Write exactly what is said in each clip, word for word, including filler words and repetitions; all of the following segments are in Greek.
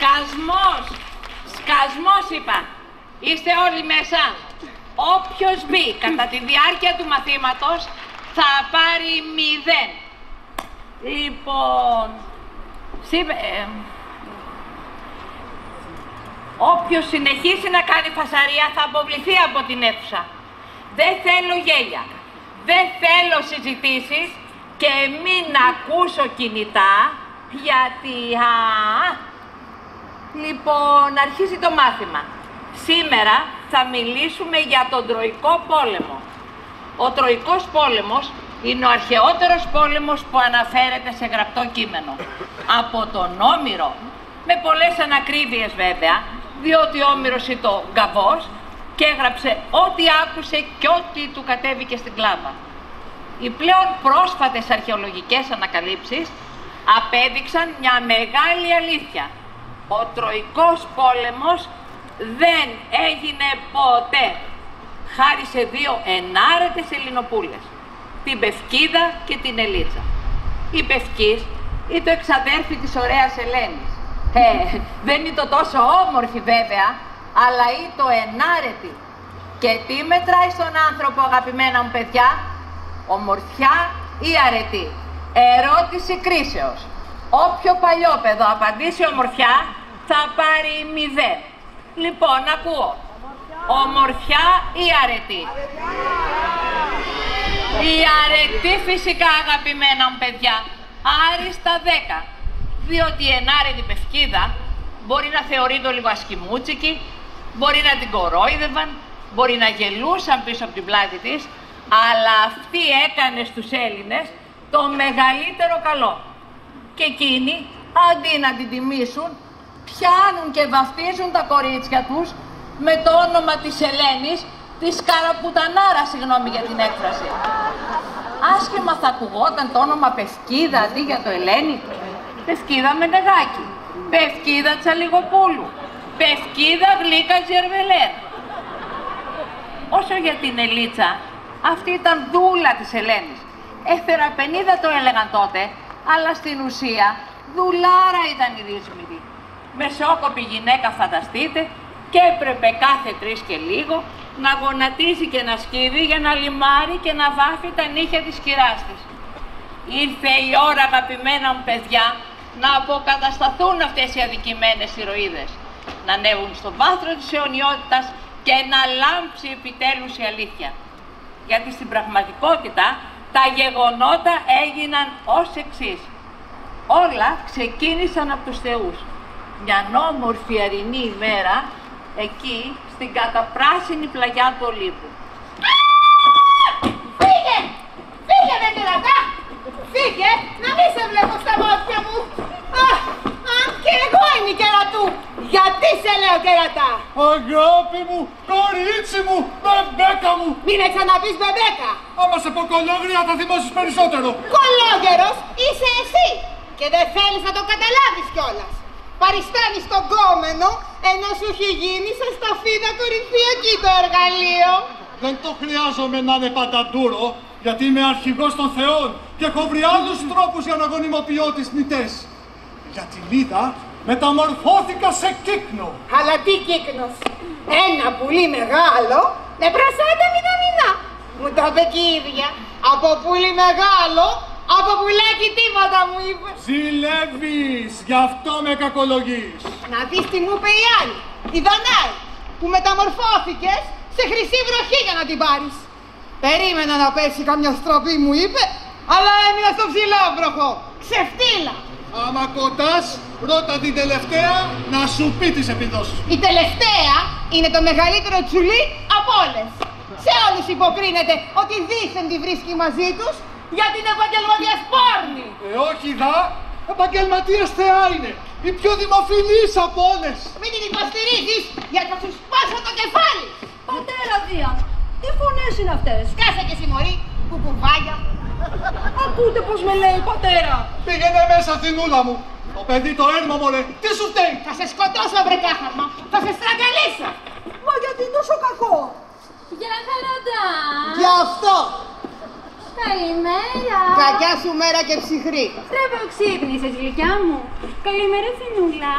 Σκασμός! Σκασμός είπα! Είστε όλοι μέσα! Όποιος μπει κατά τη διάρκεια του μαθήματος θα πάρει μηδέν. Λοιπόν... Σύμπε... Ε, όποιος συνεχίσει να κάνει φασαρία θα αποβληθεί από την αίθουσα. Δεν θέλω γέλια. Δεν θέλω συζητήσεις και μην ακούσω κινητά γιατί... Α, λοιπόν, αρχίζει το μάθημα. Σήμερα θα μιλήσουμε για τον Τροικό Πόλεμο. Ο Τροικός Πόλεμος είναι ο αρχαιότερος πόλεμος που αναφέρεται σε γραπτό κείμενο. Από τον Όμηρο, με πολλές ανακρίβειες βέβαια, διότι ο Όμηρος ήταν ο γκαβός και έγραψε ό,τι άκουσε και ό,τι του κατέβηκε στην κλάβα. Οι πλέον πρόσφατες αρχαιολογικές ανακαλύψεις απέδειξαν μια μεγάλη αλήθεια. Ο Τροικός Πόλεμος δεν έγινε ποτέ, χάρη σε δύο ενάρετες Ελληνοπούλες, την Πευκίδα και την Ελίτσα. Η Πευκής είναι το εξαδέρφη της ωραίας Ελένης. Ε, δεν είναι το τόσο όμορφη βέβαια, αλλά είναι το ενάρετη. Και τι μετράει στον άνθρωπο, αγαπημένα μου παιδιά, ομορφιά ή αρετή? Ερώτηση κρίσεως. Όποιο παλιόπαιδο απαντήσει ομορφιά θα πάρει μηδέν. Λοιπόν, ακούω. Ομορφιά ή αρετή? Η αρετή φυσικά, αγαπημένα μου παιδιά. Άριστα δέκα. Διότι η ενάρετη Πευκίδα μπορεί να θεωρείται λίγο ασκημούτσικη, μπορεί να την κορόιδευαν, μπορεί να γελούσαν πίσω από την πλάτη της, αλλά αυτή έκανε στους Έλληνες το μεγαλύτερο καλό. Και εκείνοι, αντί να την τιμήσουν, πιάνουν και βαφτίζουν τα κορίτσια τους με το όνομα της Ελένης, της Καραπουτανάρα, συγγνώμη για την έκφραση. Άσχημα θα ακουγόταν το όνομα Πευκίδα αντί για το Ελένη. Πευκίδα Μενεγάκη, Πευκίδα Τσαλιγοπούλου, Πευκίδα Γλύκα Τζερβελέρ. Όσο για την Ελίτσα, αυτή ήταν δούλα της Ελένης. Ευθεραπενίδα το έλεγαν τότε, αλλά στην ουσία δουλάρα ήταν η δύσμητη. Μεσόκοπη γυναίκα, φανταστείτε, και έπρεπε κάθε τρεις και λίγο να γονατίζει και να σκύβει για να λιμάρει και να βάφει τα νύχια της κυράς της. Ήρθε η ώρα, αγαπημένα μου παιδιά, να αποκατασταθούν αυτές οι αδικημένες ηρωίδες, να ανέβουν στο βάθρο της αιωνιότητας και να λάμψει επιτέλους η αλήθεια. Γιατί στην πραγματικότητα τα γεγονότα έγιναν ως εξής. Όλα ξεκίνησαν από τους θεούς. Μια όμορφη αρινή ημέρα, εκεί στην καταπράσινη πλαγιά του Ολύμπου. Φύγε! Φύγε, δε κερατά! Φύγε, να μην σε βλέπω στα μάτια μου! Αχ, αν και εγώ είμαι η κερατού! Γιατί σε λέω κερατά? Αγάπη μου, κορίτσι μου, μπεμπέκα μου! Μην ξαναπείς μπεμπέκα! Άμα σε πω κολόγρια θα θυμώσεις περισσότερο! Κολόγερος είσαι εσύ! Και δεν θέλεις να το καταλάβεις κιόλας! Παριστάνεις τον κόμενο, ενώ σου έχει γίνει σε σταφίδα κορινθιακή το εργαλείο. Δεν το χρειάζομαι να είναι πανταντούρο, γιατί είμαι αρχηγός των θεών και έχω βρει άλλους τρόπους για να γονιμοποιώ τις νητές. Για τη Λίδα μεταμορφώθηκα σε κύκνο. Αλλά τι κύκνος? Ένα πουλί μεγάλο με προσάντα μηδαμινά. Μου το είπε και η ίδια. Από πουλί μεγάλο, από πουλάκι τίποτα μου είπε. Ζηλεύεις, γι' αυτό με κακολογείς. Να δεις τι μου είπε η άλλη, η Δανάη, που μεταμορφώθηκες σε χρυσή βροχή για να την πάρεις. Περίμενα να πέσει καμιά στροφή μου είπε, αλλά έμεινα στο ψηλόβροχο. Ξεφτύλα. Άμα κοτάς, ρώτα την τελευταία να σου πει τις επιδόσεις. Η τελευταία είναι το μεγαλύτερο τσουλί από όλες. Σε όλους υποκρίνεται ότι δήθεν τη βρίσκει μαζί τους για την επαγγελματία σπόρνη. Ε, όχι δα, επαγγελματίας θεά είναι. Η πιο δημοφιλής από όλες. Μην την υποστηρίζεις, γιατί θα σου σπάσω το κεφάλι. Πατέρα Δία, τι φωνές είναι αυτές? Σκάσε και εσύ μωρή, κουκουβάγια. Ακούτε πως με λέει πατέρα? Πήγαινε μέσα στην ούλα μου. Το παιδί το έρμα μωρέ, τι σου φταίει? Θα σε σκοτώσω βρε κάχαρμα, θα σε στραγγαλίσω. Μα γιατί τόσο κακό? Γεια χαραντά! Γι' αυτό. Καλημέρα! Κακιά σου μέρα και ψυχρή. Στραβοξύπνησες, γλυκιά μου. Καλημέρα, Φινούλα.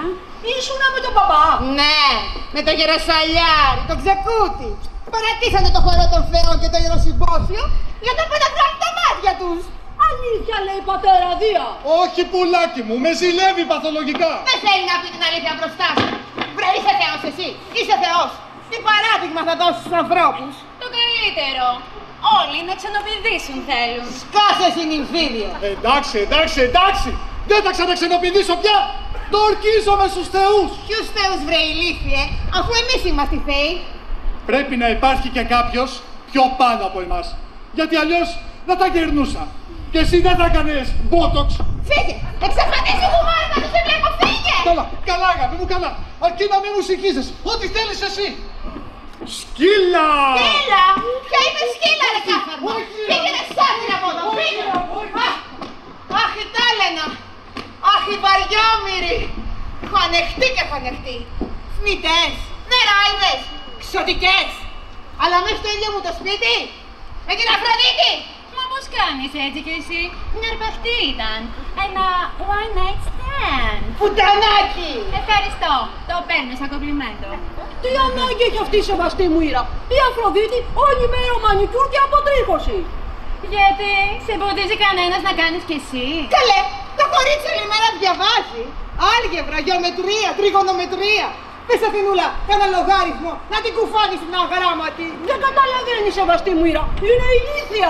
Ήσουνα με τον παπά. Ναι, με το γεροσαλιάρι, τον Ξεκούτη. Παρατήσανε το χορό των Θεών και το γεροσυμπόσιο για να πεταχτρώνουν τα μάτια τους. Αλήθεια λέει πατέρα Δία. Όχι πουλάκι μου, με ζηλεύει παθολογικά. Δεν θέλει να πει την αλήθεια μπροστά σου. Βρε, είσαι Θεός εσύ, είσαι Θεός. Τι παράδειγμα θα δώσεις στους ανθρώπους. Το καλύτερο. Όλοι να ξενοπηδήσουν θέλουν. Σκάσε συνυμφίδιο. Εντάξει, εντάξει, εντάξει. Δεν θα ξαναξενοπηδήσω πια. Το ορκίζομαι στους θεούς. Ποιους θεούς βρε ηλίθιε, αφού εμείς είμαστε θεοί. Πρέπει να υπάρχει και κάποιος πιο πάνω από εμάς. Γιατί αλλιώς δεν θα γερνούσα. Και εσύ δεν θα κάνεις μπότοξ. Φύγε, εξαφανίσου μου μάλλον να σε βλέπω, φύγε. Καλά, καλά αγάπη μου, καλά. Αρκεί να μην μου συγχύζεσαι. Ό,τι θέλεις εσύ. Σκύλα! Σκύλα! Ποια είπε σκύλα ρε κάθαρμα. Πήγαινε σάτι από εδώ, πήγαινε. Αχ, η τάλαινα. Αχ, η βαριόμυρη. Έχω ανεχτεί και έχω ανεχτεί. Θνητές, νεράιδες, ξωτικές. Αλλά μέχρι το ίδιο μου το σπίτι. Με την Αφροδίτη. Μα πώς κάνεις έτσι κι εσύ. Μια αρπαχτή ήταν. Ένα one night stand. Πουτανάκι. Ευχαριστώ. Το παίρνω σαν κομπλιμέντο. Τι ανάγκη έχει αυτή η σεβαστή μου ήρα. Η Αφροδίτη όλη μέρα μανικιούρ και αποτρίχωση. Γιατί σε εμποδίζει κανένας να κάνεις κι εσύ. Καλέ, το κορίτσι όλη μέρα διαβάζει. Άλγευρα, γεωμετρία, τριγωνομετρία. Πες Αθηνούλα, ένα λογάριθμο, να την κουφάνεις στην αγράμματη. Δεν καταλαβαίνει η σεβαστή μου ήρα. Είναι ηλίθια.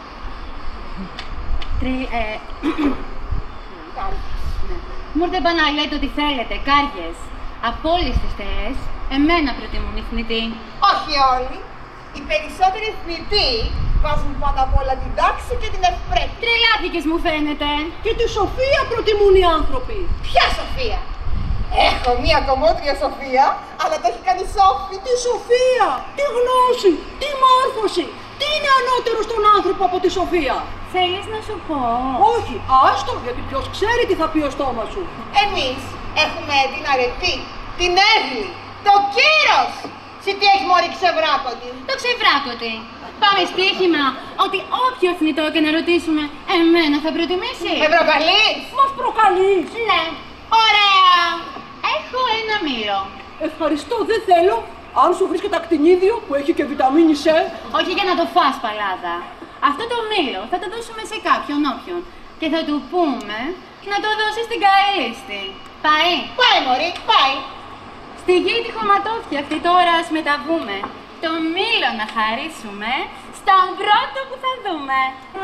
Τρι... ε... Μου ήρθε πάνω να λέτε ότι θέλετε, κάριες. Από όλες τις θεές, εμένα προτιμούν οι θνητοί. Όχι όλοι. Οι περισσότεροι θνητοί βάζουν πάνω απ' όλα την τάξη και την ευπρέπεια. Τρελάθηκες μου φαίνεται. Και τη σοφία προτιμούν οι άνθρωποι. Ποια σοφία? Έχω μία κομμότρια σοφία, αλλά το έχει κάνει σόφι. Τη σοφία, τη γνώση, τη μόρφωση. Τι είναι ανώτερο στον άνθρωπο από τη σοφία? Θέλεις να σου πω. Όχι, άστο, γιατί ποιος ξέρει τι θα πει ο στόμα σου. Εμείς έχουμε την αρετή, την έγκλη, το κύρος. Συ τι έχει μωρή ξεβράκωτη. Το ξεβράκωτη. Πάμε στοίχημα ότι όποιο θνητό και να ρωτήσουμε, εμένα θα προτιμήσει. Με προκαλείς? Μας προκαλείς. Ναι. Ωραία. Έχω ένα μήλο. Ευχαριστώ, δεν θέλω. Αν σου βρεις και τα κτηνίδιο που έχει και βιταμίνη C. Όχι για να το φας παλάδα. Αυτό το μήλο θα το δώσουμε σε κάποιον όποιον. Και θα του πούμε να το δώσει στην καέλιστη. Πάει. Πάει μωρή, πάει. Στη γη τη χωματόφτιαχτη τώρα ας μεταβούμε. Το μήλο να χαρίσουμε στον πρώτο που θα δούμε.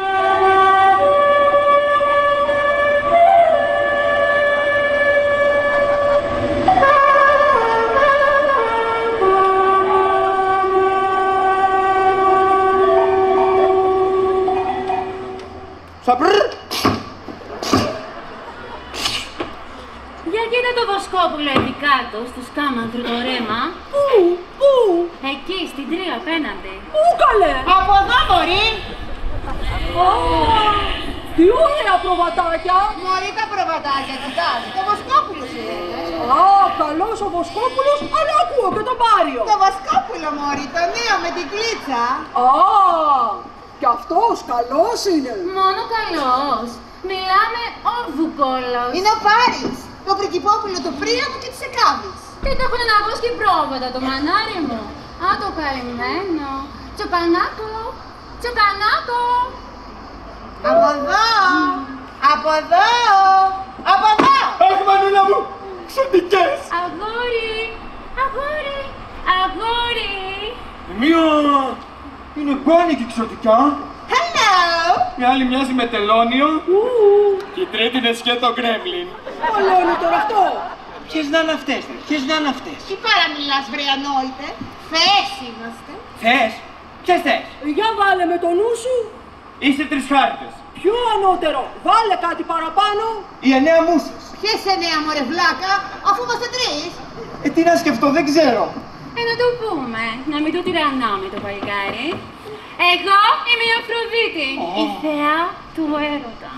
Για κοίτα το βοσκόπουλο εκεί κάτω, στο σκάμανθρο το ρέμα. Πού, πού, Εκεί, στην τρία απέναντι. πού καλέ. Από εδώ μωρή. Α, τι ωραία προβατάκια. Μωρή τα προβατάκια, κοιτάς. Το Βοσκόπουλο σου λέτε. Α, καλός ο Βοσκόπουλος, αλλά ακούω και τον Πάριο. Το Βοσκόπουλο μωρή, το νέο με την κλίτσα. Α, κι αυτός καλός είναι. Μόνο καλός. Μιλάμε ο Βουκόλος. Είναι ο Πάρης, το πριγκιπόπουλο του Πρίαμου και της Εκάβης. Και το έχουν να βγω και πρόβατα το μανάρι μου. Α, το καημένο. Τσοπανάκο, τσοπανάκο. Από εδώ, από εδώ, από εδώ. Αχ, μανούλα μου, ξωτικές. Αγόρι, αγόρι, αγόρι. Μία είναι μπάνι και εξωτικά. Hello. Η άλλη μοιάζει με τελώνιο. Και η τρίτη είναι σκέτο γκρέμλιν. Καλό είναι τώρα αυτό. Ποιες να είναι αυτές, ρε, ποιες να είναι αυτές. Τι παραμιλάς βρε ανόητε. Θεές είμαστε. Θες, ποιες θες. Για βάλε με το νου σου. Είσαι τρισχάριτες. Πιο ανώτερο. Βάλε κάτι παραπάνω. Οι εννέα μουσες. Ποιες εννέα μωρέ βλάκα, αφού είμαστε τρεις. Ε, τι να σκεφτώ, δεν ξέρω. Ε, να το πούμε, να μην το τυραννάμε το παλικάρι. Εγώ είμαι η Αφροδίτη, η θεά του έρωτα.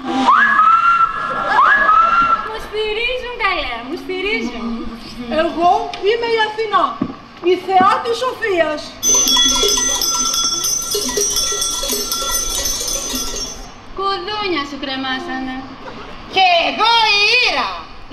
Μου σφυρίζουν καλέ, μου σφυρίζουν. Εγώ είμαι η Αθηνά, η θεά της σοφίας. Κουδούνια σου κρεμάσανε. Και εγώ η Ήρα,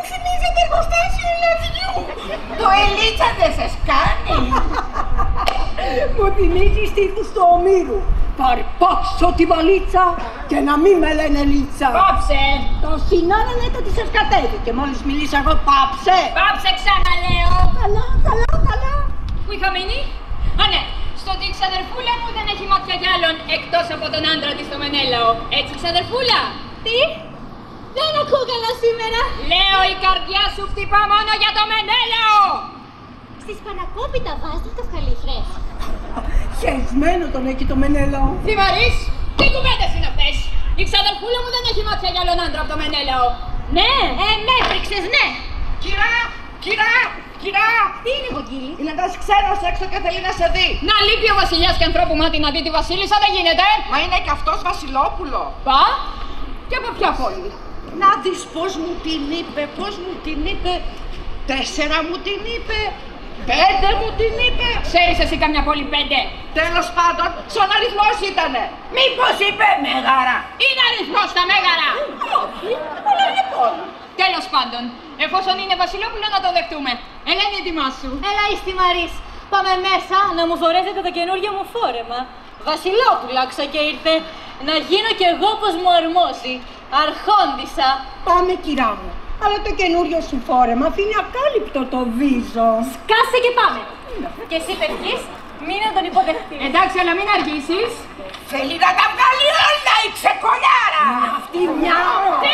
μου θυμίζετε εργοστάσιο λαδιού. Το Ελίτσα δεν σε κάνει. Μου θυμίζει στίχους του Ομήρου. Παρπάξω τη βαλίτσα και να μην με λένε Λίτσα. Πάψε. Το συνάνανε το της ευκατεύει και μόλις μιλήσα εγώ πάψε. Πάψε ξαναλέω. Καλά, καλά, καλά. Πού είχα μείνει? Α, ναι. Στο ότι η ξαδερφούλα μου δεν έχει μάτια κι άλλον εκτός από τον άντρα της στο Μενέλαο. Έτσι, ξαδερφούλα. Τι? Δεν ακούω καλά σήμερα. Λέω η καρδιά σου χτυπά μόνο για το Μενέλαο. Στις Πανακόπιτα βάζεις το χαλίφρες. Χεσμένο τον έχει το Μενέλαο. Θυμαρείς, τι κουβέντες είναι αυτές? Η ξαδερφούλα μου δεν έχει μάτια για άλλον άντρα από το Μενέλαο. Ναι, ε, με έπριξες, ναι. Κυρά, κυρά, κυρά. Τι είναι, Βογγίλη? Είναι ένας ξένος έξω και θέλει να σε δει. Να λείπει ο βασιλιάς και ανθρώπου μάτι να δει τη βασίλισσα, δεν γίνεται. Μα είναι και αυτός Βασιλόπουλο. Πα, και από ποια πόλη? Να δεις πώς μου την είπε, πώς μου την είπε. Τέσσερα μου την είπε. Πέντε μου την είπε. Ξέρεις εσύ καμιά πόλη πέντε? Τέλος πάντων, στον αριθμός ήτανε. Μήπως είπε Μέγαρα? Είναι αριθμός τα Μέγαρα. Όχι, αλλά είναι πόλη. Τέλος πάντων, εφόσον είναι Βασιλόπουλο να το δεχτούμε. Ελένη, ετοιμάσου. Έλα, Ιστη Μαρίς. Πάμε μέσα να μου φορέσετε το καινούργιο μου φόρεμα. Βασιλόπουλα άξα και ήρθε. Να γίνω κι εγώ πως μου αρμόζει. Αρχόντισσα. Πάμε, κυρά μου. Αλλά το καινούριο σου φόρεμα αφήνει ακάλυπτο το βίζο. Σκάσε και πάμε. Και εσύ, Πευκής, μην να τον υποδεχτείς. Εντάξει, αλλά μην αργήσεις. Θέλει να τα βγάλει όλα η ξεκολιάρα. Αυτή μια... Τι!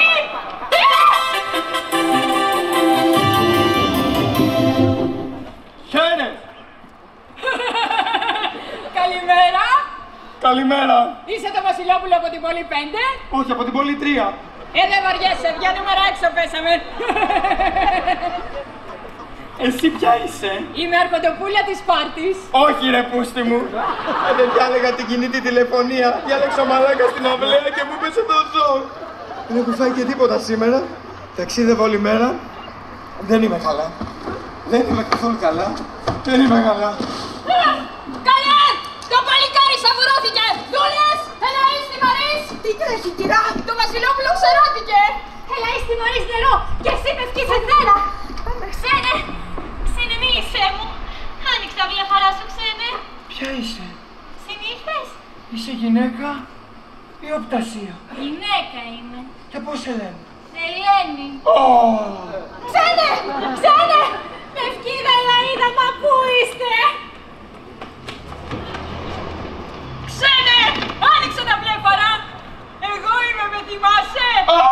Χαίρε! Καλημέρα. Καλημέρα! Είσαι το Βασιλόπουλο από την πόλη πέντε? Όχι, από την πόλη τρία. Ε, δεν βαριέσαι, δυο νούμερα έξω πέσαμε. Εσύ ποια είσαι? Είμαι αρχοντοπούλια της Σπάρτης. Όχι ρε πούστη μου. Ε, δεν διάλεγα την κινητή τηλεφωνία. Διάλεξα μαλάκα στην αυλαία και μου πέσε το ζώο. Δεν έχω φάει και τίποτα σήμερα. Ταξίδευα όλη μέρα. Δεν είμαι καλά. Δεν είμαι καθόλου καλά. Δεν είμαι καλά. Καλέ! Το παλικάρι σαβουρώθηκε! Δούλες! Έλα, Ιστη Μαρίς! Τι τρέχει, κυρά! Το Βασιλόπουλο ξερώθηκε! Έλα, Ιστη Μαρίς, νερό. Και εσύ, Πευκής, εθέρα. Ξένε, ξένε, μίλησέ μου. Άνοιξε τα βλεφαρά σου, ξένε. Ποια είσαι? Συνήθες. Είσαι γυναίκα ή οπτασία? Γυναίκα είμαι. Και πώς σε λένε? Ελένη. Oh. Ξένε, ξένε. Πευκίδα, Ελαΐδα, μα πού είστε? Ξένε! Άνοιξε τα βλέφαρα! Εγώ είμαι, με θυμάσαι!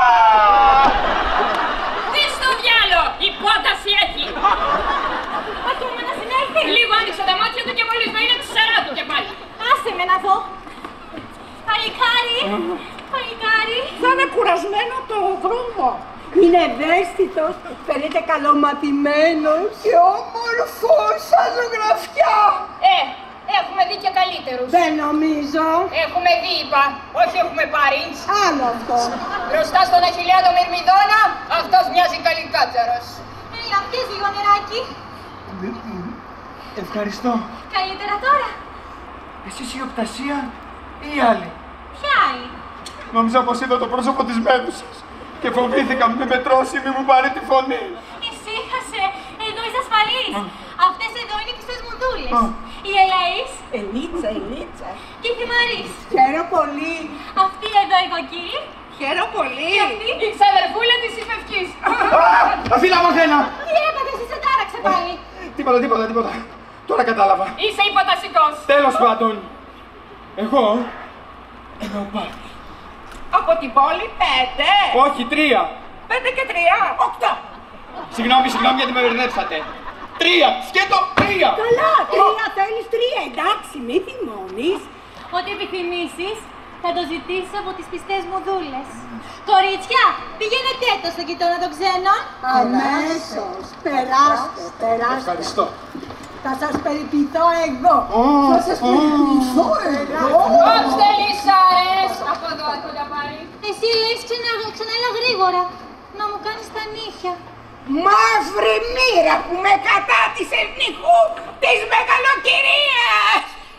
Τι στο διάλο! Η πρόταση έχει! Ακούμε να συνέλθει. Λίγο άνοιξε τα μάτια του και μόλις με είναι ξερά του και πάλι. Άσε με να δω. Παλικάρι, παλικάρι. Θα είναι κουρασμένο το δρόμο. Είναι ευαίσθητος, φαίνεται καλομαθημένος και όμορφος σαν ζωγραφιά. Ε, έχουμε δει και καλύτερους. Δεν νομίζω. Έχουμε δει, είπα. Όχι έχουμε πάρει. Άλλο αυτό. Μπροστά στον Αχιλλέα τον Μυρμηδόνα, αυτός μοιάζει καλικάτσαρος. Έλα, πιες λίγο νεράκι. Ευχαριστώ. Καλύτερα τώρα. Εσείς η οπτασία ή η άλλη? Ποια άλλη? Νόμιζα πως είδα το πρόσωπο της Μέδουσας και φοβήθηκα μην με τρώσει, μην μου πάρει τη φωνή. Ησύχασε. Εδώ είσαι ασφαλής. Αυτές εδώ είναι οι πιστές μου δούλες. Α. Η Ελαής Ελίτσα, Ελίτσα. και η Θυμαρής. Χαίρομαι πολύ. Αυτή εδώ η κοκκίνη. Χαίρομαι πολύ. Και αυτή. Η ξαδερφούλα της Ιφευκής. Αφήνω από σένα! Τι έπαθες, σε τάραξε πάλι. Τίποτα, τίποτα, τίποτα. Τώρα κατάλαβα. Είσαι υποτασικός. Τέλος πάντων. Εγώ είμαι ο Πάρης. Από την πόλη πέντε. Όχι, τρία. Πέντε και τρία. Οκτώ. Συγγνώμη, συγγνώμη γιατί με μπερδέψατε. Τρία, σκέτο, τρία. Καλά, τρία θέλεις τρία, εντάξει, μη θυμώνεις. Ό,τι επιθυμήσεις θα το ζητήσεις από τις πιστές μου δούλες. Κορίτσια, πηγαίνετε το στον γειτόνα των ξένων. Αμέσως, περάστε, περάστε. Ευχαριστώ. Θα σας περιποιηθώ εγώ. Ω, Θα σας ω. περιποιηθώ εγώ. Κόψτε λυσάρες. Από εδώ άρχοντα πάρει. Εσύ λες ξανά, ξανά έλα γρήγορα. Να μου κάνεις τα νύχια. Μαύρη μοίρα που με κατάτησε νυχού της μεγαλοκυρίας.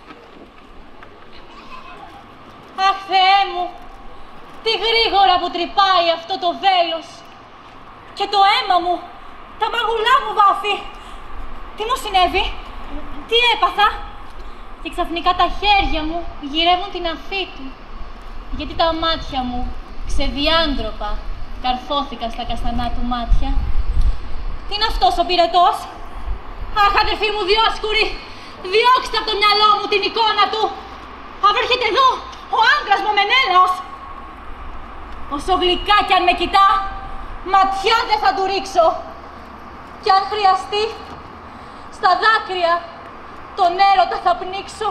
Αχ, Θεέ μου, τι γρήγορα που τρυπάει αυτό το βέλος. Και το αίμα μου, τα μάγουλά μου βάφει. Τι μου συνέβη, τι έπαθα. Και ξαφνικά τα χέρια μου γυρεύουν την αφή του. Γιατί τα μάτια μου ξεδιάντροπα καρφώθηκαν στα καστανά του μάτια. Τι είναι αυτός ο πυρετός? Αχ, αδερφοί μου διόσκουροι, διώξτε από το μυαλό μου την εικόνα του. Αβέρχεται εδώ ο άντρας μου ο Μενέλαος. Όσο γλυκά κι αν με κοιτά, ματιά δεν θα του ρίξω. Κι αν χρειαστεί, στα δάκρυα τον έρωτα θα πνίξω.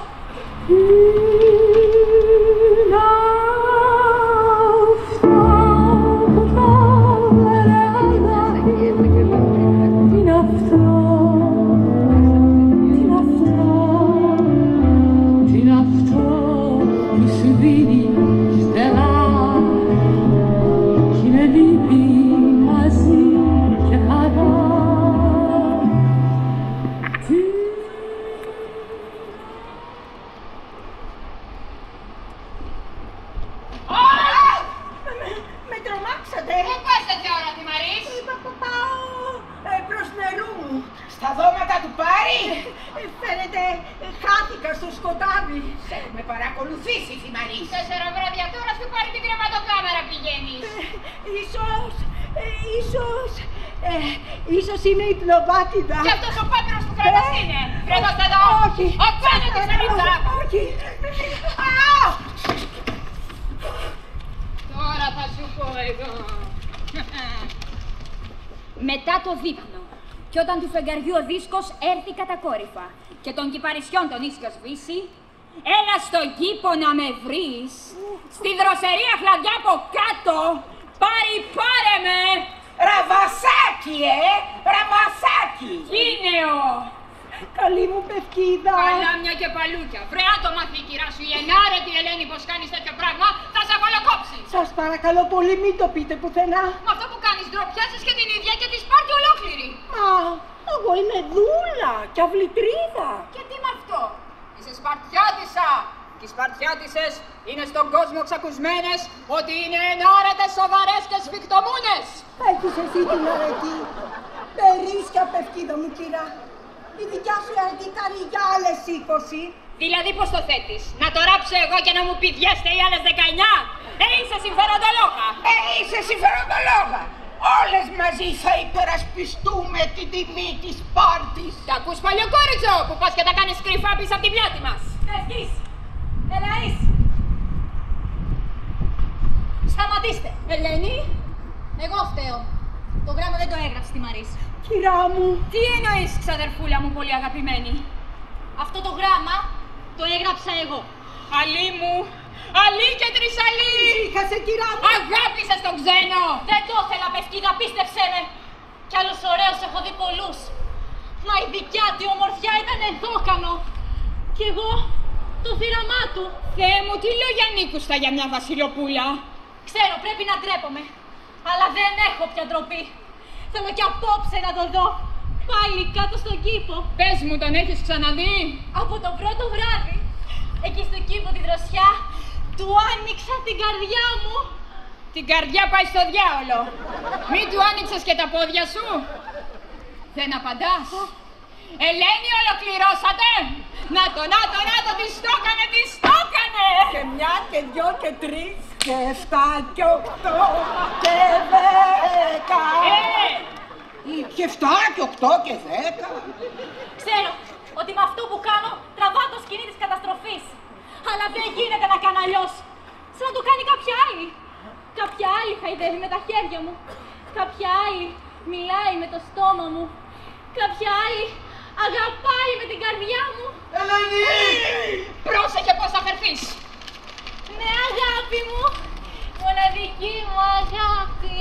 Είναι η πλοβάτιδα. Και αυτός ο πάτρος του κράτος είναι. Βρέδωστε εδώ. Όχι. Οξάνε τη σελίδα. Όχι. Τώρα θα σου πω εγώ. Μετά το δείπνο, κι όταν του φεγγαριού ο δίσκος έρθει κατακόρυφα και των κυπαρισιών τον ίσιο σβήσει, έλα στον κήπο να με βρεις, στη δροσερία χλαδιά από κάτω, πάρει πάρε με. Ραβασάκι, ε! Ραβασάκι! Γίνεο! Καλή μου πευκίδα! Παλάμια και παλούκια. Βρε άτομα η κυρά σου, η ενάρετη Ελένη πως κάνεις τέτοιο πράγμα, θα σε κολοκόψει! Σας παρακαλώ πολύ, μην το πείτε πουθενά. Με αυτό που κάνεις ντροπιάζεις και την ίδια και τη Σπάρτη ολόκληρη. Μα, εγώ είμαι δούλα και αυλητρίδα. Και τι με αυτό? Είσαι Σπαρτιάτισσα. Και οι Σπαρτιάτισσες είναι στον κόσμο ξακουσμένες ότι είναι ενάρετες, σοβαρές και σφιχτομούνες. Έχεις εσύ την αρετή. Περίσσια πευκίδα μου, κυρά. Η δικιά σου αρετή κάνει για άλλες είκοσι. Δηλαδή πώς το θέτεις, να το ράψω εγώ και να μου πηδιέστε οι άλλες δεκαεννιά? Ε, είσαι συμφεροντολόγα. Ε, είσαι συμφεροντολόγα. Όλες μαζί θα υπερασπιστούμε την τιμή της Σπάρτης. Τα ακούς παλιοκόριτσο που πας και τα κάνεις κρυφά πίσω από την πλάτη μας? Ευχής, Ελαής. Σταματήστε. Ελένη. Εγώ φταίω. Το γράμμα δεν το έγραψε τη Μαρίς. Κυρά μου. Τι εννοείς, ξαδερφούλα μου πολύ αγαπημένη? Αυτό το γράμμα το έγραψα εγώ. Αλή μου. Αλή και τρισαλή. Είχασε, κυρά μου. Αγάπησες τον ξένο. Δεν το ήθελα, πευκίδα, πίστεψέ με. Κι άλλους ωραίους έχω δει πολλούς. Μα η δικιά του ομορφιά ήταν εδόκανο. Κι εγώ το θύραμά του. Θεέ μου, τι λόγια νίκουστα για μια βασιλοπούλα. Ξέρω, πρέπει να ντρέπομαι. Αλλά δεν έχω πια ντροπή. Θέλω κι απόψε να το δω. Πάλι κάτω στον κήπο. Πες μου, τον έχεις ξαναδεί? Από το πρώτο βράδυ. Εκεί στον κήπο τη δροσιά, του άνοιξα την καρδιά μου. Την καρδιά πάει στο διάολο. Μην του άνοιξες και τα πόδια σου. Δεν απαντάς. Ελένη, ολοκληρώσατε. Να το, να το, να το, τι το έκανε, τι το έκανε. Και μια και δυο και τρεις και εφτά και οκτώ και δέκα. Ε! Και εφτά και οκτώ και δέκα. Ξέρω ότι με αυτό που κάνω τραβάω το σκηνή της καταστροφής. Αλλά δεν γίνεται να κάνω αλλιώς. Σαν να το κάνει κάποια άλλη. Κάποια άλλη χαϊδεύει με τα χέρια μου. Κάποια άλλη μιλάει με το στόμα μου. Κάποια άλλη αγαπάει με την καρδιά μου. Ελένη! Πρόσεχε πώς θα φερθείς. Ναι, αγάπη μου. Μοναδική μου αγάπη.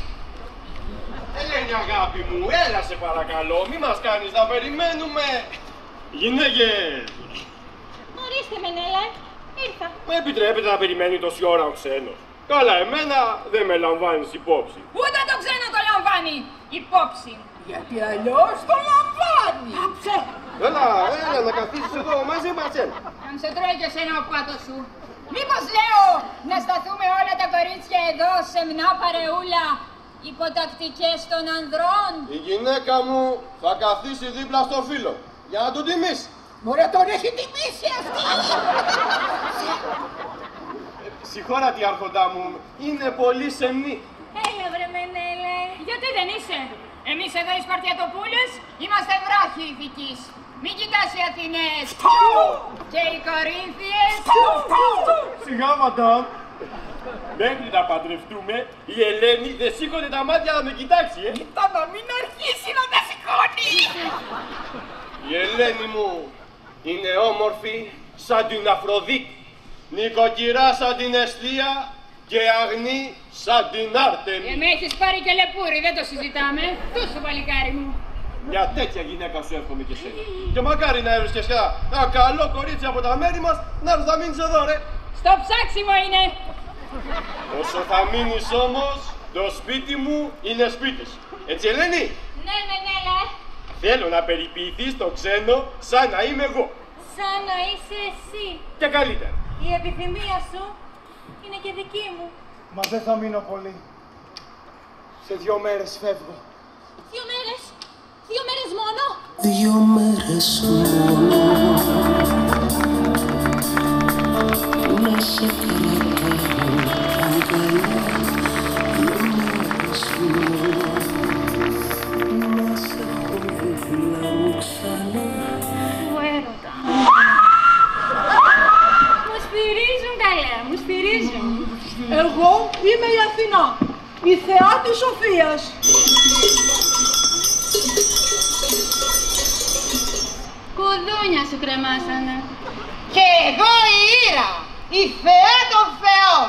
Ελένη, αγάπη μου, έλα σε παρακαλώ, μη μας κάνεις να περιμένουμε. Γυναίκες! Ορίστε, Μενέλα, ήρθα. Με επιτρέπετε να περιμένει τόση ώρα ο ξένος? Καλά, εμένα δεν με λαμβάνεις υπόψη. Ούτε το ξένο το λαμβάνει υπόψη. Γιατί αλλιώς το λαμβάνει. Άψε. Έλα, έλα να καθίσεις εδώ μαζί μας, έλα. Αν σε τρώει και σένα ο πάτος σου. Μήπως λέω να σταθούμε όλα τα κορίτσια εδώ σε μια παρεούλα Υποτακτικές των ανδρών. Η γυναίκα μου θα καθίσει δίπλα στο φίλο για να τον τιμήσει. Μωρέ, τον έχει τιμήσει αυτή. Συγχώρατη άρχοντά μου, είναι πολύ σεμνή. Έλα βρε Μενέλε. Γιατί δεν είσαι? Εμείς εδώ οι Σπαρτιατοπούλες είμαστε βράχοι ηθικής. Μην κοιτάς οι Αθηναίες και οι Κορίνθιες. Σιγά, μαντάμ. Μέχρι να παντρευτούμε, η Ελένη δεν σήκωνε τα μάτια να με κοιτάξει, ε. Κοίτα να μην αρχίσει να τα σηκώνει. Η Ελένη μου είναι όμορφη σαν την Αφροδίτη, νοικοκυρά σαν την Εστία και αγνή σαν την Άρτεμη. Ε, με έχεις πάρει και λεπούρι, δεν το συζητάμε. Τόσο παλικάρι μου. Μια τέτοια γυναίκα σου εύχομαι και εσένα. Και μακάρι να έβρισκες και ένα καλό κορίτσι από τα μέρη μας να έρθει να μείνεις εδώ, ρε. Στο ψάξιμο είναι. Όσο θα μείνεις όμως, το σπίτι μου είναι σπίτι σου. Έτσι, Ελένη? Ναι, Μενέλα. Θέλω να περιποιηθείς το ξένο σαν να είμαι εγώ. Σαν να είσαι εσύ. Και καλύτερα. Η επιθυμία σου είναι και δική μου. Μα δεν θα μείνω πολύ. Σε δύο μέρες φεύγω. Δύο μέρες. Δύο μέρες μόνο. Δύο μέρες μόνο. Να σε κρατάω αγκαλιά. Δύο μέρες μόνο. Να σε έχω δίπλα μου ξανά. Του έρωτα. Μου σφυρίζουν καλέ, μου σφυρίζουν. Εγώ είμαι η Αθηνά, η θεά της Σοφίας. Κουδούνια σου κρεμάσανε. Και εγώ η Ήρα, η θεά των θεών.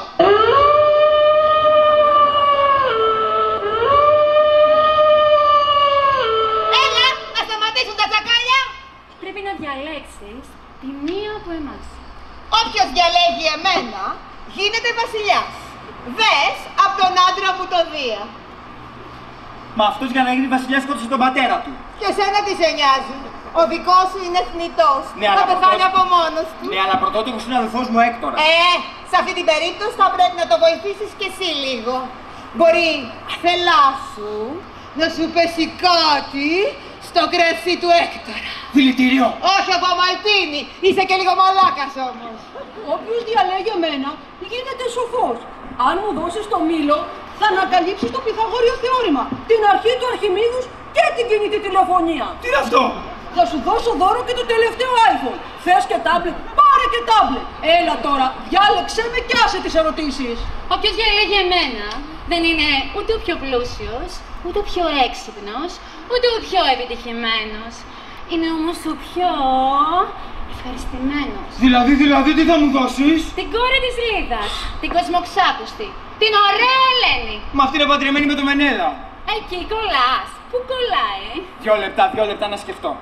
Έλα, να σταματήσουν τα τσακάλια. Πρέπει να διαλέξεις τη μία από εμάς. Όποιος διαλέγει εμένα, γίνεται βασιλιάς. Δες απ' τον άντρα μου το Δία. Μα αυτός για να γίνει βασιλιάς σκότωσε τον πατέρα του. Και εσένα τι σε νοιάζει. Ο δικός σου είναι θνητός. Ναι, θα αλλά πεθάνει πρωτότυπος- από μόνος του. Ναι, αλλά πρωτότυπος είναι αδελφός μου Έκτορα. Ε, σε αυτή την περίπτωση θα πρέπει να το βοηθήσεις κι εσύ λίγο. Μπορεί θελά σου να σου πέσει κάτι στο κρασί του Έκτορα. Δηλητήριο. Όχι από μαλτίνι, είσαι και λίγο μαλάκας όμως. Όποιος διαλέγει εμένα γίνεται σοφός. Αν μου δώσεις το μήλο, θα ανακαλύψεις το Πυθαγόριο θεώρημα, την αρχή του Αρχιμίδους και την κινητή τηλεφωνία. Τι είναι αυτό? Θα σου δώσω δώρο και το τελευταίο iPhone. Θες και τάμπλετ, πάρε και τάμπλετ. Έλα τώρα, διάλεξέ με και άσε τις ερωτήσεις. Όποιος διαλέγει εμένα δεν είναι ούτε ο πιο πλούσιος, ούτε ο πιο έξυπνος, ούτε ο πιο επιτυχημένος. Είναι όμως ο πιο ευχαριστημένος. Δηλαδή, δηλαδή, τι θα μου δώσεις? Την κόρη της Λίδας, την κοσμοξάκουστη, την ωραία Ελένη. Μα αυτή είναι παντρεμένη με το Μενέλα. Εκεί κολλάς. Πού κολλάει? Δυο λεπτά, δυο λεπτά να σκεφτώ.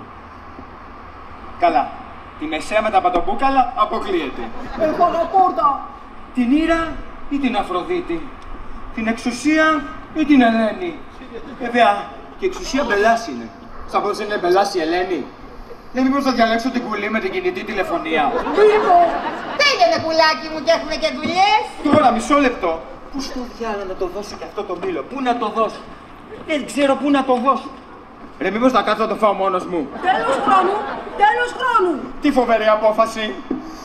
Καλά. Τη μεσαία με τα παντομπούκαλα αποκλείεται. Έχω αγαπόρτα. Την Ήρα ή την Αφροδίτη? Την εξουσία ή την Ελένη? Βέβαια, και η εξουσία μπελάς είναι. Θα μπορούσε να μπελάσει η Ελένη. Δεν μήπως θα διαλέξω την κουλή με την κινητή τηλεφωνία? Τέλειωνε πουλάκι μου και έχουμε και δουλειές. Τώρα, μισό λεπτό. Πού στο διάλογο να το δώσω και αυτό το μήλο? Πού να το δώσω? Δεν ξέρω πού να το δώσω. Ρε, μήπως θα κάτσω να το φάω μόνος μου? Τέλος χρόνου, τέλος χρόνου. Τι φοβερή απόφαση.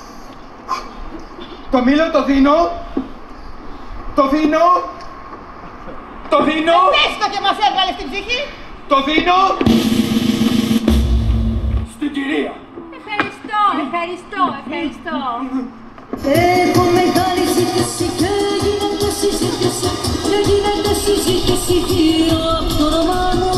Το μήλο το δίνω. Το δίνω. Το δίνω. Πες το και μας έβγαλε στην ψυχή. Το δίνω. Στην κυρία. Ευχαριστώ, ευχαριστώ, ευχαριστώ. Έχω μεγάλη ζήτηση και γίνεται συζήτηση και γίνεται συζήτηση γύρω από το όνομα μου.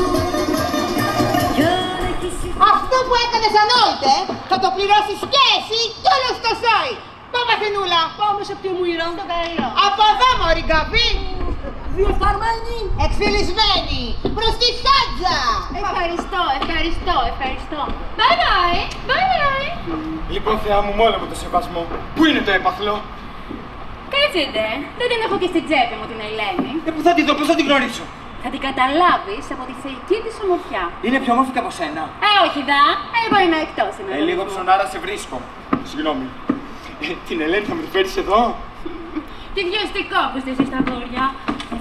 Αυτό που έκανες ανόητε, θα το πληρώσεις και εσύ κι όλος το σόι. Πάμε Αθηνούλα. Πάμε σε ποιο μου Ήρα. Στο καλό. Από εδώ μωρή καπή. Διεφθαρμένη. Εξφυλισμένη. Προς τη σάντζα. Ευχαριστώ, ευχαριστώ, ευχαριστώ. Bye bye, bye bye. Λοιπόν, Θεά μου, μόνο με το σεβασμό. Πού είναι το έπαθλο? Κάτσετε, δεν την έχω και στην τσέπη μου την Ελένη. Ε, πού θα τη δω, πώς θα την γνωρίσω? Θα την καταλάβεις από τη θεϊκή της ομορφιά. Είναι πιο όμορφη και από σένα. Ε, όχι δα, εγώ είμαι εκτός. Ε, λίγο ψωνάρα σε βρίσκω. Συγγνώμη. Ε, την Ελένη θα με τη φέρεις εδώ? Τι βιαστικό που είστε εσείς τα αγόρια.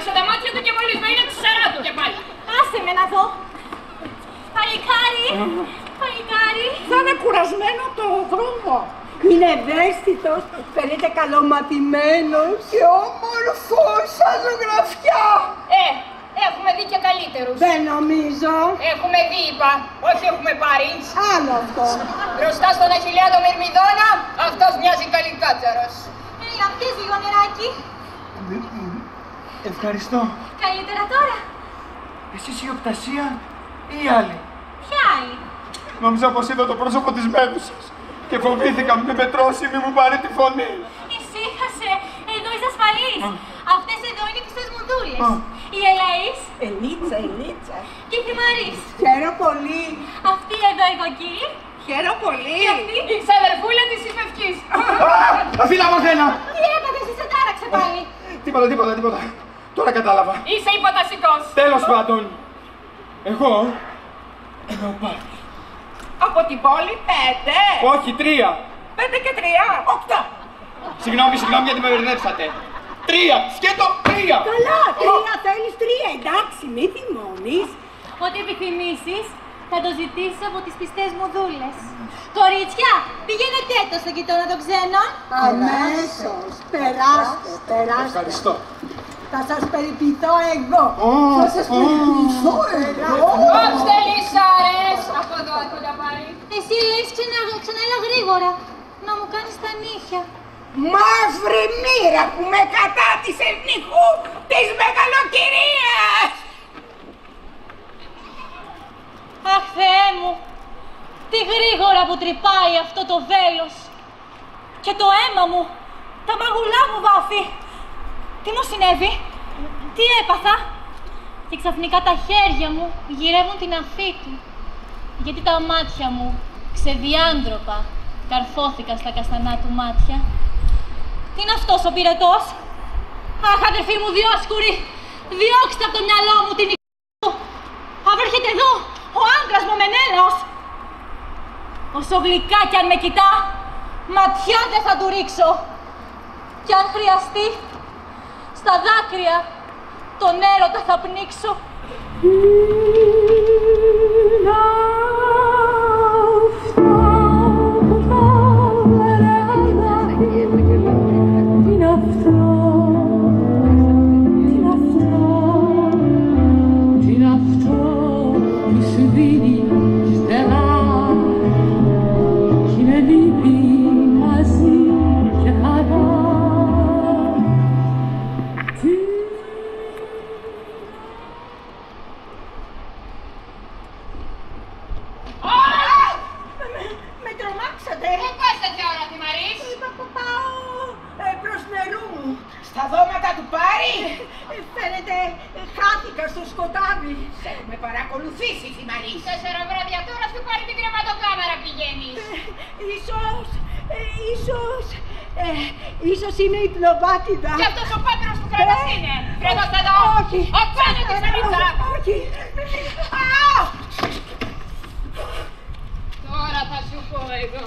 άνοιξε τα μάτια του και μόλις με είναι ξερά του και πάλι. Άσε με να δω. Παλικάρι, παλικάρι. Θα είναι κουρασμένο το δρόμο. Είναι ευαίσθητος, φαίνεται καλομαθημένος και όμορφος σαν ζωγραφιά. Ε, έχουμε δει και καλύτερους. Δεν νομίζω. Έχουμε δει, είπα. Όχι έχουμε πάρει. Άλλο αυτό. Μπροστά στον Αχιλλέα το Μυρμηδόνα, αυτός μοιάζει καλικάτσαρος. Έλα, πιες λίγο νεράκι. Ευχαριστώ. Καλύτερα τώρα. Εσείς η οπτασία ή η άλλη? Ποια άλλη? Νόμιζα πως είδα το πρόσωπο της Μέδουσας και φοβήθηκα μην με τρώσει, μην μου πάρει τη φωνή. Ησύχασε, εδώ είσαι ασφαλής. Αυτές εδώ είναι τις θεσμουδούλες. Η Ελαής. Ελίτσα, Ελίτσα. Και η Θημαρίς. Χαίρο πολύ. Αυτή εδώ η Κοκκίλη. Χαίρο πολύ. Και αυτή η ξαδερφούλα της Ιφευκής. Αφήνω μαθαίνα. Τι έπαθες, είσαι τάραξε πάλι. Τίποτα, τίποτα, τίποτα. Τώρα κατάλαβα. Είσαι υποτασικός. Τέλος πάντων. Εγώ είμαι ο Πάρης. Από την πόλη πέντε. Όχι, τρία. Πέντε και τρία. Οκτώ. Συγγνώμη, συγγνώμη γιατί με μπερδέψατε. Τρία, σκέτο, τρία. Καλά, τρία θέλεις τρία, εντάξει, μη θυμώνεις. Ό,τι επιθυμήσεις, θα το ζητήσεις από τις πιστές μου δούλες. Κορίτσια, πηγαίνετε το στο κοιτώνα των ξένων. Αμέσως, περάστε, περάστε. Ευχαριστώ. Θα σας περιποιηθώ εγώ. Oh, θα σας περιποιηθώ εγώ. Κόψτε λυσάρες. Από εδώ έρχονται πάρει. Εσύ λες ξανά, ξανά έλα γρήγορα. Να μου κάνεις τα νύχια. Μαύρη μοίρα που με κατάτησε νυχού της μεγαλοκυρίας. Αχ, Θεέ μου, τι γρήγορα που τρυπάει αυτό το βέλος. Και το αίμα μου, τα μαγουλά μου βάφει. Τι μου συνέβη, τι έπαθα. Και ξαφνικά τα χέρια μου γυρεύουν την αφή του. Γιατί τα μάτια μου ξεδιάντροπα καρφώθηκαν στα καστανά του μάτια. Τι είναι αυτός ο πυρετός? Αχ, αδερφοί μου διόσκουροι, διώξτε από το μυαλό μου την εικόνα του. Αβέρχεται εδώ ο άντρας μου Μενέλαος. Όσο γλυκά κι αν με κοιτά, ματιά δεν θα του ρίξω. Κι αν χρειαστεί, στα δάκρυα τον έρωτα θα πνίξω. Στα δώματα του Πάρη. Ε, φαίνεται χάθηκα στο σκοτάδι. Σε έχουμε παρακολουθήσει, Θημαρίς. Τέσσερα βράδια τώρα σου πάρει την κρεματοκάμερα πηγαίνεις. Ε, ίσως, ε, ίσως, ε, ίσως είναι η πλοβάτιδα. Και αυτός ο πάτρος που κρέμας είναι. Κρέμας εδώ. Όχι. Οξάνε τη σελίτσα. Όχι. Τώρα θα σου πω εγώ.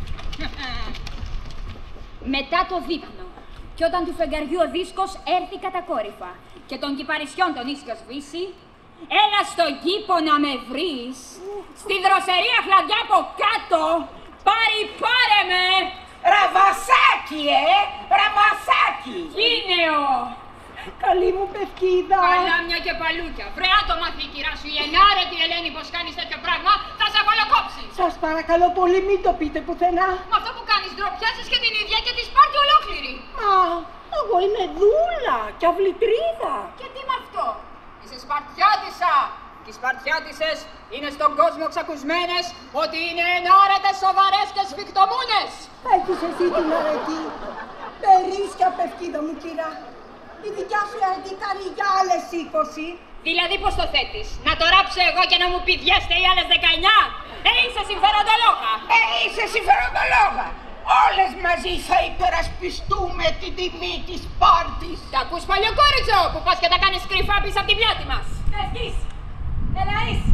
Μετά το δείπνο, κι όταν του φεγγαριού ο δίσκος έρθει κατακόρυφα και των κυπαρισιών τον ίσιο σβήσει, έλα στον κήπο να με βρεις, στη δροσερία φλαδιά από κάτω, πάρει πάρε με! Ραβασάκι, ε! Ραβασάκι! Κίνεο! Καλή μου πευκίδα! Παλάμια και παλούκια. Βρεά το μάθει η κυρά σου, η ενάρετη Ελένη πως κάνεις τέτοιο πράγμα, θα σε κολοκόψει. Σας παρακαλώ πολύ μην το πείτε πουθενά. Με αυτό που κάνεις ντροπιάζεις και την ίδια και τη Σπάρτη ολόκληρη. Μα, εγώ είμαι δούλα και αυλητρίδα. Και τι με αυτό. Είσαι Σπαρτιάτισσα. Και οι Σπαρτιάτισσες είναι στον κόσμο ξακουσμένες ότι είναι ενάρετες, σοβαρές και σφιχτομούνες. Έχεις εσύ την αρετή. Περίσσια πευκίδα μου, κυρά. Η δικιά σου αρετή κάνει για άλλες είκοσι. Δηλαδή πώς το θέτεις, να το ράψω εγώ και να μου πηδιέστε οι άλλες δεκαεννιά. Ε, είσαι συμφεροντολόγα. Ε, είσαι συμφεροντολόγα. Όλες μαζί θα υπερασπιστούμε την τιμή της Σπάρτης. Τα ακούς παλιοκόριτσο που πας και τα κάνεις κρυφά πίσω από την πλάτη μας. Ευχής, Ελαής.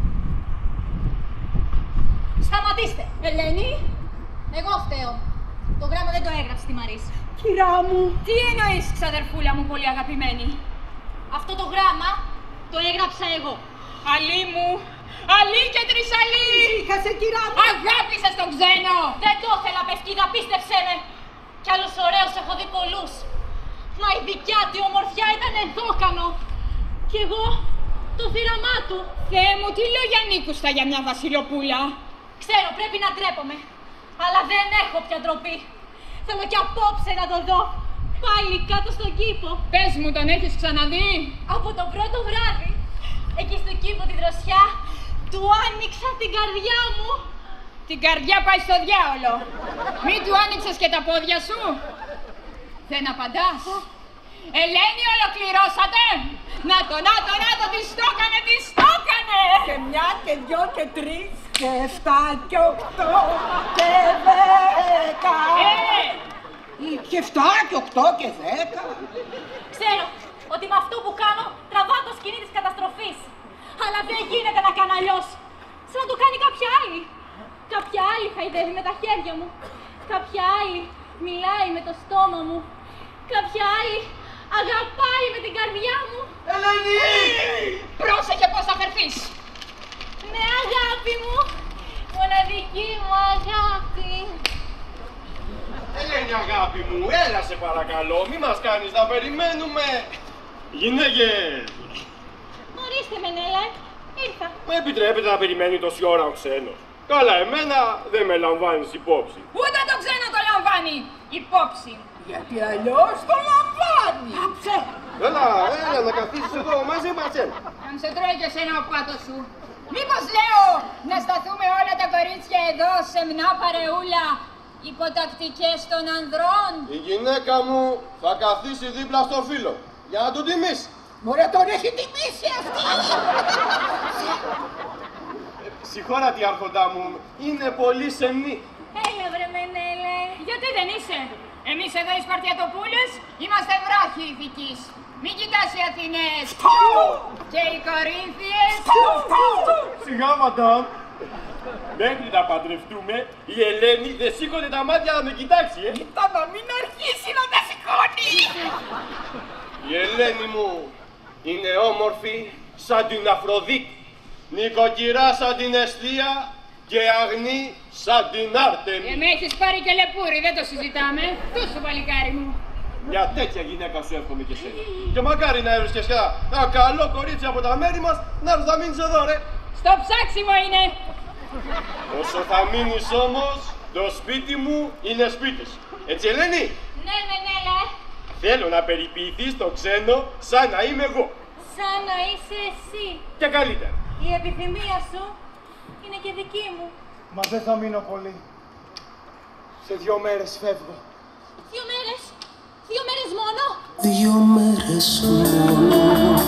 Σταματήστε. Ελένη. Εγώ φταίω. Το γράμμα δεν το έγραψε τη Μαρίς. Κυρά μου. Τι εννοείς, ξαδερφούλα μου πολύ αγαπημένη. Αυτό το γράμμα το έγραψα εγώ. Αλή μου, αλή και τρισαλή! Είχασε, κυρά μου! Αγάπησες τον ξένο! Δεν το ήθελα, Πευκίδα, πίστεψέ με! Κι άλλους ωραίους έχω δει πολλούς. Μα η δικιά του ομορφιά ήταν εδόκανο. Κι εγώ το θύραμά του. Θεέ μου, τι λόγια ανήκουστα για μια βασιλοπούλα. Ξέρω, πρέπει να ντρέπομαι. Αλλά δεν έχω πια ντροπή. Θέλω κι απόψε να το δω. Πάλι κάτω στον κήπο. Πες μου, τον έχεις ξαναδεί? Από το πρώτο βράδυ. Εκεί στον κήπο τη δροσιά, του άνοιξα την καρδιά μου. Την καρδιά πάει στο διάολο. Μην του άνοιξες και τα πόδια σου. Δεν απαντάς. Ελένη, ολοκληρώσατε. Να το, να το, να το, τι το έκανε, τι το έκανε. Και μια και δυο και τρεις και εφτά και οκτώ και δέκα. Ε! Και εφτά και οκτώ και δέκα. Ξέρω ότι με αυτό που κάνω τραβάω το σκηνή της καταστροφής. Αλλά δεν γίνεται να κάνω αλλιώς. Σαν να το κάνει κάποια άλλη. Κάποια άλλη χαϊδεύει με τα χέρια μου. Κάποια άλλη μιλάει με το στόμα μου. Κάποια άλλη αγαπάει με την καρδιά μου. Ελένη! Πρόσεχε πώς θα φερθείς. Ναι, αγάπη μου. Μοναδική μου αγάπη. Ελένη, αγάπη μου, έλα σε παρακαλώ, μη μας κάνεις να περιμένουμε. Γυναίκες! Ορίστε, Μενέλα, ήρθα. Με επιτρέπετε να περιμένει τόση ώρα ο ξένος. Καλά, εμένα δεν με λαμβάνεις υπόψη. Ούτε το ξένο το λαμβάνει υπόψη. Γιατί αλλιώς το λαμβάνει. Άψε! Έλα, έλα να καθίσεις εδώ μαζί μας, έλα. Αν σε τρώει και σένα ο πάτος σου. Μήπως λέω να σταθούμε όλα τα κορίτσια εδώ σε μια παρεούλα υποτακτικές των ανδρών. Η γυναίκα μου θα καθίσει δίπλα στο φίλο για να τον τιμήσει. Μωρέ, τον έχει τιμήσει αυτή. Συγχώρατη, άρχοντά μου, είναι πολύ σεμνή. Έλα, βρε Μενέλε. Γιατί δεν είσαι? Εμείς εδώ οι Σπαρτιατοπούλες είμαστε βράχοι ηθικής. Μην κοιτάς οι Αθηνές και οι Κορίνθιες. Σιγά, μαντάμ. Μέχρι να παντρευτούμε, η Ελένη δεν σήκωνε τα μάτια να με κοιτάξει, ε. Κοίτα να μην αρχίσει να τα σηκώνει. Η Ελένη μου είναι όμορφη σαν την Αφροδίτη, νοικοκυρά σαν την Εστία και αγνή σαν την Άρτεμη. Ε, με έχεις πάρει και λεπούρι, δεν το συζητάμε. Του σου, παλικάρι μου. Μια τέτοια γυναίκα σου εύχομαι και εσένα. Και μακάρι να έβρισκες και ένα καλό κορίτσι από τα μέρη μας να έρθει να μείνεις εδώ, ρε. Στο ψάξιμο είναι. Όσο θα μείνεις όμως, το σπίτι μου είναι σπίτι σου. Έτσι, Ελένη? Ναι, Μενέλα. Θέλω να περιποιηθείς το ξένο σαν να είμαι εγώ. Σαν να είσαι εσύ. Και καλύτερα. Η επιθυμία σου είναι και δική μου. Μα δεν θα μείνω πολύ. Σε δύο μέρες φεύγω. Δύο μέρες. Δύο μέρες μόνο. Δύο μέρες μόνο.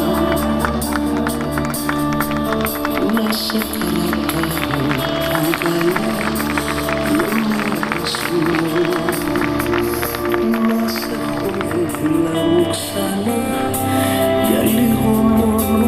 Να σε κρατάω αγκαλιά. Δύο μέρες μόνο. Να σε έχω δίπλα μου ξανά. Για λίγο μόνο.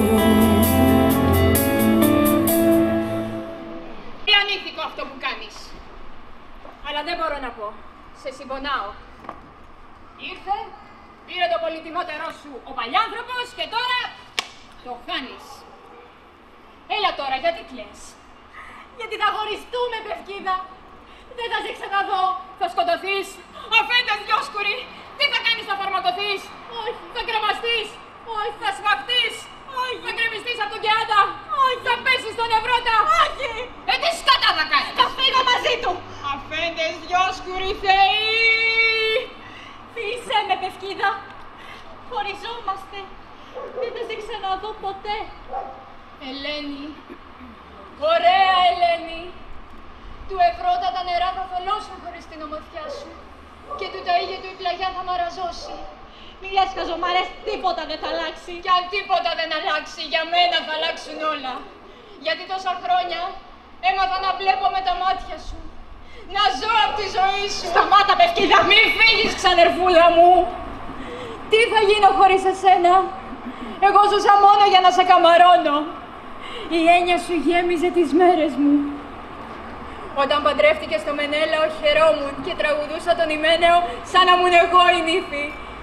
Τι ανήθικο αυτό που κάνεις. Αλλά δεν μπορώ να πω. Σε συμπονάω. Ήρθε, πήρε το πολυτιμότερό σου ο παλιάνθρωπος και τώρα το χάνεις. Έλα τώρα, γιατί κλαις? Γιατί θα χωριστούμε, Πευκίδα. Δεν θα σε ξαναδώ. Θα σκοτωθείς. Αφέντες δυόσκουροι. Τι θα κάνεις, θα φαρμακοθείς? Όχι. Θα κρεμαστείς? Όχι. Θα σφαχτείς? Όχι. Θα γκρεμιστείς από τον Κεάτα? Όχι. Θα πέσεις στον Ευρώτα? Όχι. Ε, τι σκατά θα κάνεις? Θα φύγω μαζί του. Αφέντες δυόσκουροι θεοί. Φίλησέ με, Πευκίδα. Χωριζόμαστε. Δεν θα σε ξαναδώ ποτέ. Ελένη. Ωραία, Ελένη. Του Ευρώτα τα νερά θα θολώσουν χωρίς την ομορφιά σου. Και του τα ίδια του η πλαγιά θα μαραζώσει. Μη λες χαζομάρες, τίποτα δεν θα αλλάξει. Κι αν τίποτα δεν αλλάξει, για μένα θα αλλάξουν όλα. Γιατί τόσα χρόνια έμαθα να βλέπω με τα μάτια σου. Να ζω από τη ζωή σου. Σταμάτα, Πευκίδα. Μη φύγεις, ξαδερφούλα μου. Τι θα γίνω χωρίς εσένα? Εγώ ζούσα μόνο για να σε καμαρώνω. Η έννοια σου γέμιζε τις μέρες μου. Όταν παντρεύτηκε στο Μενέλαο χαιρόμουν και τραγουδούσα τον Ιμένεο σαν να ήμουν εγώ η νύφη.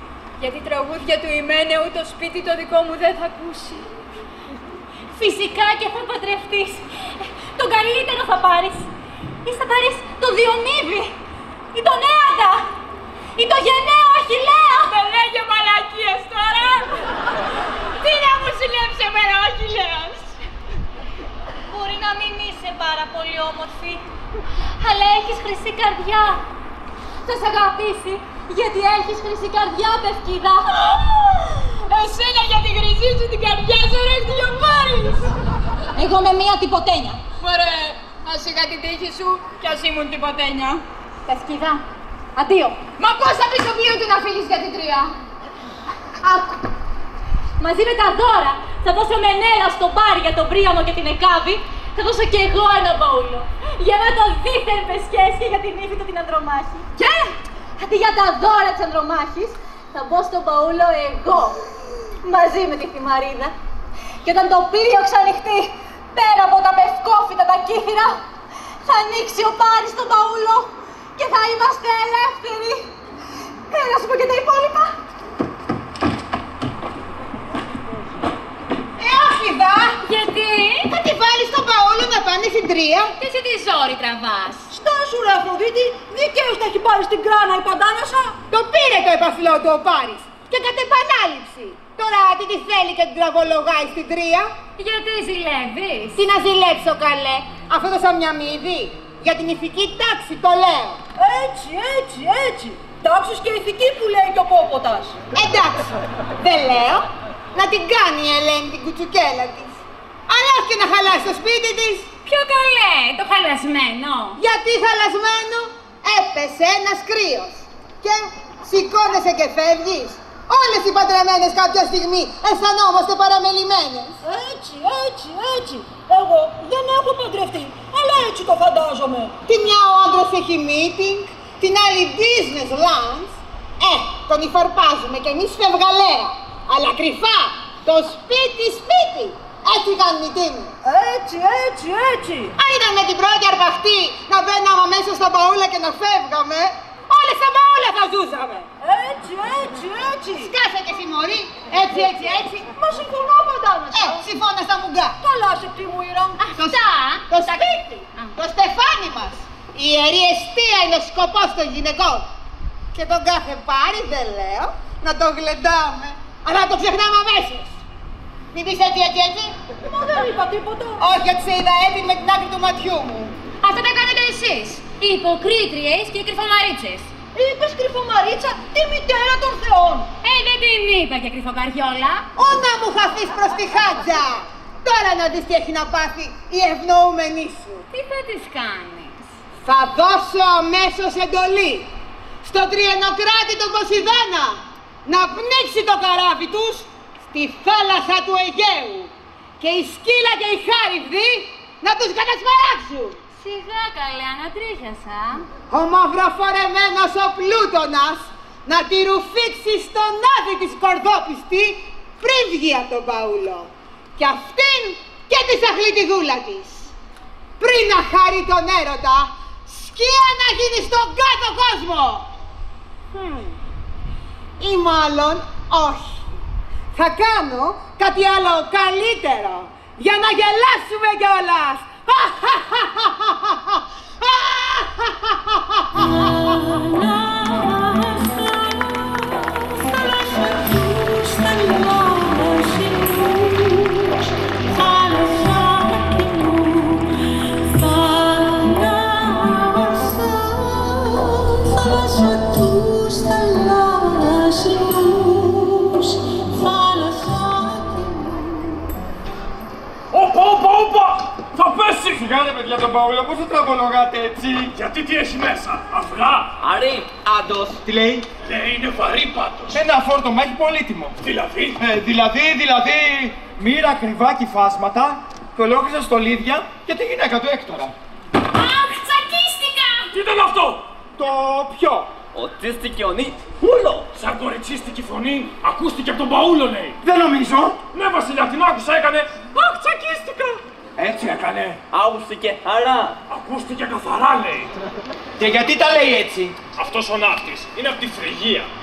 Γιατί τραγούδια του Ημένεου το σπίτι το δικό μου δεν θα ακούσει. Φυσικά και θα παντρευτείς. Τον καλύτερο θα πάρεις. Ή θα πάρεις το Διονύδη. Ή τον Έαντα. Ή το γενναίο Αχιλλέα. Δεν λέγε μαλακίες τώρα. Τι να μου συλλέψει εμένα ο Αχιλλέας. Μπορεί να μην είσαι πάρα πολύ όμορφη, αλλά έχεις χρυσή καρδιά. Θα σ' αγαπήσει, γιατί έχεις χρυσή καρδιά, Πευκίδα. Εσένα για την χρυσή σου την καρδιά σου ρε Διομάρης. Εγώ με μία τυποτένια. Μωρέ, ας είχα την τύχη σου κι ας ήμουν τυποτένια. Πευκίδα, αντίο. Μα πώς θα πεις το πλοίο του να φύγεις για την τρία. Άκου. Μαζί με τα δώρα θα δώσω μενέλα στον Πάρη για τον Πρίαμο και την Εκάβη. Θα δώσω κι εγώ ένα μπαούλο. Για να το δίθεν πεσχές και για την ύφη του την Ανδρομάχη. Και αντί για τα δώρα της Ανδρομάχης, θα μπω στον μπαούλο εγώ. Μαζί με τη Θυμαρίδα. Και όταν το πλοίο ξανοιχτεί πέρα από τα πευκόφυτα τα κύθυρα, θα ανοίξει ο Πάρης τον μπαούλο και θα είμαστε ελεύθεροι. Έλα να σου πω και τα υπόλοιπα. Άχιδα! Γιατί? Θα τη βάλεις στον παόλο να πάνε στην τρία. Και εσύ τι ζόρι τραβάς. Στάσου ρε Αφροδίτη, δικαίως τα έχει πάρει στην κράνα η Παντάνασα. Το πήρε το επαφλό του ο Πάρης. Και κατ' επανάληψη. Τώρα τι τη θέλει και την τραβολογάει στην τρία. Γιατί ζηλεύεις? Τι να ζηλέψω καλέ. Αυτό το σαμιαμίδι. Για την ηθική τάξη το λέω. Έτσι, έτσι, έτσι. Τάξεις και ηθική που λέει και ο Πόποτας. Εντάξει, δεν λέω. Να την κάνει η Ελένη την κουτσουκέλα της. Αλλά και να χαλάσει το σπίτι της. Ποιο καλέ, το χαλασμένο. Γιατί χαλασμένο? Έπεσε ένας κρύος. Και σηκώνεσαι και φεύγεις. Όλες οι παντρεμένες κάποια στιγμή αισθανόμαστε παραμελημένες. Έτσι, έτσι, έτσι. Εγώ δεν έχω παντρευτεί, αλλά έτσι το φαντάζομαι. Τη μια ο άντρας έχει meeting, την άλλη business lunch. Ε, τον υφαρπάζουμε κι εμείς φευγαλέα. Αλλά κρυφά, το σπίτι σπίτι. Έτσι κάνουν οι τίμοι. Έτσι, έτσι, έτσι. Αν ήταν με την πρώτη αρπαχτή να μπαίναμε μέσα στα μπαούλα και να φεύγαμε, όλες τα μπαούλα θα ζούσαμε. Έτσι, έτσι, έτσι. Σκάσε και εσύ μωρή. Έτσι, έτσι, έτσι. Μα συμφωνώ Παντάνασα. Ε, συμφώνα στα μουγκά. Καλά σε τι μου ήρα. Αυτά, το σπίτι, το στεφάνι μας. Η ιερή εστία είναι ο σκοπός των γυναικών. Και τον κάθε Πάρη δεν λέω να το γλεντάμε, αλλά να το ξεχνάμε αμέσως. Μην πεις έτσι, έτσι, έτσι. Μα δεν είπα τίποτα. Όχι, γιατί σε είδα έτοιμη με την άκρη του ματιού μου. Αυτό τα κάνετε εσείς, οι υποκρίτριες και οι κρυφομαρίτσες. Είπες κρυφομαρίτσα, τη μητέρα των θεών. Ε, δεν την είπα και κρυφοκαριόλα. Ω να μου χαθείς προς τη χάτζα. Τώρα να δεις τι έχει να πάθει η ευνοούμενη σου. Τι θα της κάνεις? Θα δώσω αμέσως εντολή στον τριενοκράτη τον Ποσειδώνα να πνίξει το καράβι τους στη θάλασσα του Αιγαίου και η σκύλα και η χάριβδη να τους κατασπαράξουν. Σιγά καλέ, ανατρίχιασα. Ο μαυροφορεμένος ο Πλούτονας να τη ρουφήξει στον άδη της Κορδόπιστη πριν βγει από τον παούλο. Και αυτήν και τη σαχλιτιδούλα της. Πριν να χάρει τον έρωτα, σκία να γίνει στον κάτω κόσμο. Hm. Ή μάλλον όχι. Θα κάνω κάτι άλλο καλύτερο για να γελάσουμε κιόλας. Όπα, όπα, όπα! Θα πέσει! Σιγά ρε παιδιά τον Παύλο, πώς θα τραβολογάτε έτσι? Γιατί τι έχει μέσα, αυγά! Αρή, άντος. Τι λέει? Λέει είναι βαρύ πάντως. Ένα φόρτωμα, έχει πολύτιμο. Δηλαδή? Ε, δηλαδή, δηλαδή, μοίρα ακριβά κυφάσματα και ολόκληρα στολίδια για τη γυναίκα του Έκτορα. Αχ, τσακίστηκα! Τι ήταν αυτό? Το ποιο? Οτίστηκε ο νη, ούλο! Σαν κοριτσίστικη φωνή, ακούστηκε από τον Παούλο λέει. Δεν νομίζω. Ναι βασιλιά, την άκουσα, έκανε. Αχ, τσακίστηκα! Έτσι έκανε. Άουστηκε χαρά. Ακούστηκε καθαρά λέει. Και γιατί τα λέει έτσι? Αυτός ο ναύτης είναι από τη Φρυγία.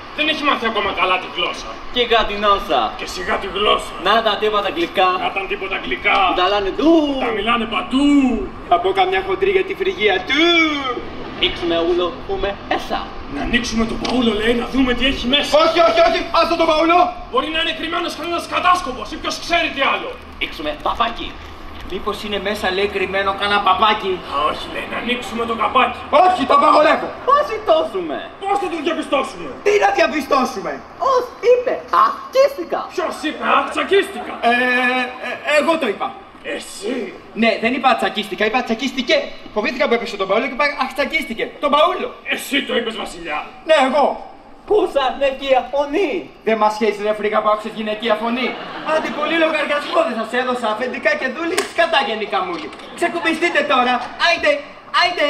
Δεν έχει μάθει ακόμα καλά τη γλώσσα. Και γατινόσα. Και σιγά τη γλώσσα. Να τα τίποτα γλυκά. Να τα τίποτα γλυκά. Που τα λάνε του. Τα μιλάνε παντού. Θα πω καμιά χοντρή για τη φρυγία του. Ανοίξουμε ούλο, πούμε έσα. Να ανοίξουμε το παούλο, λέει, να δούμε τι έχει μέσα. Όχι, όχι, όχι, άστο το παούλο. Μπορεί να είναι κρυμμένος κανένας κατάσκοπος ή ποιος ξέρει τι άλλο. Ανοίξουμε παπάκι. Μήπως είναι μέσα, λέει, κρυμμένο κανένα παπάκι. Α, όχι, λέει, να ανοίξουμε το καπάκι. Όχι, το απαγορεύω. Πώς ζητώσουμε. Πώς θα το διαπιστώσουμε. Τι να διαπιστώσουμε. Ως είπε. Αχ, Ποιος είπε, αχ, τσακίστηκα. Ε, ε, εγώ το είπα. Εσύ. Ναι, δεν είπα τσακίστηκα, είπα τσακίστηκε. Φοβήθηκα που έπεσε τον Παούλο και είπα αχ, τσακίστηκε. Τον Παούλο. Εσύ το είπες, βασιλιά. Ναι, εγώ. Πούσα γυναικεία φωνή. Δεν μας σχέζει, ρε φρίγα, που άκουσες γυναικεία φωνή. Άντε, πολύ λογαριασμό δεν σας έδωσα. Αφεντικά και δούλη, σκατά γενικά μούλη. Ξεκουμπιστείτε τώρα. Άιντε, άιντε.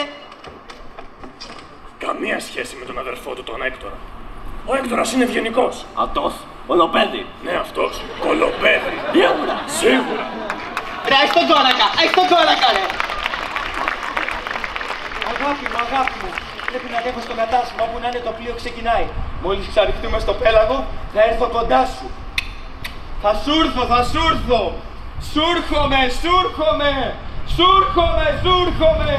Καμία σχέση με τον αδερφό του, τον Έκτορα. Ο Έκτορας είναι ευγενικός. Αυτός, κολοπέδι. Ναι, αυτός, κολοπέδι. Σίγουρα. Σίγουρα. Ρε, έχεις τον κόρακα, έχεις τον κόρακα, ρε. Αγάπη μου, αγάπη μου. Πρέπει να ανέβω στο μετάσχημα όπου να είναι το πλοίο ξεκινάει. Μόλις ξαρριχτούμε στο πέλαγο, θα έρθω κοντά σου. Θα σου έρθω, θα σου έρθω. Σου έρχομαι, σου έρχομαι. Σου έρχομαι, σου έρχομαι.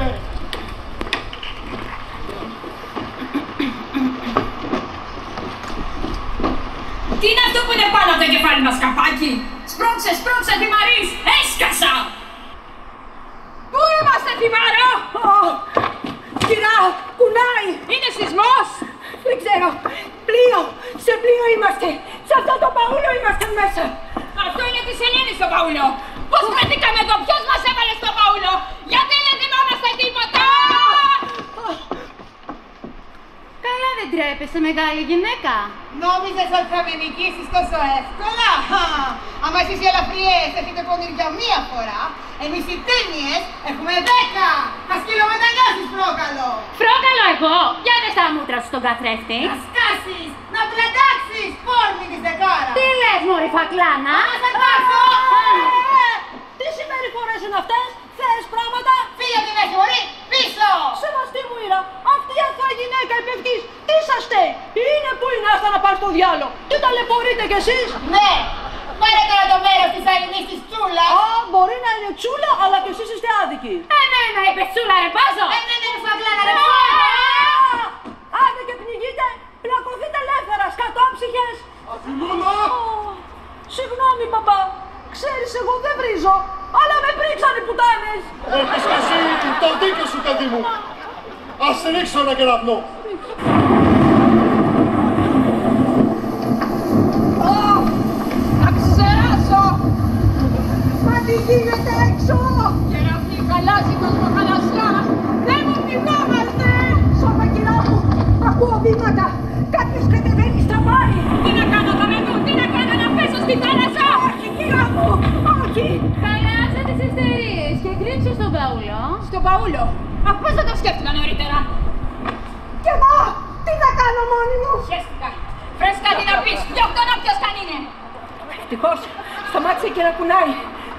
Τι είναι αυτό που είναι πάνω από το κεφάλι μας, καπάκι! Σπρώξε, σπρώξε, Δημαρής! Έσκασα! Πού είμαστε, Δημαρό! Κυρά, κουνάει! Είναι σεισμός! Δεν ξέρω. Πλοίο! Σε πλοίο είμαστε! Σε αυτό το παούλο είμαστε μέσα! Αυτό είναι της Ελένης το παούλο! Πώς βρεθήκαμε εδώ, ποιος μας έβαλε στο παούλο! Γιατί δεν θυμάμαστε τίποτα! Καλά δεν τρέπεσαι, μεγάλη γυναίκα. Νόμιζες ότι θα με νικήσεις τόσο εύκολα. Άμα εσείς οι ελαφριές έχετε πονηριά μία φορά, εμείς οι τίμιες έχουμε δέκα. Θα σκυλομετανιώσεις, πρόκαλο. Πρόκαλο εγώ. Για δες τα μούτρα σου στον καθρέφτη. Να σκάσεις, να πλατάξεις, φόρμη της δεκάρα. Τι λες, μωρή φακλάνα. Άμα θα πάρθω. Τι συμπεριφορές είναι αυτές, θες πράγματα. Φύγε από τη μέση, μωρή, πίσω. Σεβαστή μου Ήρα, αυτή η αθώα γυναίκα επευκής, τι σας στέει. Είναι που είναι άστα να πάρει στο διάλο. Τι ταλαιπωρείτε κι εσείς. Ναι, πάρε τώρα το μέρος της αλληνής της τσούλας. Α, μπορεί να είναι τσούλα, αλλά κι εσείς είστε άδικοι. Εμένα είπε τσούλα, ρε πάζω. Εμένα ρε φαγκλάνα, ρε άντε και πνιγείτε, πλακωθείτε ελεύθερα, σκατόψυχες. Αθηνούλα! Συγγνώμη, παπά. Ξέρεις, εγώ δεν βρίζω, αλλά με πρίξαν οι πουτάνες. Έχεις και εσύ το δίκιο σου, παιδί μου. Ας ρίξω ένα κεραυνό. Θα ξεράσω. Μα τι γίνεται έξω. Κεραυνή χαλάζει, κοσμοχαλασιά. Δεν μου πνιγόμαστε. Σώμα, κυρά μου, ακούω βήματα. Κάποιος κατεβαίνει στα πάρη. Τι να κάνω, θα με δουν, τι να κάνω, να πέσω στη θάλασσα. Όχι, κυρά μου, όχι. Χαλάσε τις ιστερίες και κρύψε στον παούλο. Στον παούλο. Αχ, πώς δεν το σκέφτηκα νωρίτερα. Και εγώ, τι θα κάνω μόνη μου. Χαίστηκα. Βρες κάτι να πεις, διώχτω να ποιος καν είναι. Ευτυχώς, σταμάτησε και να κουνάει.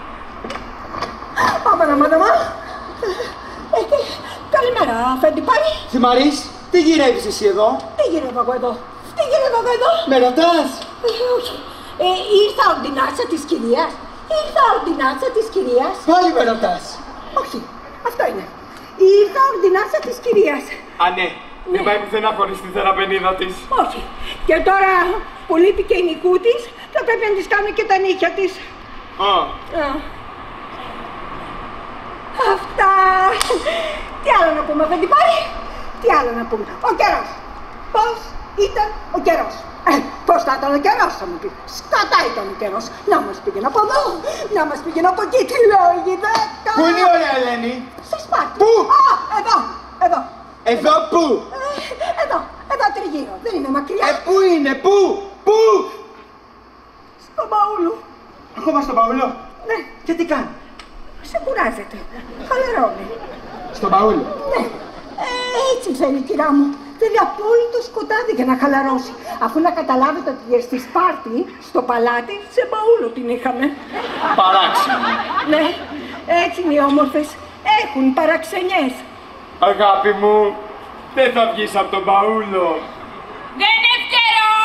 Άμα να μάνα, ε, καλημέρα, Φέντη πάλι. Θυμαρής, τι γυρεύεις εσύ εδώ. Τι γυρεύω εγώ εδώ, τι γυρεύω εγώ εδώ. Με ρωτάς. Ε, όχι, ε, ήρθα ορδινάτσα της κυρίας. Ήρθα ορδινάτσα της κυρίας. Πάλι με ρωτάς. Όχι, αυτό είναι. Ήρθα ορδινάτσα της κυρίας. Α, ναι. Δεν πάει πουθενά χωρίς τη θεραπενίδα της. Όχι. Και τώρα που λείπει και η νικού της, θα πρέπει να της κάνω και τα νύχια της. Α. Α. Αυτά. Τι άλλο να πούμε, Φέντη πάλι. Τι άλλο να πούμε. Ο καιρός. Πώς ήταν ο καιρός. Ε, πώς θα ήταν ο καιρός, θα μου πει. Σκατά ήταν ο καιρός. Να μας πήγαινε από εδώ, να μας πήγαινε από εκεί. Τι λέω η γυναίκα. Πού είναι η ωραία Ελένη. Στη Σπάρτη. Πού. Α, εδώ, εδώ. Εδώ πού. Ε, εδώ, εδώ τριγύρω. Δεν είναι μακριά. Ε, πού είναι, πού, πού. Στον παούλο. Ακόμα στον Παούλο. Ναι. Και τι κάνει. Σε κουράζεται. Χαλαρώνει. Στον Παούλο. Ναι. Ε, έτσι θέλει, κυρά μου. Θέλει απόλυτο σκοτάδι για να χαλαρώσει. Αφού να καταλάβετε ότι στη Σπάρτη, στο παλάτι, σε παούλο την είχαμε. Παράξενο. Ναι, έτσι είναι οι όμορφες. Έχουν παραξενιές. Αγάπη μου, δεν θα βγεις από τον Παούλο. Δεν είναι καιρό.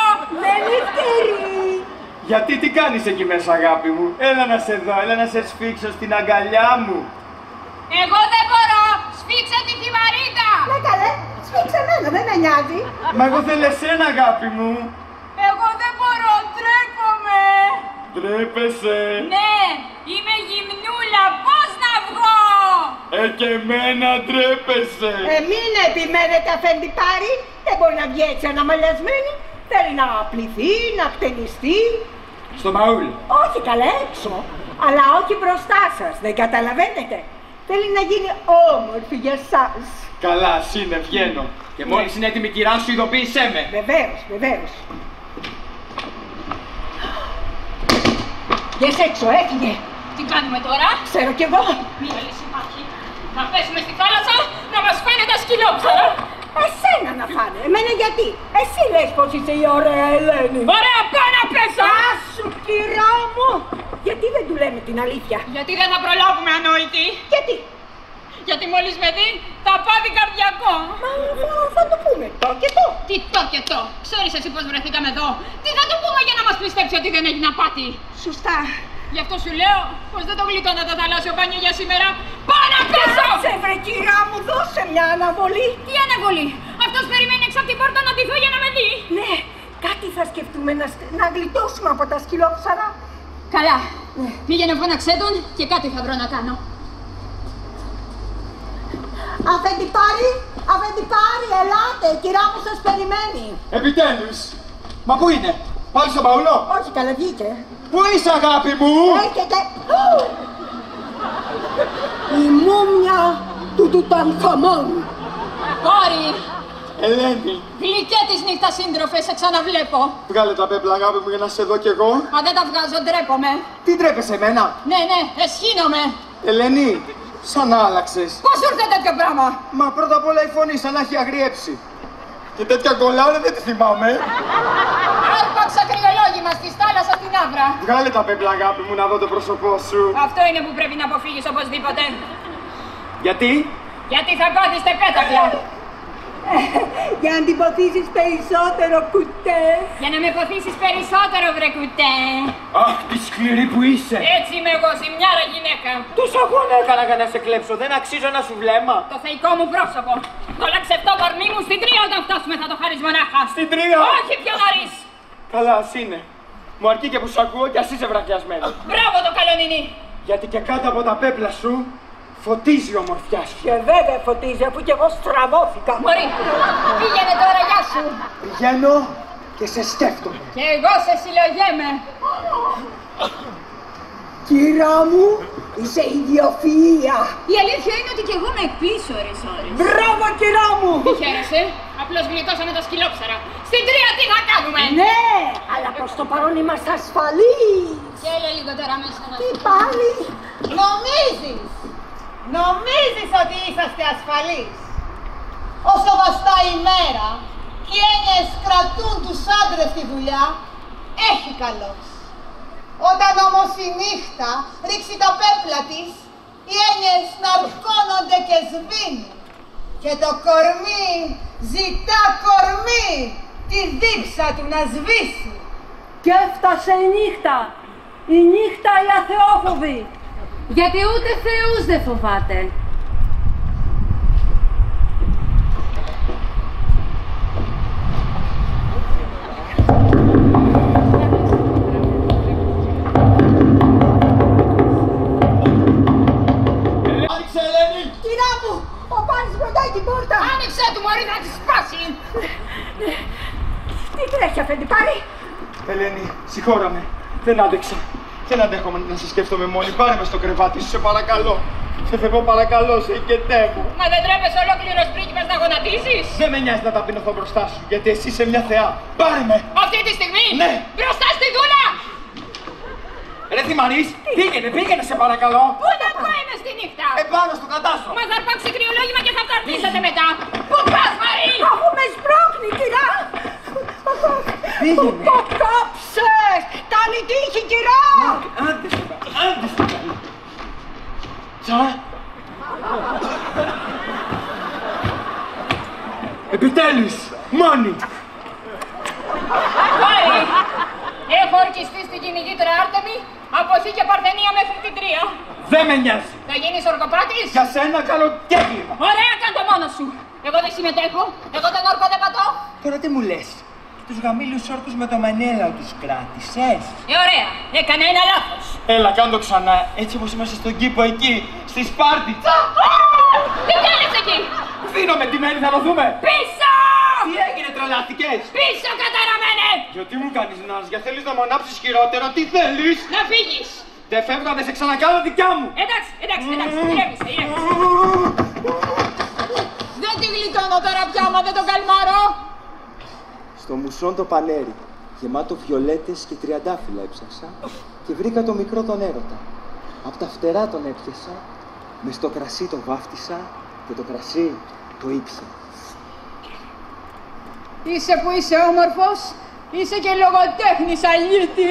Γιατί τι κάνεις εκεί μέσα, αγάπη μου? Έλα να σε δω, έλα να σε σφίξω στην αγκαλιά μου. Εγώ δεν μπορώ! Σφίξε τη θυμαρίδα! Ναι καλέ, σφίξε εμένα, δεν με νοιάζει. Μα εγώ θέλω εσένα, αγάπη μου. Εγώ δεν μπορώ, ντρέπομαι! Ντρέπεσαι. Ναι, είμαι γυμνούλα, πώς να βγω! Ε, και εμένα ντρέπεσαι. Ε, μην επιμένετε, αφέντη Πάρη. Δεν μπορεί να βγει έτσι αναμαλιασμένη. Θέλει να πληθεί, να χτενιστεί. Στο μαούλ. Όχι καλέ, έξω. Αλλά όχι μπροστά σας, δεν καταλαβαίνετε. Θέλει να γίνει όμορφη για σας. Καλά, ας είναι, βγαίνω. Και μόλις είναι έτοιμη η κυρά σου, ειδοποίησέ με. Βεβαίως, βεβαίως. Βγες έξω, έφυγε. Τι κάνουμε τώρα? Ξέρω κι εγώ. Μία λύση υπάρχει. Να πέσουμε στη θάλασσα, να μας φάνε τα σκυλόψαρα. Εσένα να φάνε, εμένα γιατί? Εσύ λες πως είσαι η ωραία Ελένη. Ωραία, πάω να πέσω! Άσου, κυρά μου! Γιατί δεν του λέμε την αλήθεια? Γιατί δεν θα προλάβουμε, ανόητη. Γιατί? Γιατί μόλις με δει, θα πάθει καρδιακό. Μα θα, θα το πούμε το και το. Τι το και το. Ξέρεις εσύ πώς βρεθήκαμε εδώ. Τι θα του πούμε για να μας πιστέψει ότι δεν έγινε απάτη. Σωστά. Γι' αυτό σου λέω πως δεν το γλιτώνα το θαλάσσιο μπάνιο για σήμερα. Πάω να πέσω! Κάτσε βρε κυρά μου, δώσε μια αναβολή. Τι αναβολή? Αυτός περιμένει έξω από την πόρτα να ντυθώ για να με δει. Ναι, κάτι θα σκεφτούμε να, να γλιτώσουμε από τα σκυλόψαρα. Καλά. Ναι. Πήγαινε φώναξέ τον και κάτι θα βρω να κάνω. Αφέντη Πάρη, αφέντη Πάρη, ελάτε, η κυρά μου σας περιμένει. Επιτέλους. Μα πού είναι? Πάλι στο μπαουλό? Όχι, καλά βγήκε. Πού είσαι, αγάπη μου? Έρχεται. Η μούμια του Τουτανχαμών. Κόρη! Ελένη. Γλυκέ της νύχτας σύντροφε, σε ξαναβλέπω. Βγάλε τα πέπλα, αγάπη μου, για να σε δω κι εγώ. Μα δεν τα βγάζω, ντρέπομαι. Τι ντρέπεσαι εμένα? Ναι, ναι, εσχύνομαι. Ελένη, σαν άλλαξες. Πώς σου ήρθε τέτοιο πράγμα? Μα πρώτα απ' όλα η φωνή σαν να έχει αγριέψει. Και τέτοια κολλάρα δεν τη θυμάμαι. Άρπαξα κρυολόγημα στη θάλασσα στην Άβρα. Βγάλε τα πέπλα, αγάπη μου, να δω το πρόσωπό σου. Αυτό είναι που πρέπει να αποφύγεις οπωσδήποτε. Γιατί? Γιατί θα πάθεις τεπέτακλα. Για να την ποθήσεις περισσότερο, κουτέ. Για να με ποθήσεις περισσότερο, βρε κουτέ. Αχ, τι σκληρή που είσαι. Έτσι είμαι εγώ, ζημιάρα γυναίκα. Τους αγώνα έκανα για να σε κλέψω, δεν αξίζω να σου βλέμμα. Το θεϊκό μου πρόσωπο. Το λαξευτό κορμί μου στην τρία όταν φτάσουμε θα το χάρεις μονάχα. Στην τρία. Όχι πιο νωρίς. Καλά, ας είναι. Μου αρκεί και που σ' ακούω κι ας είσαι βραχιασμένη. Μπράβο το καλονινί. Γιατί και κάτω από τα πέπλα σου φωτίζει η ομορφιά σου. Και βέβαια φωτίζει, αφού κι εγώ στραβώθηκα. Μωρή, πήγαινε τώρα, γεια σου. Πηγαίνω και σε σκέφτομαι. Και εγώ σε συλλογέμαι. Κυρά μου, είσαι ιδιοφυΐα. Η αλήθεια είναι ότι κι εγώ με εκπίσω ώρες ώρες. Μπράβο, κυρά μου. Μη χαίρεσαι, απλώς γλιτώσαμε τα σκυλόψαρα. Στην τρία τι θα κάνουμε? Ναι, αλλά προς το παρόν είμαστε ασφαλείς. Και έλε λίγο τώρα μέσα να... Τι πάλι? Νομίζεις, νομίζεις ότι είσαστε ασφαλείς. Όσο βαστά η μέρα και οι έννοιες κρατούν τους άντρες στη δουλειά, έχει καλός. Όταν όμως η νύχτα ρίξει τα πέπλα της, οι έννοιες ναρκώνονται και σβήνουν. Και το κορμί ζητά κορμί, τη δίψα του να σβήσει. Και έφτασε η νύχτα, η νύχτα η αθεόφοβη. Γιατί ούτε θεούς δεν φοβάται. Άνοιξε, Ελένη! Κυρά μου, ο Πάρης πετάει την πόρτα. Άνοιξε του, μωρή, να τη σπάσει. Τι τρέχει, αφέντη Πάρη? Ελένη, συγχώρα με. Δεν άντεξα. Δεν αντέχομαι να σε σκέφτομαι μόνη. Πάρε με στο κρεβάτι σου, σε παρακαλώ. Σε φεύγω, παρακαλώ, σε οικετεύω. Μα δεν τρέπεσαι ολόκληρος πρίγκιπας να γονατίσεις? Δεν με νοιάζει να ταπεινωθώ μπροστά σου, γιατί εσύ είσαι μια θεά. Πάρε με! Αυτή τη στιγμή? Ναι! Μπροστά στη δούλα! Ρε Θυμαρής, πήγαινε, πήγαινε σε παρακαλώ. Πού να πάει μες τη νύχτα? Επάνω στο κατάστρο. Μα θα αρπάξει κρυολόγημα και θα τα αρτήσετε μετά. Πού πας, Μαρή? Αφού με σπρώχνει, κυρά. Πήγαινε. Το κάψε! Καλή τύχη, κυρά! Άντε σου, άντε σου. Τσα. Επιτέλους, μόνη. Μαρή, έχω έχω ορκιστεί στην κυνηγήτρια Άρτεμη από εκεί και Παρθενία μέχρι την Τρία. Δεν με νοιάζει. Θα γίνεις ορκοπράτης. Για σένα κάνω και έγκλημα. Ωραία, κάντο μόνο σου. Εγώ δεν συμμετέχω. Εγώ τον όρκο δεν πατώ. Τώρα τι μου λες. Τους γαμήλους όρκους με το Μανέλα τους κράτησες. Ε, ωραία. Έκανα ένα λάθος. Έλα, κάνε το ξανά. Έτσι όπως είμαστε στον κήπο εκεί, στη Σπάρτη. Τι κάνεις εκεί. Δίνω με τη μένη, θα δοθούμε. Πίσω! Τι έγινε, τρελάθηκες. Πίσω, καταραμένε. Γιατί μου κάνεις νάζια, θέλεις να μου ανάψεις χειρότερα, τι θέλεις. Να φύγεις. Δεν φεύγω, δεν σε ξανακάνω δικιά μου. Εντάξει, εντάξει, εντάξει, ηρέμησε, ηρέμησε. Δεν τη γλιτώνω τώρα πια, μα δεν τον καλμάρω. Στο μουσόν το πανέρι, γεμάτο βιολέτες και τριαντάφυλλα έψασα και βρήκα το μικρό τον έρωτα. Απ' τα φτερά τον έπιασα, μες στο κρασί τον βάφτισα και το κρασί το ήπια. Είσαι που είσαι όμορφος, είσαι και λογοτέχνης, αλήτη.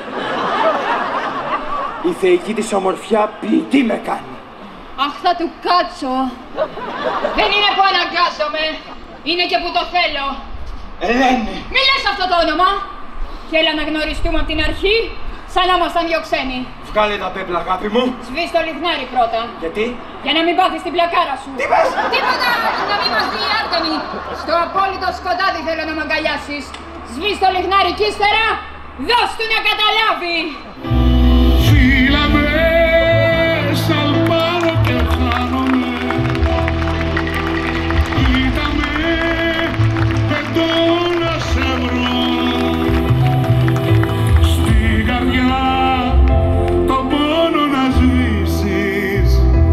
Η θεϊκή της ομορφιά ποιητή με κάνει. Αχ, θα του κάτσω. Δεν είναι που αναγκάζομαι, είναι και που το θέλω. Ελένη! Μη λες αυτό το όνομα! Και έλα να γνωριστούμε από την αρχή, σαν να ήμασταν δυο ξένοι. Βγάλε τα πέπλα, αγάπη μου. Σβείς το λιχνάρι πρώτα. Γιατί? Για να μην πάθεις την πλακάρα σου. Τι πες? Τίποτα! Να μην μας δει η Άρτεμη. Στο απόλυτο σκοτάδι θέλω να μ' αγκαλιάσεις. Σβείς το λιχνάρι κι ύστερα, δώσ' του να καταλάβει. Φίλα με, σαλπάρω και χάνομαι. Κοίτα με, πετώ να σε βρω. Στην καρδιά το πόνο να σβήσεις.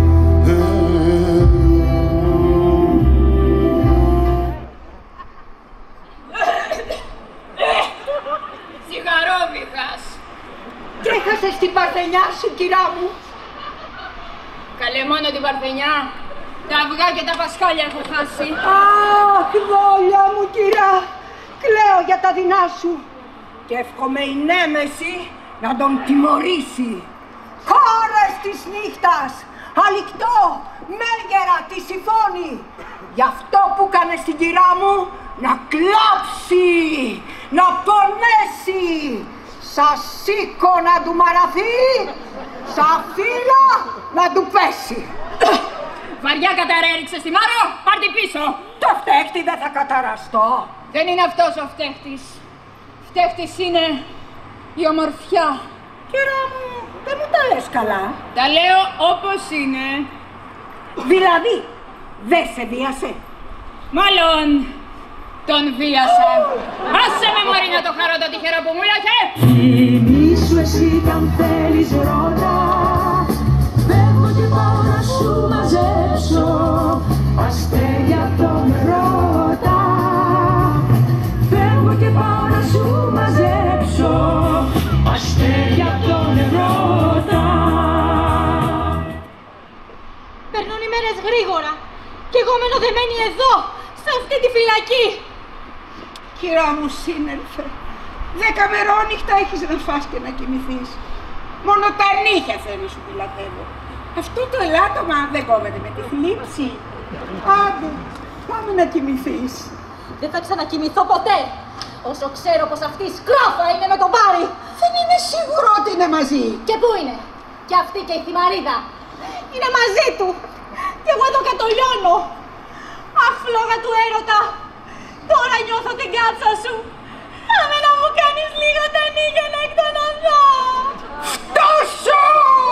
Σιγαρόβιχας. Τρέχασες την Παρθενιά σου, κυρά μου. Καλέ μόνο την Παρθενιά. Τα αυγά και τα πασχάλια έχω χάσει. Αχ, δόλια μου, κυρά. Κλαίω για τα δεινά σου. Και εύχομαι η Νέμεση να τον τιμωρήσει. Κόρες της νύχτας, αλικτό, μέγερα τη συμφώνει. Γι' αυτό που έκανε στην κυρά μου να κλάψει, να πονέσει. Σα σήκω να του μαραθεί, σα φύλλα να του πέσει. Βαριά κατάρα έριξες τη Μάρο, πάρ' την πίσω. Το φταίχτη δεν θα καταραστώ. Δεν είναι αυτός ο φταίχτης. Φταίχτης είναι η ομορφιά. Κυρά μου, δεν μου τα λες καλά. Τα λέω όπως είναι. Δηλαδή, δεν σε βίασε. Μάλλον τον βίασα. Άσε με μωρή να το χαρώ το τυχερό που μου έλαχε. Θυμήσου εσύ κι αν θέλεις ρώτα. Φεύγω και πάω να σου μαζέψω αστέρια από τον ρώτα. Φεύγω και πάω να σου μαζέψω αστέρια από τον ρώτα. Περνούν οι μέρες γρήγορα και εγώ μένω δεμένη εδώ, σε αυτή τη φυλακή. Κυρά μου σύνελφε, δέκα μερόνυχτα έχεις να φας και να κοιμηθείς. Μόνο τα νύχια θέλω σου πιλατεύω. Αυτό το ελάττωμα δεν κόβεται με τη θλίψη. Άντε, πάμε να κοιμηθείς. Δεν θα ξανακοιμηθώ ποτέ, όσο ξέρω πως αυτή η σκράφα είναι με τον Πάρη. Δεν είναι σίγουρο ότι είναι μαζί. Και πού είναι? Και αυτή και η θυμαρίδα. Είναι μαζί του. Και εγώ εδώ κατολιώνω. Αχ, φλόγα του έρωτα. Τώρα νιώθω την κάτσα σου. Άμε να μου κάνεις λίγο τα νύχια να εκτονωθώ. Φτάσω!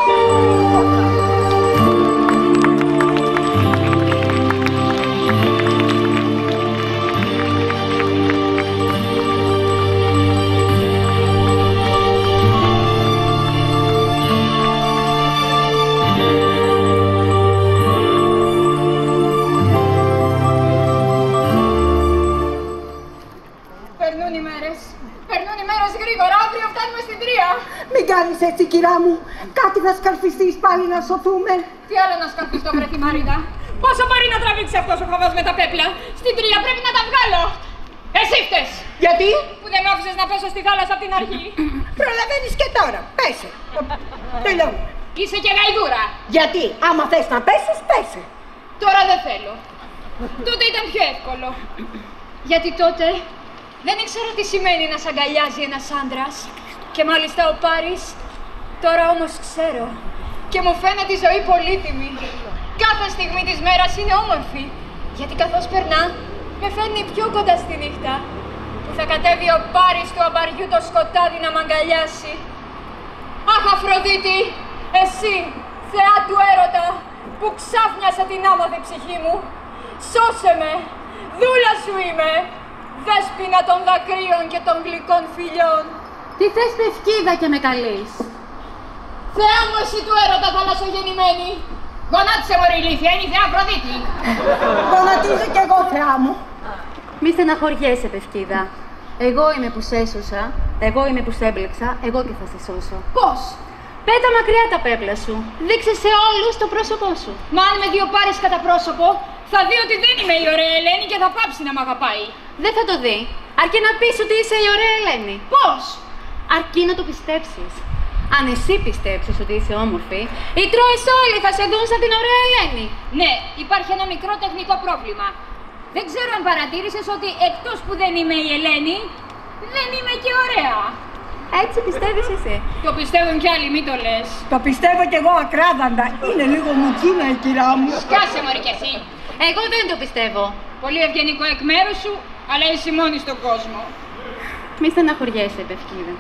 Περνούν οι μέρες. Περνούν οι μέρες γρήγορα. Αύριο φτάνουμε στην Τρία. Μην κάνεις έτσι, κυρά μου. Κάτι θα σκαρφιστείς πάλι να σωθούμε. Τι άλλο να σκαρφιστώ, βρε Μαρίδα. Πόσο μπορεί να τραβήξει αυτός ο χαβός με τα πέπλα. Στην Τρία πρέπει να τα βγάλω. Εσύ φταίς. Γιατί? Που δεν μ' άφησες να πέσω στη θάλασσα από την αρχή. Προλαβαίνεις και τώρα. Πέσε. Τελειώνει. Είσαι και γαϊδούρα. Γιατί? Άμα θες να πέσεις, πέσε. Τώρα δεν θέλω. Τότε ήταν πιο εύκολο. Γιατί τότε δεν ήξερα τι σημαίνει να σ' αγκαλιάζει ένας άντρας. Και μάλιστα ο Πάρης, τώρα όμως ξέρω. Και μου φαίνεται η ζωή πολύτιμη. Κάθε στιγμή της μέρας είναι όμορφη. Γιατί καθώς περνά, με φέρνει πιο κοντά στη νύχτα. Που θα κατέβει ο Πάρης του αμπαριού το σκοτάδι να μ' αγκαλιάσει. Αχ, Αφροδίτη, εσύ, θεά του έρωτα, που ξάφνιασα την άμαθη ψυχή μου. Σώσε με, δούλα σου είμαι, δέσποινα των δακρύων και των γλυκών φιλιών. Τι θες, Πευκίδα, και με καλείς? Θεά μου, εσύ του έρωτα θαλασσογεννημένη. Γονάτισε, μωρή ηλίθεια, είναι η θεά Αφροδίτη. Γονατίζω κι εγώ, θεά μου. Μη στεναχωριέσαι, Πευκίδα. Εγώ είμαι που σε έσωσα, εγώ είμαι που σε έμπλεξα, εγώ και θα σε σώσω. Πώς? Πέτα μακριά τα πέπλα σου. Δείξε σε όλους το πρόσωπό σου. Μα αν με δει ο Πάρης κατά πρόσωπο, θα δει ότι δεν είμαι η ωραία Ελένη και θα πάψει να μ' αγαπάει. Δεν θα το δει. Αρκεί να πεις ότι είσαι η ωραία Ελένη. Πώς? Αρκεί να το πιστέψεις. Αν εσύ πιστέψεις ότι είσαι όμορφη, οι Τρώες όλοι θα σε δουν σαν την ωραία Ελένη. Ναι, υπάρχει ένα μικρό τεχνικό πρόβλημα. Δεν ξέρω αν παρατήρησες ότι εκτός που δεν είμαι η Ελένη, δεν είμαι και ωραία. Έτσι πιστεύεις εσύ? Το πιστεύουν κι άλλοι, μη το λες. Το πιστεύω κι εγώ ακράδαντα. Είναι λίγο μουτσίνα η κυρά μου. Σκάσε, μωρή, κι εσύ. Εγώ δεν το πιστεύω. Πολύ ευγενικό εκ μέρους σου, αλλά είσαι μόνη στον κόσμο. Μη στεναχωριέσαι, Πευκίδα.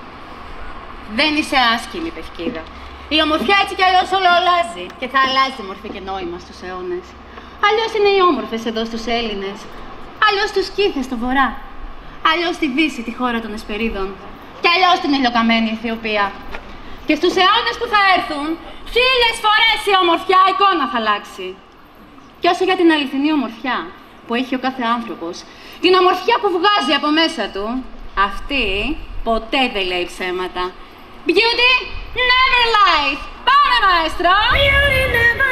Δεν είσαι άσχημη, Πευκίδα. Η ομορφιά έτσι κι αλλιώς όλο αλλάζει. Και θα αλλάζει μορφή και νόημα στους αιώνες. Αλλιώς είναι οι όμορφες εδώ στους Έλληνες. Αλλιώς τους Σκύθες στο βορρά. Αλλιώς στη Δύση, τη χώρα των Εσπερίδων. Και αλλιώς την ηλιοκαμένη Αιθιοπία. Και στους αιώνες που θα έρθουν, χίλιες φορές η ομορφιά εικόνα θα αλλάξει. Και όσο για την αληθινή ομορφιά που έχει ο κάθε άνθρωπος, την ομορφιά που βγάζει από μέσα του, αυτή ποτέ δεν λέει ψέματα. Beauty never lies. Πάμε, μαέστρο! Beauty never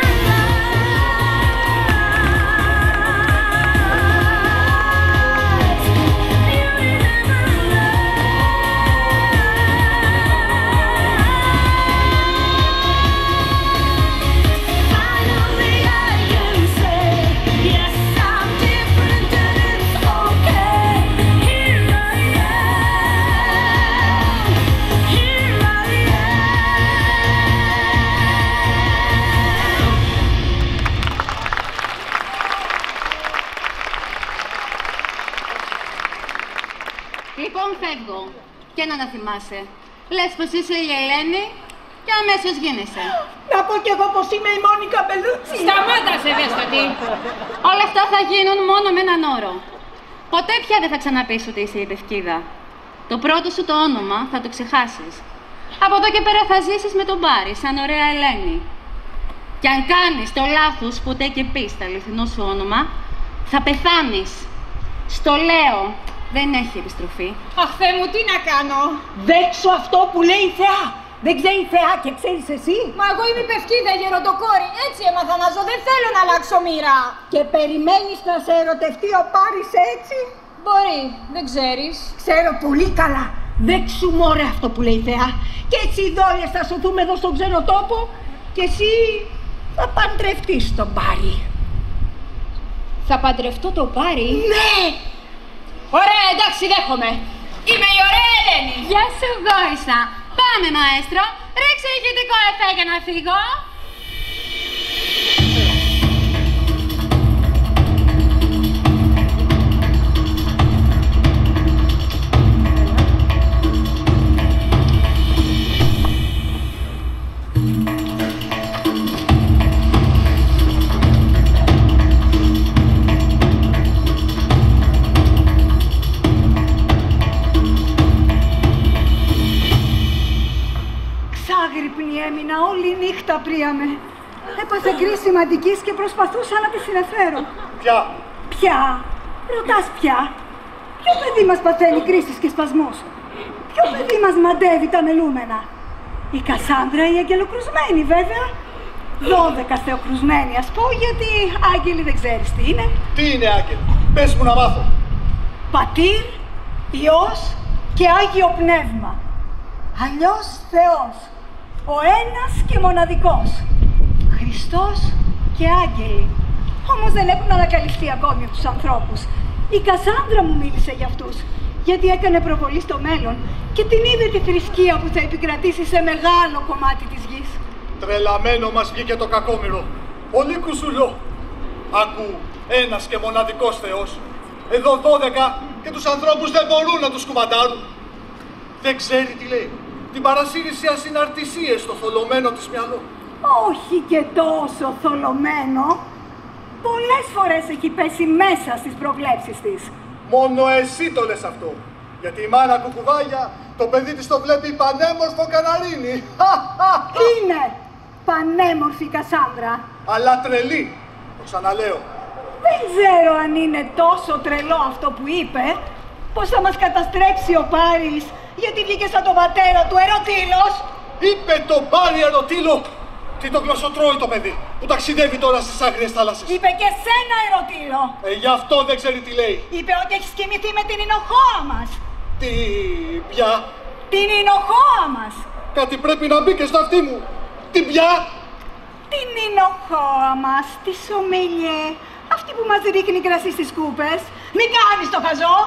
Λοιπόν, φεύγω. Και να να θυμάσαι. Λες πως είσαι η Ελένη και αμέσως γίνεσαι. Να πω κι εγώ πως είμαι η Μόνικα Μπελούτσι. Σταμάτα, σεβέστατη. Όλα αυτά θα γίνουν μόνο με έναν όρο. Ποτέ πια δεν θα ξαναπείς ότι είσαι η Πευκίδα. Το πρώτο σου το όνομα θα το ξεχάσεις. Από εδώ και πέρα θα ζήσεις με τον Πάρη, σαν ωραία Ελένη. Και αν κάνεις το λάθος ποτέ και πεις το αληθινό σου όνομα, θα πεθάνεις. Στο λέω. Δεν έχει επιστροφή. Αχ, Θεέ μου, τι να κάνω. Δέξω αυτό που λέει η θεά. Δεν ξέρει η θεά και ξέρεις εσύ. Μα εγώ είμαι η Πευκίδα, γεροντοκόρη. Έτσι έμαθα να ζω. Δεν θέλω να αλλάξω μοίρα. Και περιμένεις να σε ερωτευτεί ο Πάρης έτσι. Μπορεί, δεν ξέρεις. Ξέρω πολύ καλά. Δέξου μωρέ αυτό που λέει η θεά. Και έτσι οι δόλιες θα σωθούμε εδώ στον ξένο τόπο. Και εσύ θα παντρευτείς τον Πάρη. Θα παντρευτώ τον Πάρη? Ναι! Ωραία, εντάξει, δέχομαι. Είμαι η ωραία Ελένη. Γεια σου, Γόησα. Πάμε, μαέστρο. Ρίξε ηχητικό εφέ για να φύγω. Άγρυπνη έμεινα, όλη νύχτα πρίαμε. Έπαθε κρίση σημαντικής και προσπαθούσα να τη συνεφέρω. Ποια? Ποια? Ρωτάς ποια? Ποιο παιδί μας παθαίνει κρίσεις και σπασμούς? Ποιο παιδί μας μαντεύει τα μελούμενα? Η Κασάνδρα η αγγελοκρουσμένη βέβαια. Δώδεκα θεοκρουσμένοι ας πω, γιατί άγγελοι δεν ξέρεις τι είναι. Τι είναι άγγελοι? Πες μου να μάθω. Πατήρ, Υιός και Άγιο Πνεύμα. Αλλιώς Θεός. Ο ένας και μοναδικός. Χριστός και άγγελοι. Όμως δεν έχουν ανακαλυφθεί ακόμη από τους ανθρώπους. Η Κασάνδρα μου μίλησε για αυτούς. γιατί έκανε προβολή στο μέλλον και την είδε τη θρησκεία που θα επικρατήσει σε μεγάλο κομμάτι της γης. Τρελαμένο μας βγήκε το κακόμοιρο. Πολύ κουζουλό. Άκου, ένας και μοναδικός Θεός. Εδώ δώδεκα και τους ανθρώπους δεν μπορούν να τους κουμαντάρουν. Δεν ξέρει τι λέει. Την παρασύρηση ασυναρτησίες στο θολωμένο της μυαλό. Όχι και τόσο θολωμένο. Πολλές φορές έχει πέσει μέσα στις προβλέψεις της. Μόνο εσύ το λες αυτό. Γιατί η μάνα κουκουβάγια το παιδί της το βλέπει πανέμορφο καναρίνι. Είναι πανέμορφη η Κασάνδρα. Αλλά τρελή. Το ξαναλέω. Δεν ξέρω αν είναι τόσο τρελό αυτό που είπε, πως θα μας καταστρέψει ο Πάρης, γιατί βγήκε σαν τον πατέρα του Ερωτήλος. Είπε τον Πάρη Ερωτήλο. Τι το γλωσσοτρώει το παιδί, που ταξιδεύει τώρα στις άγριες θάλασσες. Είπε και σένα Ερωτήλο. Ε, γι' αυτό δεν ξέρει τι λέει. Είπε ότι έχεις κοιμηθεί με την Ινοχώα μας. Τι, πια. Την Ινοχώα μας. Κάτι πρέπει να μπει και στο αυτί μου. Τι πια. Την Ινοχώα μας, τη Σομελιέ. Αυτή που μας ρίχνει κρασί στις κούπες. Μην κάνεις το χαζό.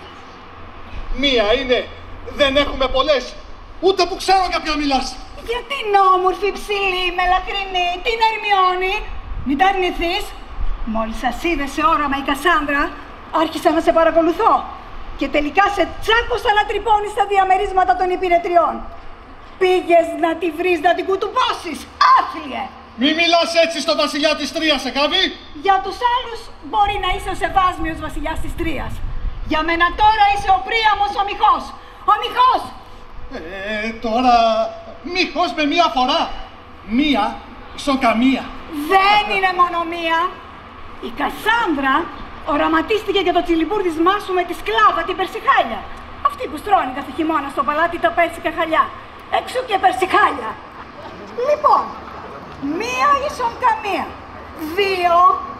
Μία είναι. Δεν έχουμε πολλές. Ούτε που ξέρω για ποια μιλάς. Για την όμορφη, ψηλή, μελαχρινή, την Ερμιόνη. Μην τα αρνηθείς. Μόλις σας είδε σε όραμα η Κασάνδρα, άρχισα να σε παρακολουθώ. Και τελικά σε τσάκωσα να τρυπώνεις στα διαμερίσματα των υπηρετριών. Πήγες να τη βρεις να την κουτουπώσεις. Άθλιε. Μη μιλάς έτσι στο βασιλιά της Τρίας, σε κάβει. Για τους άλλους μπορεί να είσαι ο σεβάσμιος βασιλιάς της Τρίας. Για μένα τώρα είσαι ο Πρίαμος ο Μιχός. Ο Μιχός. Ε, τώρα... Μιχός με μία φορά. Μία, ίσον καμία. Δεν είναι μόνο μία. Η Κασάνδρα οραματίστηκε για το τσιλιμπούρδισμά σου με τη σκλάβα την Περσιχάλια. Αυτή που στρώνει κάθε χειμώνα στο παλάτι τα πέρσικα χαλιά. Έξω και Περσιχάλια. Λοιπόν, μία ίσον καμία. Δύο.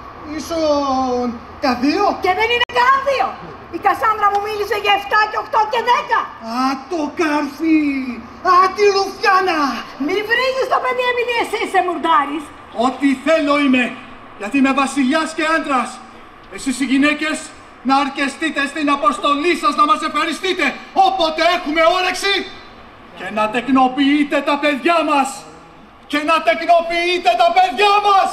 Ίσον καδύο. Και δεν είναι καν δύο. Η Κασάνδρα μου μίλησε για εφτά και οκτώ και δέκα. Α, το καρφί. Α, τη ρουφιάνα. Μη βρίζεις το παιδί επειδή εσύ είσαι μουρντάρης. Ό,τι θέλω είμαι. Γιατί είμαι βασιλιάς και άντρας. Εσείς οι γυναίκες να αρκεστείτε στην αποστολή σας να μας ευχαριστείτε όποτε έχουμε όρεξη και να τεκνοποιείτε τα παιδιά μας. Και να τεκνοποιείτε τα παιδιά μας.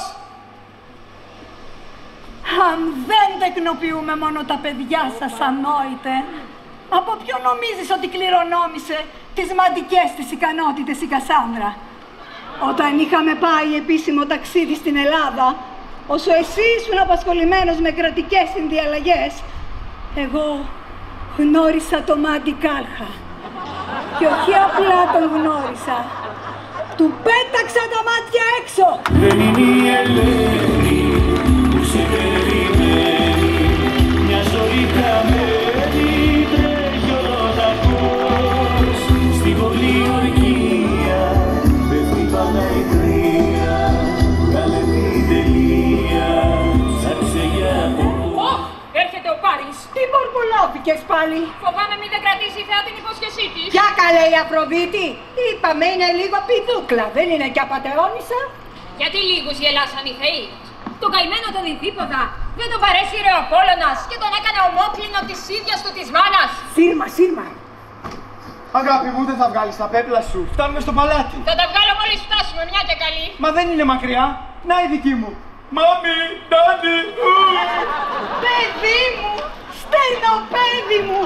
Αν δεν τεκνοποιούμε μόνο τα παιδιά σας, ανόητε, από ποιο νομίζεις ότι κληρονόμησε τις μαντικές της ικανότητες η Κασάνδρα? Όταν είχαμε πάει επίσημο ταξίδι στην Ελλάδα, όσο εσύ ήσουν απασχολημένος με κρατικές συνδιαλλαγές, εγώ γνώρισα το Μάντι Κάλχα. Και όχι απλά τον γνώρισα, του πέταξα τα μάτια έξω. Δεν είναι η Ελένη που σε περιμένει, μια ζωή χαμένη τρέχει ολοταχώς. Στη πολιορκία πέφτει πάντα η κρύα, βγάλε την τελεία, ψάξε για το... Ωχ, έρχεται ο Πάρης. Τι μπορπολώθηκες πάλι? Φοβάμαι μην δεν κρατήσει η Θεά την υπόσχεσή της. Ποια καλέ η Αφροδίτη? Είπαμε είναι λίγο πηδούκλα, δεν είναι και απατερώνισσα. Γιατί λίγους γελάσαν οι θεοί. Τον καημένο τον Ιδίποδα δεν τον παρέσυρε ο Απόλλωνας και τον έκανε ομόκλινο της ίδιας του της μάνας. Σύρμα, σύρμα. Αγάπη μου, δεν θα βγάλεις τα πέπλα σου. Φτάνουμε στο παλάτι. Θα τα βγάλω μόλις φτάσουμε, μια και καλή. Μα δεν είναι μακριά. Να η δική μου. Μάμι, ντάντι. Παιδί μου, στενό παιδί μου.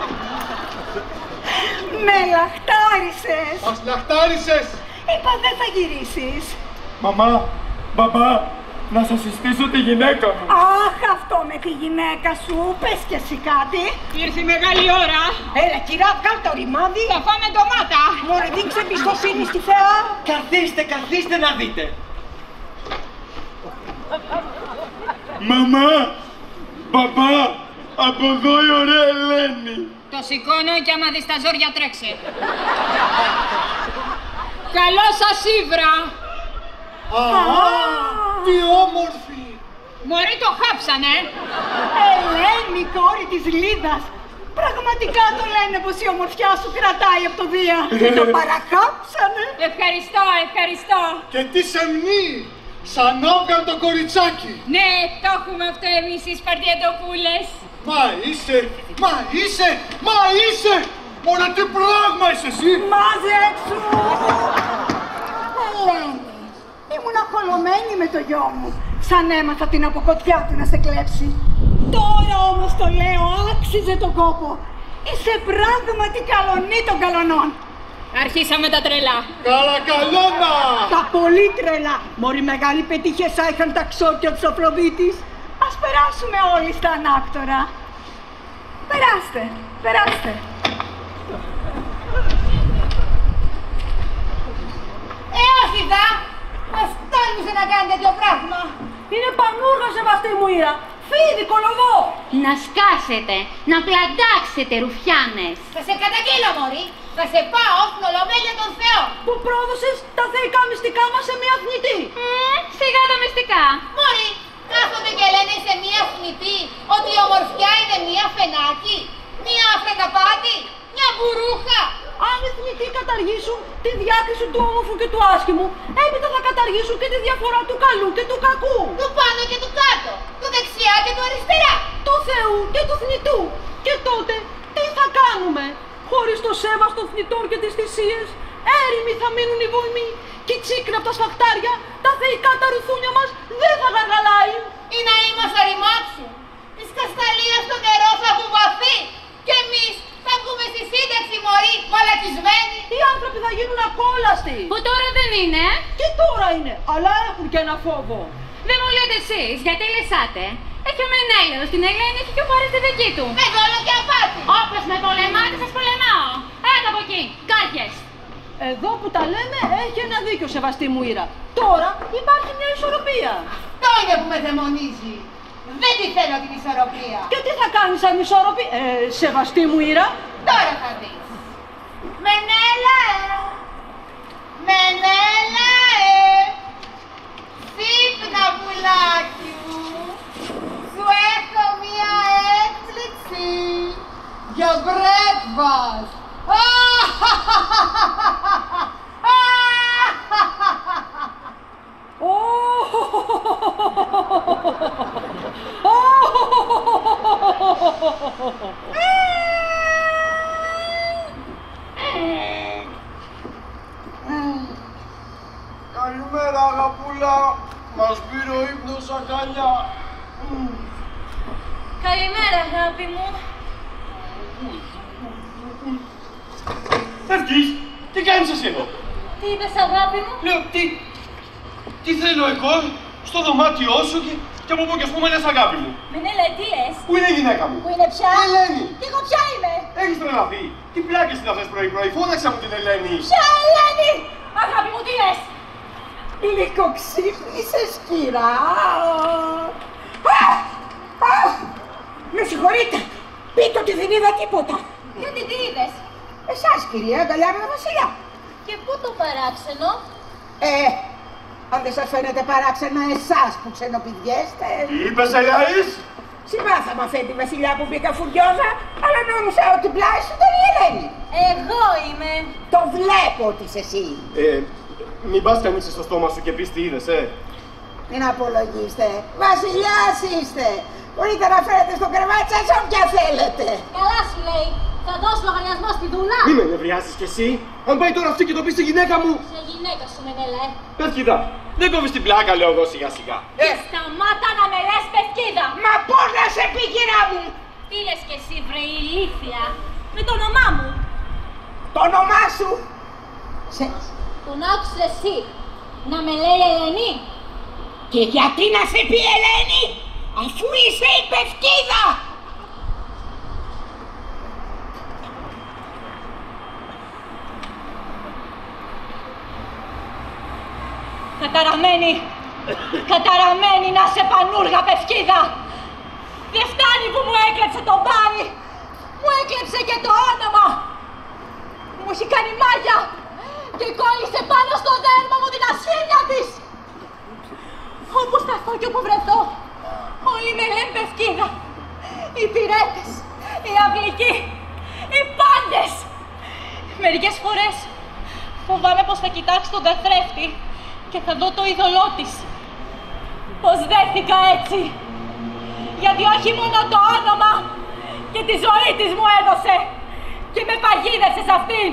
Με λαχτάρισες. Μας λαχτάρισες. Είπα δεν θα γυρίσεις. Μαμά, μπαμπά, να σας συστήσω τη γυναίκα μου. Αχ, αυτό με τη γυναίκα σου, πες κι εσύ κάτι. Ήρθε η μεγάλη ώρα. Έλα κυρά, βγάλ' το ρημάδι. Θα φάμε ντομάτα. Μωρέ, δείξε εμπιστοσύνη στη Θεά. Καθίστε, καθίστε να δείτε. Μαμά, μπαμπά, από εδώ η ωραία Ελένη. Το σηκώνω και άμα δεις τα ζόρια τρέξε. Καλό σας ύβρα. Α, τι όμορφη. Μωρή το χάψανε. Ελένη, κόρη της Λίδας. Πραγματικά το λένε πως η ομορφιά σου κρατάει από το Δία. Το παρακάψανε. Ευχαριστώ, ευχαριστώ. Και τι σεμνή. Σαν όγκαν το κοριτσάκι. Ναι, το έχουμε αυτό εμείς οι Σπαρτιατοπούλες. Μα είσαι Μα είσαι, μα είσαι! Μωρέ τι πράγμα είσαι εσύ! Μάζεψου! Ελένη, ήμουν ακολωμένη με το γιο μου. Σαν έμαθα την αποκοτιά του να σε κλέψει. Τώρα όμως το λέω, άξιζε τον κόπο. Είσαι πράγματι καλονή των καλονών. Αρχίσαμε τα τρελά. Καρακαλώνα! Τα πολύ τρελά. Μωρή μεγάλη πετύχες είχαν τα ξόρκια της Αφροδίτης. Ας περάσουμε όλοι στα ανάκτορα. Περάστε, περάστε. Ε, όχι δα! Μας τόλμησε να κάνει τέτοιο πράγμα. Είναι πανούργα, σεβαστή μου Ήρα. Φίδι, κολοβό. Να σκάσετε, να πλαντάξετε, ρουφιάνες. Θα σε καταγγείλω, μωρή. Θα σε πάω στην Ολομέλεια των Θεών. Που πρόδωσες τα θεϊκά μυστικά μας σε μια θνητή. Ε, σιγά τα μυστικά. Μωρή, κάθονται και λένε σε μια θνητή ότι η ομορφιά είναι μια φενάκι, μια αφρακαπάτη, μια μπουρούχα. Αν οι θνητοί καταργήσουν τη διάκριση του όμορφου και του άσχημου, έπειτα θα καταργήσουν και τη διαφορά του καλού και του κακού. Του πάνω και του κάτω, του δεξιά και του αριστερά. Του Θεού και του θνητού. Και τότε τι θα κάνουμε? Χωρίς το σέβας των θνητών και τις θυσίες, έρημοι θα μείνουν οι βοημοί και οι τσίκνα από τα σφαχτάρια, τα θεϊκά τα ρουθούνια μας δεν θα γαργαλάει. Οι ναοί μας θα ρημάξουν. Της Κασταλίας το νερό θα βουβαθεί. Και εμείς θα βγούμε στη σύνταξη, μωρή, μαλακισμένοι. Οι άνθρωποι θα γίνουν ακόλαστοι. Που τώρα δεν είναι. Και τώρα είναι, αλλά έχουν και ένα φόβο. Δεν μου λέτε εσείς, γιατί λυσάτε. Έχει ο Μενέλαος την Ελένη και ο Πάρης τη δική του. Με δόλο και απάτη. Όποιος με πολεμάτε, σας πολεμάω. Έλα από εκεί, κάρτιες. Εδώ που τα λέμε έχει ένα δίκιο, σεβαστή μου Ήρα. Τώρα υπάρχει μια ισορροπία. Το είναι που με δαιμονίζει. Δεν τη θέλω την ισορροπία. Και τι θα κάνεις αν ισορροπία, ε, σεβαστή μου Ήρα? Τώρα θα δεις. Μενέλα, ε. Μενέλα, ε. Ξύπνα, πουλάκι μου. Σου έχω μία έκπληξη. Για breakfast. Καλημέρα, αγαπούλα. Μας πήρε ο ύπνος αγκαλιά. Καλημέρα, αγάπη μου. Ευτύχης, τι κάνεις εσύ εδώ? Τι είπες, αγάπη μου? Λέω, τι, τι θέλω εγώ στο δωμάτιό σου και, και από πού και ας πούμε λες αγάπη μου. Μενέλα, τι λες? Πού είναι η γυναίκα μου? Πού είναι πια? Η Ελένη. Και εγώ ποια είμαι? Έχεις τρελαθεί. Τι πλάκες είναι αυτές πρωί-πρωί, φώναξα μου την Ελένη. Ποια Ελένη? Αγάπη μου, τι λες? Λυκοξύπνησες, κυρά. Με συγχωρείτε, πείτε ότι δεν είδα τίποτα. Γιατί τι είδες? Εσάς, κυρία, αγκαλιά με τον Βασιλιά. Και πού το παράξενο? Ε, αν δεν σας φαίνεται παράξενο εσάς που ξενοπηδιέστε. Τι είπες, Ελάης? Συμπάθαμε αυτή τη Βασιλιά που μπήκα φουριόζα, αλλά νόμιζα ότι πλάι σου ήταν η Ελένη. Εγώ είμαι. Το βλέπω ότι είσαι εσύ. Ε, μην πας κι ανοίξεις το στόμα σου και πεις τι είδες, ε. Μην απολογίστε. Βασιλιάς είστε. Μπορείτε να φέρετε στο κρεβάτι σας όποια θέλετε. Καλά σου λέει. Θα δώσω λογαριασμό στη Δούλα. Μη με νευριάσεις κι εσύ. Αν πάει τώρα αυτή και το πει στη γυναίκα μου. Σε γυναίκα σου, Μενέλα, ε. Πευκίδα, δεν κόβεις την πλάκα, λέω εγώ σιγά σιγά. Ε, σταμάτα να με λες πευκίδα. Μα πώς να σε πει, κυρά μου. Τι λες κι εσύ, βρε ηλίθια. Με το όνομά μου. Το όνομά σου. Σε... Τον άκουσες εσύ να με λέει Ελένη. Και γιατί να σε πει Ελένη, αφού είσαι η Πευκίδα. Καταραμένη, καταραμένη να σε πανούργα, Πευκίδα. Δεν φτάνει που μου έκλεψε το μπάρι, μου έκλεψε και το όνομα. Μου έχει κάνει μάγια και κόλλησε πάνω στο δέρμα μου την ασχήμια της. Όπου σταθώ και όπου βρεθώ, όλοι με λένε Πευκίδα. Οι πυρέτες, οι αυλικοί, οι πάντες. Μερικές φορές φοβάμαι πως θα κοιτάξει τον καθρέφτη και θα δω το είδωλό της. Πως δέθηκα έτσι. Γιατί όχι μόνο το όνομα και τη ζωή παγίδευσες αυτήν!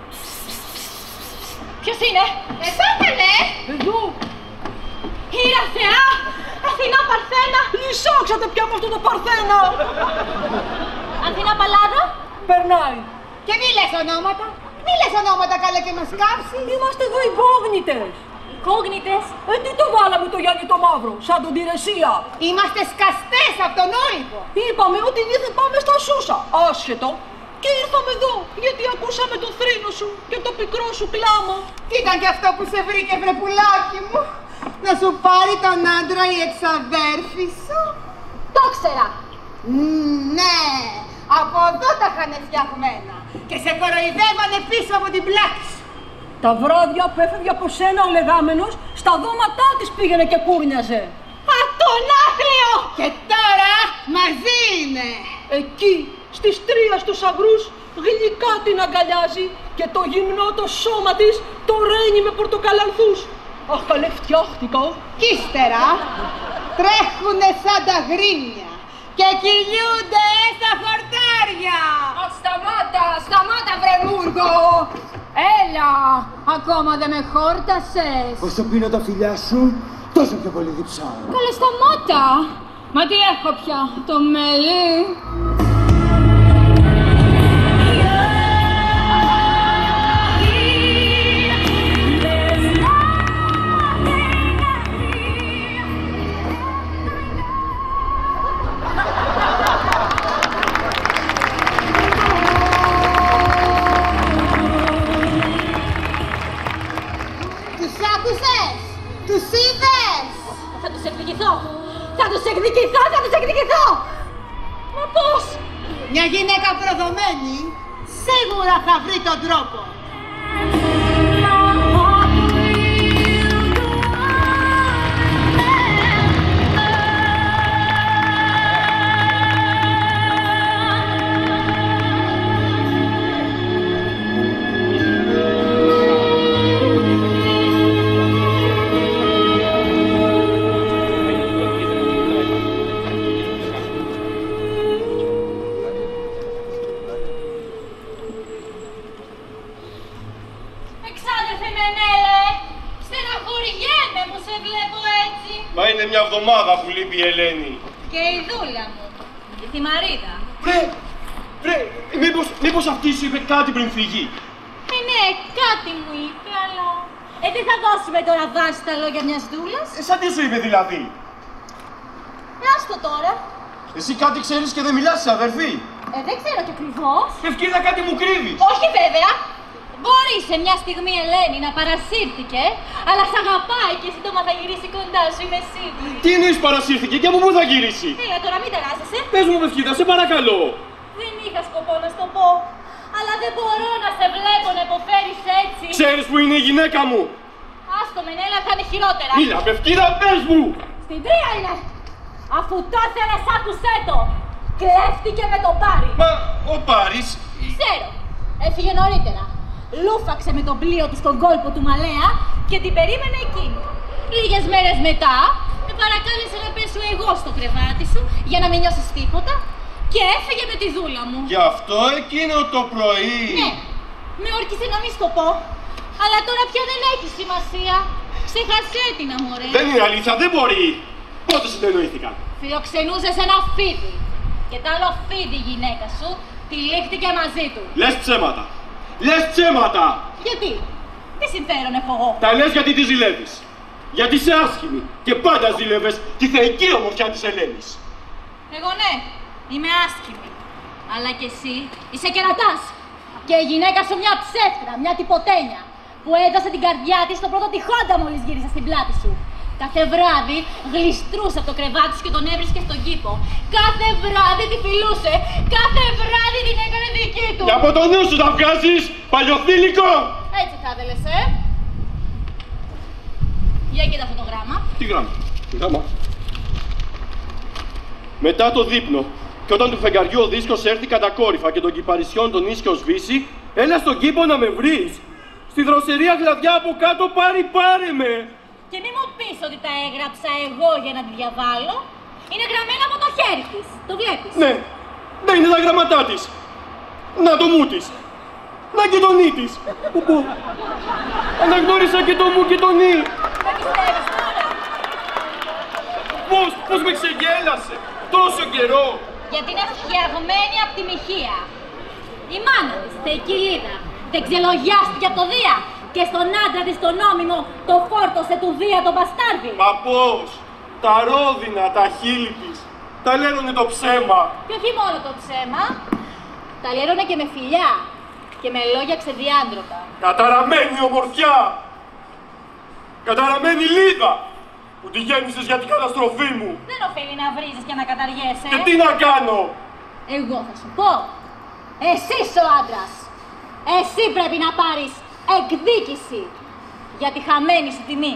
Ποιος είναι? Εδώ ήτανε! Εδώ! Ήρα Θεά! Αθηνά Παρθένα! Λυσάξατε πια με αυτό το Παρθένα! Αθηνά Παλάδα! Περνάει! Και μη λες ονόματα! Μη λες ονόματα καλά και μας κάψεις! Είμαστε εδώ υπόγνητες! Υπόγνητες! Ε, τι το βάλαμε το Γιάννη το Μαύρο, σαν τον Τηρεσία! Είμαστε σκαστές από τον Όηπο! Είπαμε ότι δεν πάμε στα Σούσα, άσχετο! Και ήρθαμε εδώ, γιατί ακούσαμε το θρήνο σου και το πικρό σου κλάμα. Τι ήταν και αυτό που σε βρήκε, βρε πουλάκι μου! Να σου πάρει τον άντρα η εξαδέρφη σου! Το ήξερα! Mm, ναι! Από εδώ τα είχαν φτιαγμένα και σε κοροϊδεύανε πίσω από την πλάτη σου. Τα βράδια που έφευγε από σένα ο λεγάμενος, στα δώματά της πήγαινε και κούρνιαζε. Α, τον άθλιο! Και τώρα μαζί είναι! Εκεί, στις τρία στους αγρούς, γλυκά την αγκαλιάζει και το γυμνό το σώμα της το ρένει με πορτοκαλανθούς. Αχ, καλέ φτιάχτηκα. Κι ύστερα τρέχουνε σαν τα γρήμια και κυλιούνται στα χορτάρια. Α, σταμάτα, σταμάτα βρε Μούργο. Έλα, ακόμα δεν με χόρτασες. Όσο πίνω τα φιλιά σου, τόσο πιο πολύ διψάω. Καλέ σταμάτα. Μα τι έχω πια, το μέλι. Τους είδες! Θα τους εκδικηθώ! Θα τους εκδικηθώ! Θα τους εκδικηθώ! Μα πώς! Μια γυναίκα προδομένη σίγουρα θα βρει τον τρόπο! Μα είναι μια εβδομάδα που λείπει η Ελένη. Και η δούλα μου, η Θημαρίδα. Βρε, βρε, μήπως, μήπως αυτή σου είπε κάτι πριν φύγει. Ε, ναι, κάτι μου είπε, αλλά... Ε, δεν θα δώσουμε τώρα βάση στα λόγια μιας δούλας. Ε, σαν τι σου είπε δηλαδή. Ε, άστο τώρα. Εσύ κάτι ξέρεις και δεν μιλάς, αδερφή. Ε, δεν ξέρω κι ακριβώς. Ευκαιρία κάτι μου κρύβεις. Όχι βέβαια. Μπορεί σε μια στιγμή η Ελένη να παρασύρθηκε, αλλά σ' αγαπάει και σύντομα θα γυρίσει κοντά σου, είμαι σίγουρη. Τι εννοείς παρασύρθηκε και από πού θα γυρίσει. Έλα τώρα, μην ταράζεσαι. Πες μου, Μευκίδα, σε παρακαλώ. Δεν είχα σκοπό να σου το πω, αλλά δεν μπορώ να σε βλέπω να υποφέρεις έτσι. Ξέρεις που είναι η γυναίκα μου. Άστο Μενέλα, θα είναι χειρότερα. Μίλα, Μευκίδα, πες μου. Στην τρία είναι. Αφού το ήθελες, άκουσέ το. Κλέφτηκε με τον Πάρη. Μα ο Πάρης... Ξέρω. Έφυγε νωρίτερα. Λούφαξε με τον πλοίο του στον κόλπο του Μαλέα και την περίμενε εκείνη. Λίγες μέρες μετά, με παρακάλεσε να πέσω εγώ στο κρεβάτι σου για να μην νιώσεις τίποτα και έφυγε με τη δούλα μου. Γι' αυτό εκείνο το πρωί... Ναι, με όρκισε να μην στο πω. Αλλά τώρα πια δεν έχει σημασία. Ξεχασέ την, αμορέ. Δεν είναι αλήθεια, δεν μπορεί. Πότε συνεννοήθηκαν. Φιλοξενούσες ένα φίδι. Και τ' άλλο φίδι η γυναίκα σου τυλίχτηκε μαζί του. Λες ψέματα. Λες ψέματα! Γιατί, τι συμφέρον έχω εγώ. Τα λες γιατί τη ζηλεύεις. Γιατί είσαι άσχημη και πάντα ζήλευες τη θεϊκή ομορφιά της Ελένης. Εγώ ναι, είμαι άσχημη. Αλλά κι εσύ είσαι κερατάς. Και η γυναίκα σου μια ψεύτρα, μια τυποτένια, που έδωσε την καρδιά της στο πρώτο τυχόντα μόλις γύρισε στην πλάτη σου. Κάθε βράδυ γλιστρούσε από το κρεβάτι σου και τον έβρισκε στον κήπο. Κάθε βράδυ τη φιλούσε. Κάθε βράδυ την έκανε δική του. Και από το νου σου θα βγάζεις παλιοθήλικο! Έτσι θα ήθελες, ε! Για κοίτα αυτό το γράμμα. Τι γράμμα, τι γράμμα. Μετά το δείπνο, και όταν του φεγγαριού ο δίσκος έρθει κατακόρυφα και των κυπαρισιών τον ίσιο σβήσει, έλα στον κήπο να με βρεις. Στη δροσερία γλαδιά από κάτω πάρει πάρε με. Και μη μου πεις ότι τα έγραψα εγώ για να τη διαβάλω. Είναι γραμμένα από το χέρι της. Το βλέπεις. Ναι, ναι, είναι τα γραμματά της. Να το μου της. Να και τον νι της. Οπό. Αναγνώρισα και το μου και τον νι. Πώς, πώς με ξεγέλασε. Τόσο καιρό. Γιατί είναι φτιαγμένη από τη μοιχεία. Η μάνα της, η Κιλίδα, δεν ξελογιάστηκε από το Δία και στον άντρα της το νόμιμο το φόρτωσε του Δία τον μπαστάρδι. Μα πώς, τα ρόδινα, τα χείλη της, τα λένε το ψέμα. Και όχι μόνο το ψέμα, τα λένε και με φιλιά και με λόγια ξεδιάντροπα. Καταραμένη ομορφιά, καταραμένη λίδα που τη γέννησες για την καταστροφή μου. Δεν οφείλει να βρίζεις και να καταργέσαι. Και τι να κάνω. Εγώ θα σου πω. Εσύ ο άντρας. Εσύ πρέπει να πάρεις εκδίκηση για τη χαμένη σου τιμή.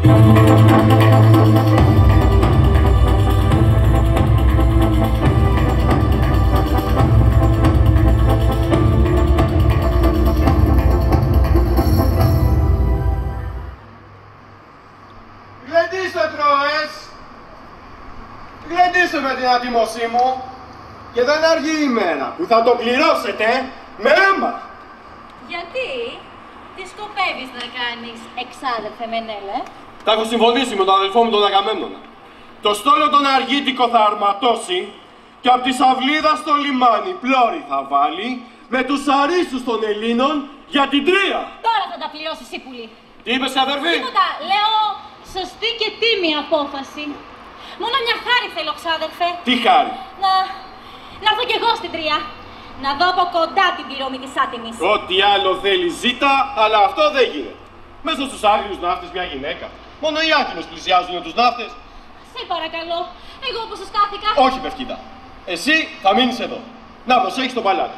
Γλεντήστε τρώες. Γλεντήστε με την ατιμωσή μου. Και δεν αργεί η μέρα που θα το πληρώσετε με αίμα. Γιατί, τι σκοπεύεις να κάνεις, εξάδελφε Μενέλε? Θα έχω συμφωνήσει με τον αδελφό μου τον Αγαμέμνονα. Το στόλο τον Αργίτικο θα αρματώσει και από τη Σαυλίδα στο λιμάνι πλώρη θα βάλει με τους αρίστους των Ελλήνων για την Τρία. Τώρα θα τα πληρώσεις, Ήπουλη. Τι είπες, αδερφή? Τίποτα, λέω σωστή και τίμη απόφαση. Μόνο μια χάρη θέλω, ξάδελφε. Τι χάρη? Να... να έρθω κι εγώ στην Τρία. Να δω από κοντά την πληρωμή της άτιμης. Ό,τι άλλο θέλει ζήτα, αλλά αυτό δεν γίνεται. Μέσα στους άγριους ναύτες μια γυναίκα. Μόνο οι άτιμες πλησιάζουν τους ναύτες. Σε παρακαλώ, εγώ που σου στάθηκα. Όχι, Πευκίδα. Εσύ θα μείνεις εδώ. Να προσέχεις το παλάτι.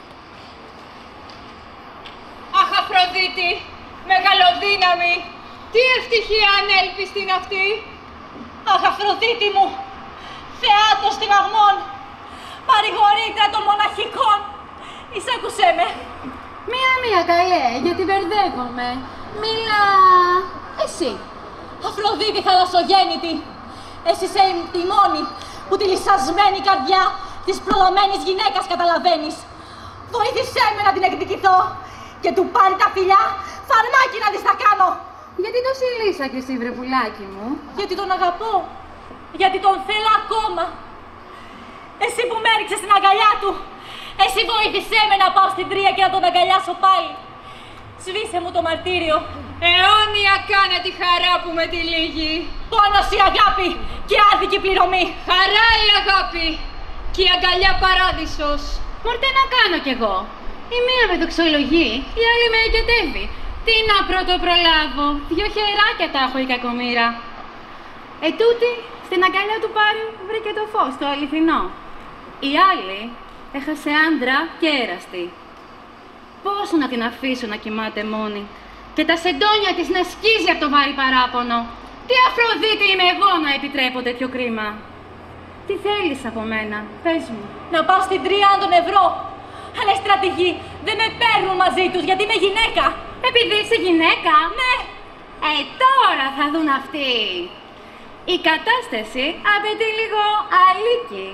Αχ, Αφροδίτη, μεγαλοδύναμη. Τι ευτυχία ανέλπιστη είναι αυτή. Αχ, Αφροδίτη μου, θεά των στιμαγμών, παρηγορήτρια των μοναχικών. Εισάκουσέ με. Μία-μία καλέ, γιατί μπερδεύομαι. Μίλα... εσύ. Αφροδίτη θαλασσογέννητη, εσύ είσαι τη μόνη που τη λυσασμένη καρδιά της προδομένης γυναίκας καταλαβαίνεις. Βοήθησέ με να την εκδικηθώ και του πάρει τα φιλιά, φαρμάκι να της τα κάνω. Γιατί το συλλήσακες, βρεπουλάκι μου? Γιατί τον αγαπώ, γιατί τον θέλω ακόμα. Εσύ που με έριξες στην αγκαλιά του, εσύ βοήθησέ με να πάω στην Τρία και να τον αγκαλιάσω πάλι. Σβήσε μου το μαρτύριο. Αιώνια κάνε τη χαρά που με τυλίγει. Πόνος η αγάπη και άδικη πληρωμή. Χαρά η αγάπη και η αγκαλιά παράδεισος. Μορτέ να κάνω κι εγώ. Η μία με δοξολογεί, η άλλη με εγκαιτεύει. Τι να πρώτο προλάβω, δυο χεράκια τα έχω η κακομοίρα. Ετούτη, στην αγκαλιά του Πάριου βρήκε το φως, το αληθινό. Η άλλη έχασε άντρα και έραστη. Πόσο να την αφήσω να κοιμάται μόνη και τα σεντόνια της να σκίζει από το βάρη παράπονο. Τι Αφροδίτη είμαι εγώ να επιτρέπω τέτοιο κρίμα. Τι θέλεις από μένα, πες μου. Να πάω στην Τρία να τον ευρώ. Αλλά οι στρατηγοί δεν με παίρνουν μαζί τους γιατί είμαι γυναίκα. Επειδή είσαι γυναίκα? Ναι. Ε, τώρα θα δουν αυτοί. Η κατάσταση απαιτεί λίγο αλίκη.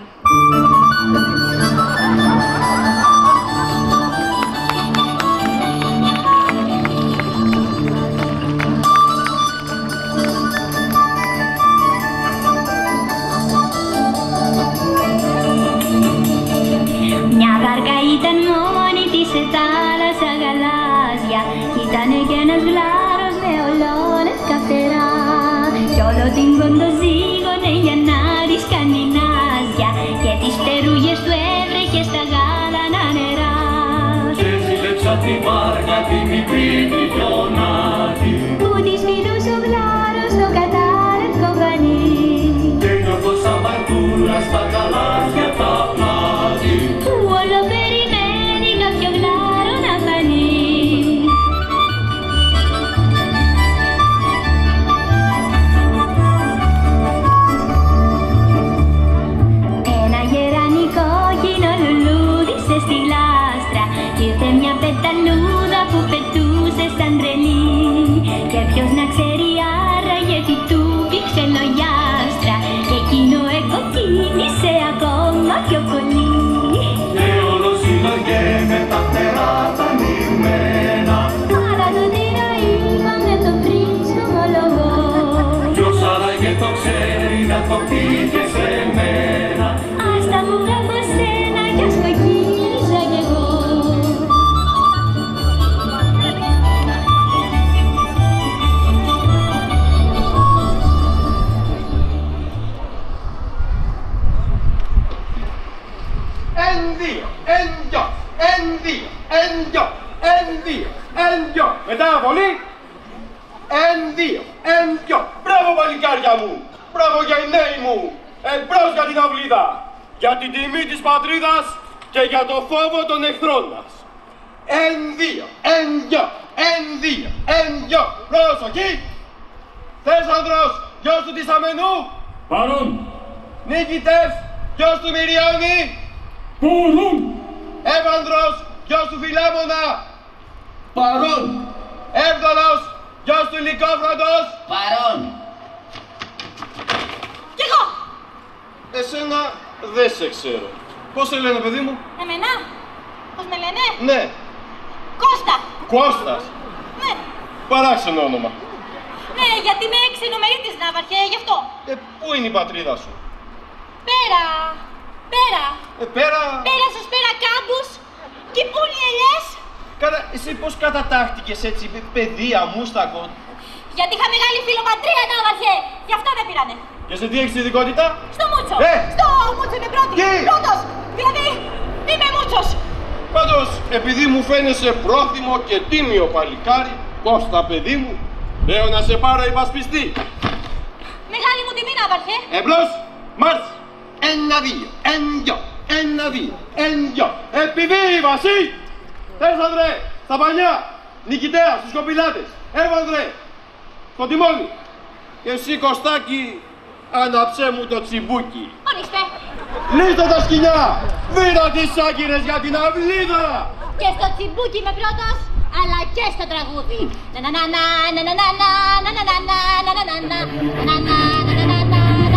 Μια βάρκα ήταν μόνη της σε θάλασσα γαλάζια κι ήτανε κι ένας γλάρος με ολόνες καυτερά κι όλο την κοντοζήγωνε για να της κάνει νάζια και τις φτερούγες του έβρεχε στα γάλανα νερά. Και ζήλεψα τη βάρκα τη μικρή μιλιονάτη που της μιλούσε ο γλάρος στο κατάρευκο πανί και νιώθω σαν μπαρκούλα στα γαλάζια τα πλάτη που όλο περιμένει κάποιο γλάρο να φανεί. Ένα γερανικό κοινό λουλούδισε στη γλάστρα κι ήρθε μια πεταλούδα που πετούσε σαν τρελή και ποιος να ξέρει άραγε τι του πήξε λογιάστρα και εκείνο εκοκίνησε ακόμα πιο πολύ. και όλο συλλογέ με τα φτερά τα νύμνα Εν δύο, εν δυο, εν δύο, εν δυο, εν δύο, εν δυο. Μετά πολύ. Εν δύο, εν δυο. Μπράβο παλικάρια μου. Μπράβο για οι νέοι μου. Εμπρός για την αυλίδα. Για την τιμή της πατρίδας και για το φόβο των εχθρών μας. Εν δύο, εν δυο, εν δύο, εν δυο. Προσοχή. Θέσανδρος, γιος του Τισαμενού. Παρόν. Νίκητες, γιος του Μυριώνη. Παρόν. Εύανδρος, γιος του Φιλέμωνα. Παρόν. Εύδωρος, γιος του Λυκόφροντος. Παρόν. Κι εγώ. Εσένα δεν σε ξέρω. Πώς σε λένε, παιδί μου? Εμένα. Πώς με λένε? Ναι. Κώστα. Κώστας. Ναι. Παράξενο όνομα. Ναι, γιατί είμαι ξενομερίτης, ναύαρχε, γι' αυτό. Ε, πού είναι η πατρίδα σου? Πέρα. Πέρα. Ε, πέρα... Πέρα στους περακάμπους. Και πού είναι οι ελιές. Καλά, εσύ πώς κατατάχτηκες έτσι, παιδί αμούστακο? Γιατί είχα μεγάλη φιλοπατρία, ναύαρχε. Γι' αυτό με πήρανε. Και σε τι έχεις ειδικότητα? Στο Μούτσο. Ε! Στο Μούτσο είμαι πρώτη. Τι? Πρώτος. Δηλαδή, είμαι Μούτσος. Πάντως, επειδή μου φαίνεσαι πρόθυμο και τίμιο παλικάρι, Κώστα παιδί μου, λέω να σε πάρω υπασπιστή. Μεγάλη μου τιμή, ναύαρχε. Εμπλός, μάρς. Ένα, δύο, εν δυο, ένα, δύο, εν δυο. Επιβίβαση! Θέσανδρε, στα πανιά, Νικητέα, στους κοπηλάτες. Εύανδρε, στο τιμόνι. Και εσύ, Κωστάκη, άναψέ μου το τσιμπούκι. Ορίστε. Λύστε τα σκοινιά! Βήρα τις άγκυρες για την αυλίδα! Και στο τσιμπούκι είμαι πρώτος, αλλά και στο τραγούδι. Να να να να να να να να να να να να να να να να να.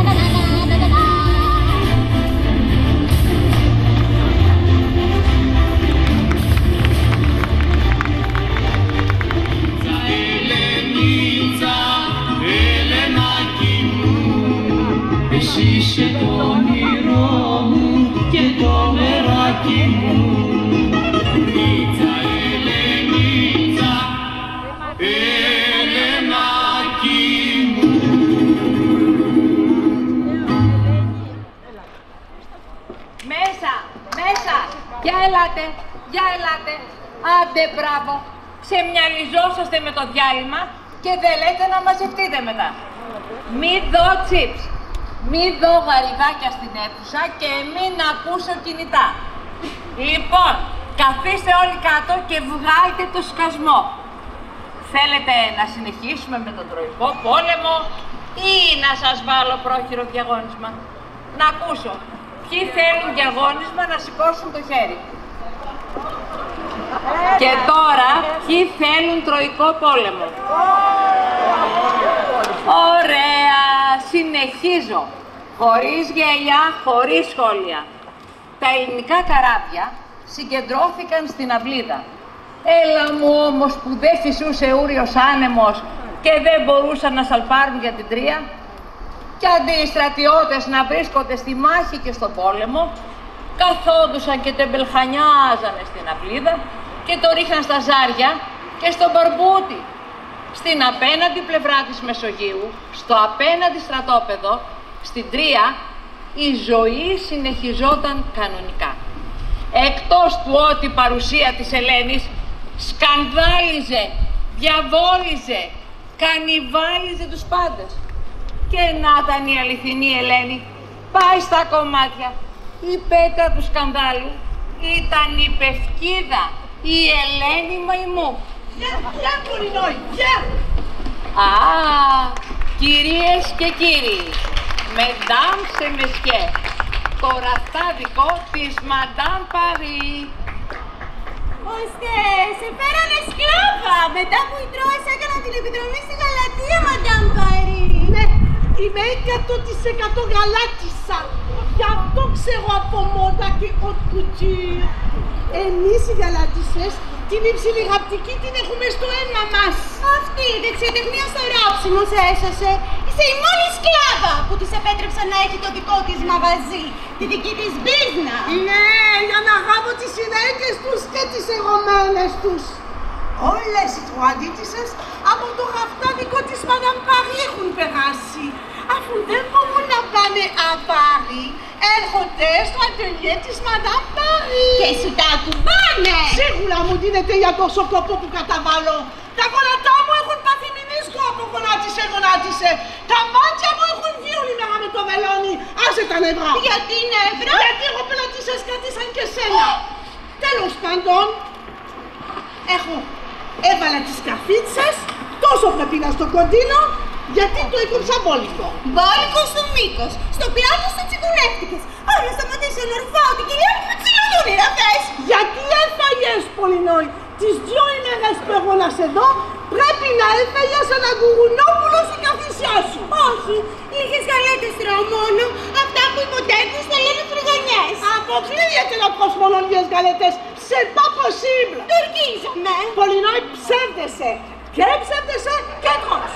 Εσύ είσαι το όνειρό μου και το μεράκι μου. Νίτσα, Ελενίτσα, Ελενάκι μου. Μέσα, μέσα, για ελάτε, για ελάτε. Άντε μπράβο, ξεμυαλιζόσαστε με το διάλειμμα και δεν λέτε να μαζευτείτε μετά. Μη δω τσιπς. Μη δω γαριδάκια στην αίθουσα και μην ακούσω κινητά. Λοιπόν, καθίστε όλοι κάτω και βγάλτε το σκασμό. Θέλετε να συνεχίσουμε με τον Τροϊκό πόλεμο ή να σας βάλω πρόχειρο διαγώνισμα? Να ακούσω. Ποιοι θέλουν διαγώνισμα να σηκώσουν το χέρι. Και τώρα, ποιοι θέλουν Τροϊκό πόλεμο? Ωραία! Συνεχίζω. Χωρίς γέλια, χωρίς σχόλια. Τα ελληνικά καράβια συγκεντρώθηκαν στην αυλίδα. Έλα μου όμως που δεν φυσούσε ούριος άνεμος και δεν μπορούσαν να σαλπάρουν για την Τρία. Κι αντί οι στρατιώτες να βρίσκονται στη μάχη και στον πόλεμο, καθόντουσαν και τεμπελχανιάζανε στην αυλίδα και το ρίχναν στα ζάρια και στον μπαρμπούτι. Στην απέναντι πλευρά της Μεσογείου, στο απέναντι στρατόπεδο, στην Τρία, η ζωή συνεχιζόταν κανονικά. Εκτός του ότι η παρουσία της Ελένης σκανδάλιζε, διαβόλιζε, κανιβάλιζε τους πάντες. Και να ήταν η αληθινή Ελένη, πάει στα κομμάτια. Η πέτρα του σκανδάλου ήταν η Πευκίδα, η Ελένη Μαϊμού. Γεια, γεια, Κουρινόη, γεια! Α, κυρίες και κύριοι, Mesdames et Messieurs, το ραστάδικο της Madame Paris. Ώστε, σε φέρανε σκλάβα, μετά που οι Τρόες έκαναν την επιδρομή στη Γαλατεία, Madame Paris. Ναι, είμαι εκατό τοις εκατό γαλάτισσα. Γι' αυτό ξέρω από μόδα και haute couture. Εμείς οι γαλάτισσες την υψηλή γαπτική την έχουμε στο αίμα μας. Αυτή η δεξιοτεχνία στο ράψιμο σε έσωσε. Είσαι η μόνη σκλάβα που της επέτρεψαν να έχει το δικό της μαγαζί, τη δική της μπίζνα. Ναι, για να γάβω τις γυναίκες τους και τις εγωμένες τους. Όλες οι τροαντίτισσες από το γαφτάδικο της Madame Paris έχουν περάσει. Αφού δεν μπορούν να πάνε à Paris, έρχονται στο ατελιέ της Μαντάμ Πάρι. Και σου τα κουβάνε. Σίγουρα μου δίνετε για τόσο κόπο που καταβάλω. Τα γόνατά μου έχουν πάθει μηνίσκο που γονάτισε, γονάτισε. Τα μάτια μου έχουν βγει όλη μέρα με το βελόνι. Άσε τα νευρά. Γιατί νεύρα? Γιατί εγώ πελατήσες κάτι σαν και σένα. Τέλος πάντων, έχω έβαλα τις καφίτσες, τόσο πρέπει να στο κοντίνο, γιατί το έκοψα μπόλικο. Μπόλικο στο μήκος, στο πειράτο στο τσιγκουνεύτηκες. Άρα σταματήσει να ορθάω την κυρία μου με τσιλοδούνι να θες. Γιατί έφαγες, Πολυνόη, τις δυο ημέρες που εγώ να σε δω, πρέπει να έφαγες ένα γκουγουνόπουλο στην καθησιά σου. Όχι, λίγες γαλέτες τρώω μόνο, αυτά που οι μοντέρνες θα λένε φρυγανιές. Αποκλείεται να τρως μόνο λίγες γαλέτες, c'est pas possible. Τουρκίζομαι. Πολυνόη, ψεύδεσαι. Και ψεύδεσαι και τρως.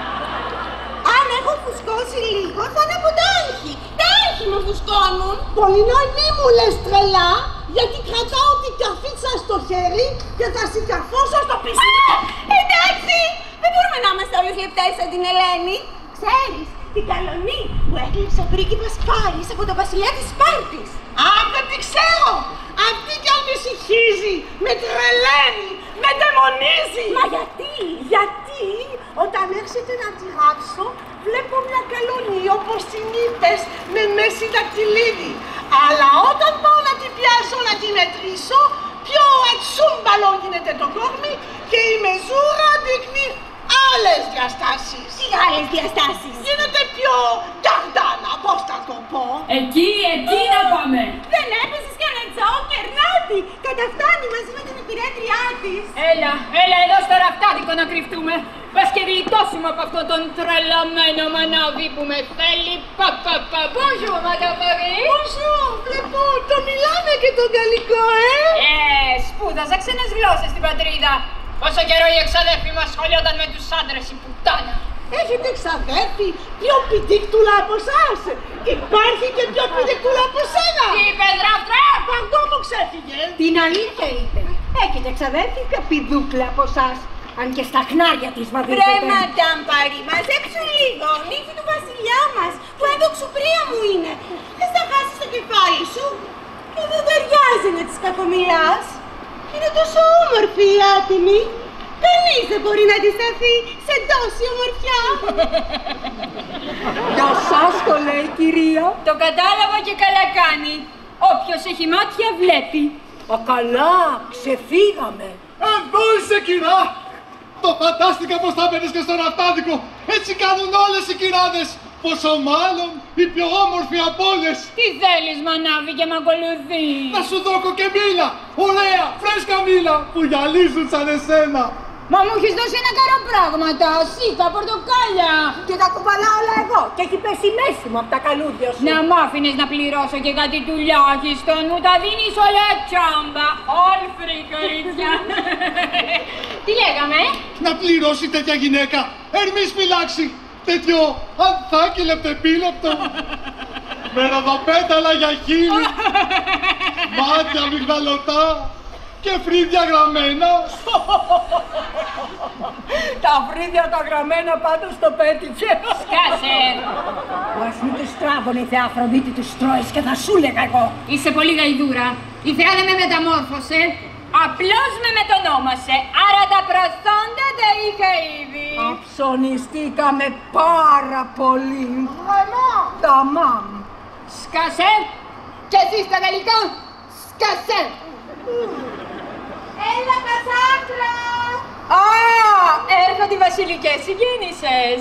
Αν έχω φουσκώσει λίγο, θα είναι από τα άγχη. Τα άγχη με φουσκώνουν. Πολυνόη, μη μου λες τρελά, γιατί κρατάω την καρφίτσα στο χέρι και θα συγκαρφώσω στο πισινό. Εντάξει, δεν μπορούμε να είμαστε όλες λεπτές σαν την Ελένη. Ξέρεις, την καλονή που έκλειψε ο πρίγκιπας Πάρης από τον βασιλιά της Σπάρτης. Α, δεν τη ξέρω! Αυτή κι αν με συγχύζει, με τρελαίνει, με δαιμονίζει! Μα γιατί? Γιατί όταν έρχεται να τη ράψω, βλέπω μια καλονή όπως την είπες, με μέση δακτυλίδι. Αλλά όταν πάω να την πιάσω, να την μετρήσω, πιο ατσούμπαλο γίνεται το κόρμι και η μεζούρα δείχνει άλλες διαστάσεις. Τι άλλες διαστάσεις? Γίνεται πιο καρδάνα, πώς θα το πω. Εκεί, εκεί να πάμε. Δεν έπαιζες κανένα κερνάτη. Καταφτάνει μαζί με την υπηρέτριά της. Έλα, έλα εδώ στο ραφτάδικο να κρυφτούμε. Πας και γλιτώσουμε από αυτόν τον τρελαμένο μανάβι που με θέλει. Πα, πα, πα. Bonjour, Madame Marie. Bonjour, βλέπω το μιλάνε και το γαλλικό, ε. Ε, σπούδασα ξένες γλώσσες στην πατρίδα. Πόσο καιρό η εξαδέρφη μας σχολιόταν με τους άντρες, η πουτάνα. Έχετε εξαδέρφη πιο πηδίκτουλα από εσάς. Υπάρχει και πιο πηδίκτουλα από σένα. Τι είπες, ράφτρα? Παντό μου ξέφυγε. Την αλήθεια είπε. Έχετε εξαδέρφη πιο πηδούκλα από εσάς. Αν και στα χνάρια της βαδίζετε. Βρε, Μαντάμ Πάρι, μαζέψου λίγο. Νύχη του βασιλιά μας, που ενδοξουπρία μου είναι. Δεν θα χάσεις το κεφάλι σου. Και δεν ταιριάζει να της κακομιλάς. Είναι τόσο όμορφη η άτιμη. Κανείς δεν μπορεί να αντισταθεί σε τόση ομορφιά. Για σας το λέει, κυρία. Το κατάλαβα και καλά κάνει. Όποιος έχει μάτια βλέπει. Α, καλά, ξεφύγαμε. Εδώ είσαι, κυρά! Το φαντάστηκα πως θα μπαίνεις και στο ραφτάδικο. Έτσι κάνουν όλες οι κυράδες. Πόσο μάλλον η πιο όμορφη από όλες. Τι θέλεις, μανάβη, και μ' ακολουθείς? Να σου δώκω και μήλα. Ωραία, φρέσκα μήλα που γυαλίζουν σαν εσένα. Μα μου έχεις δώσει ένα καρό πράγματα, σίκα, πορτοκάλια. Και τα κουβαλάω όλα εγώ και έχει πέσει μέση μου από τα καλούδια σου. Να μ' άφηνες να πληρώσω και κάτι τουλάχιστον, μου τα δίνεις όλα τσάμπα. Όλφρη, κορίτσια. Τι λέγαμε? Να πληρώσει τέτοια γυναίκα. Ερμής φυλάξει. Τέτοιο ανθάκι λεπτεπίλεπτο. Με ροδοπέταλα για χείλη. Μάτια μυγδαλωτά. Και φρύδια γραμμένα. Τα φρύδια τα γραμμένα πάντως το πέτυχε. Σκάσε. Ας μην τους τράβωνε η Θεά Αφροδίτη τους Τρώης και θα σου λέγα εγώ. Είσαι πολύ γαϊδούρα. Η Θεά δεν με μεταμόρφωσε. Απλώς με μετονόμασε. Άρα τα προσόντα τα είχα ήδη. Αψωνιστήκαμε πάρα πολύ. Ταμάμ. Σκάσε. Και εσύ στα γαλλικά. Σκάσε. Έλα, Κασάντρα! Α, έρχονται οι βασιλικές συγκίνησες.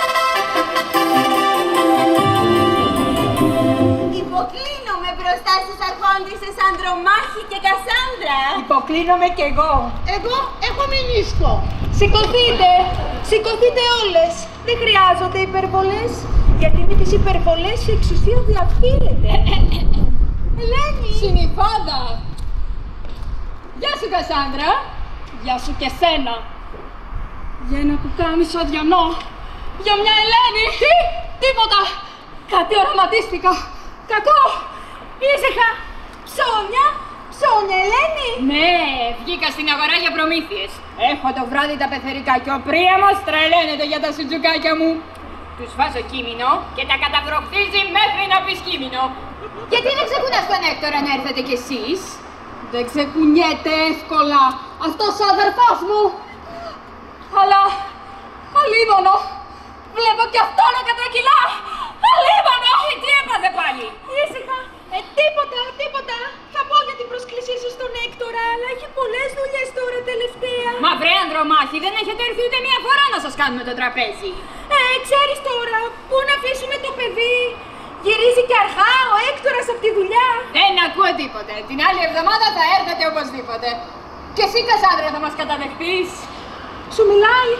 Υποκλίνομαι μπροστά στους αρχόντισσες Ανδρομάχη και Κασάνδρα. Υποκλίνομαι κι εγώ. Εγώ έχω μηνίσκο. Σηκωθείτε, σηκωθείτε όλες. Δεν χρειάζονται υπερβολές, γιατί με τις υπερβολές η εξουσία διαφύλεται. Ελένη! Συνυφάδα! Γεια σου, Κασάνδρα! Γεια σου και σένα! Για ένα πουκάμισο αδιανό! Για μια Ελένη! Τι! Τίποτα! Κάτι οραματίστηκα! Κακό! Ήσυχα! Ψώνια! Ψώνια, Ελένη! Ναι! Βγήκα στην αγορά για προμήθειες. Έχω το βράδυ τα πεθερικά και ο Πρίαμος τρελαίνεται για τα σουτζουκάκια μου. Τους βάζω κείμενο και τα καταβροχθίζει μέχρι να πεις κείμενο. Γιατί δεν ξεκουνάς τον Έκτορα να έρθετε κι εσείς? Δεν ξεκουνιέται εύκολα αυτός ο αδερφός μου. Αλλά, αλίμονο, βλέπω κι αυτό να κατρακυλά. Αλίμονο! Ε, τι έπαθε πάλι? Ήσυχα. Ε, τίποτα, τίποτα. Θα πω για την πρόσκλησή σου στον Έκτορα, αλλά έχει πολλές δουλειές τώρα τελευταία. Μα βρε Ανδρομάχη, δεν έχετε έρθει ούτε μία φορά να σας κάνουμε το τραπέζι. Ε, ξέρεις τώρα, πού να αφήσουμε το παιδί? Γυρίζει και αργά ο Έκτορας από τη δουλειά. Δεν ακούω τίποτε. Την άλλη εβδομάδα θα έρθετε οπωσδήποτε. Και εσύ, Κασάνδρα, θα μας καταδεχτείς? Σου μιλάει.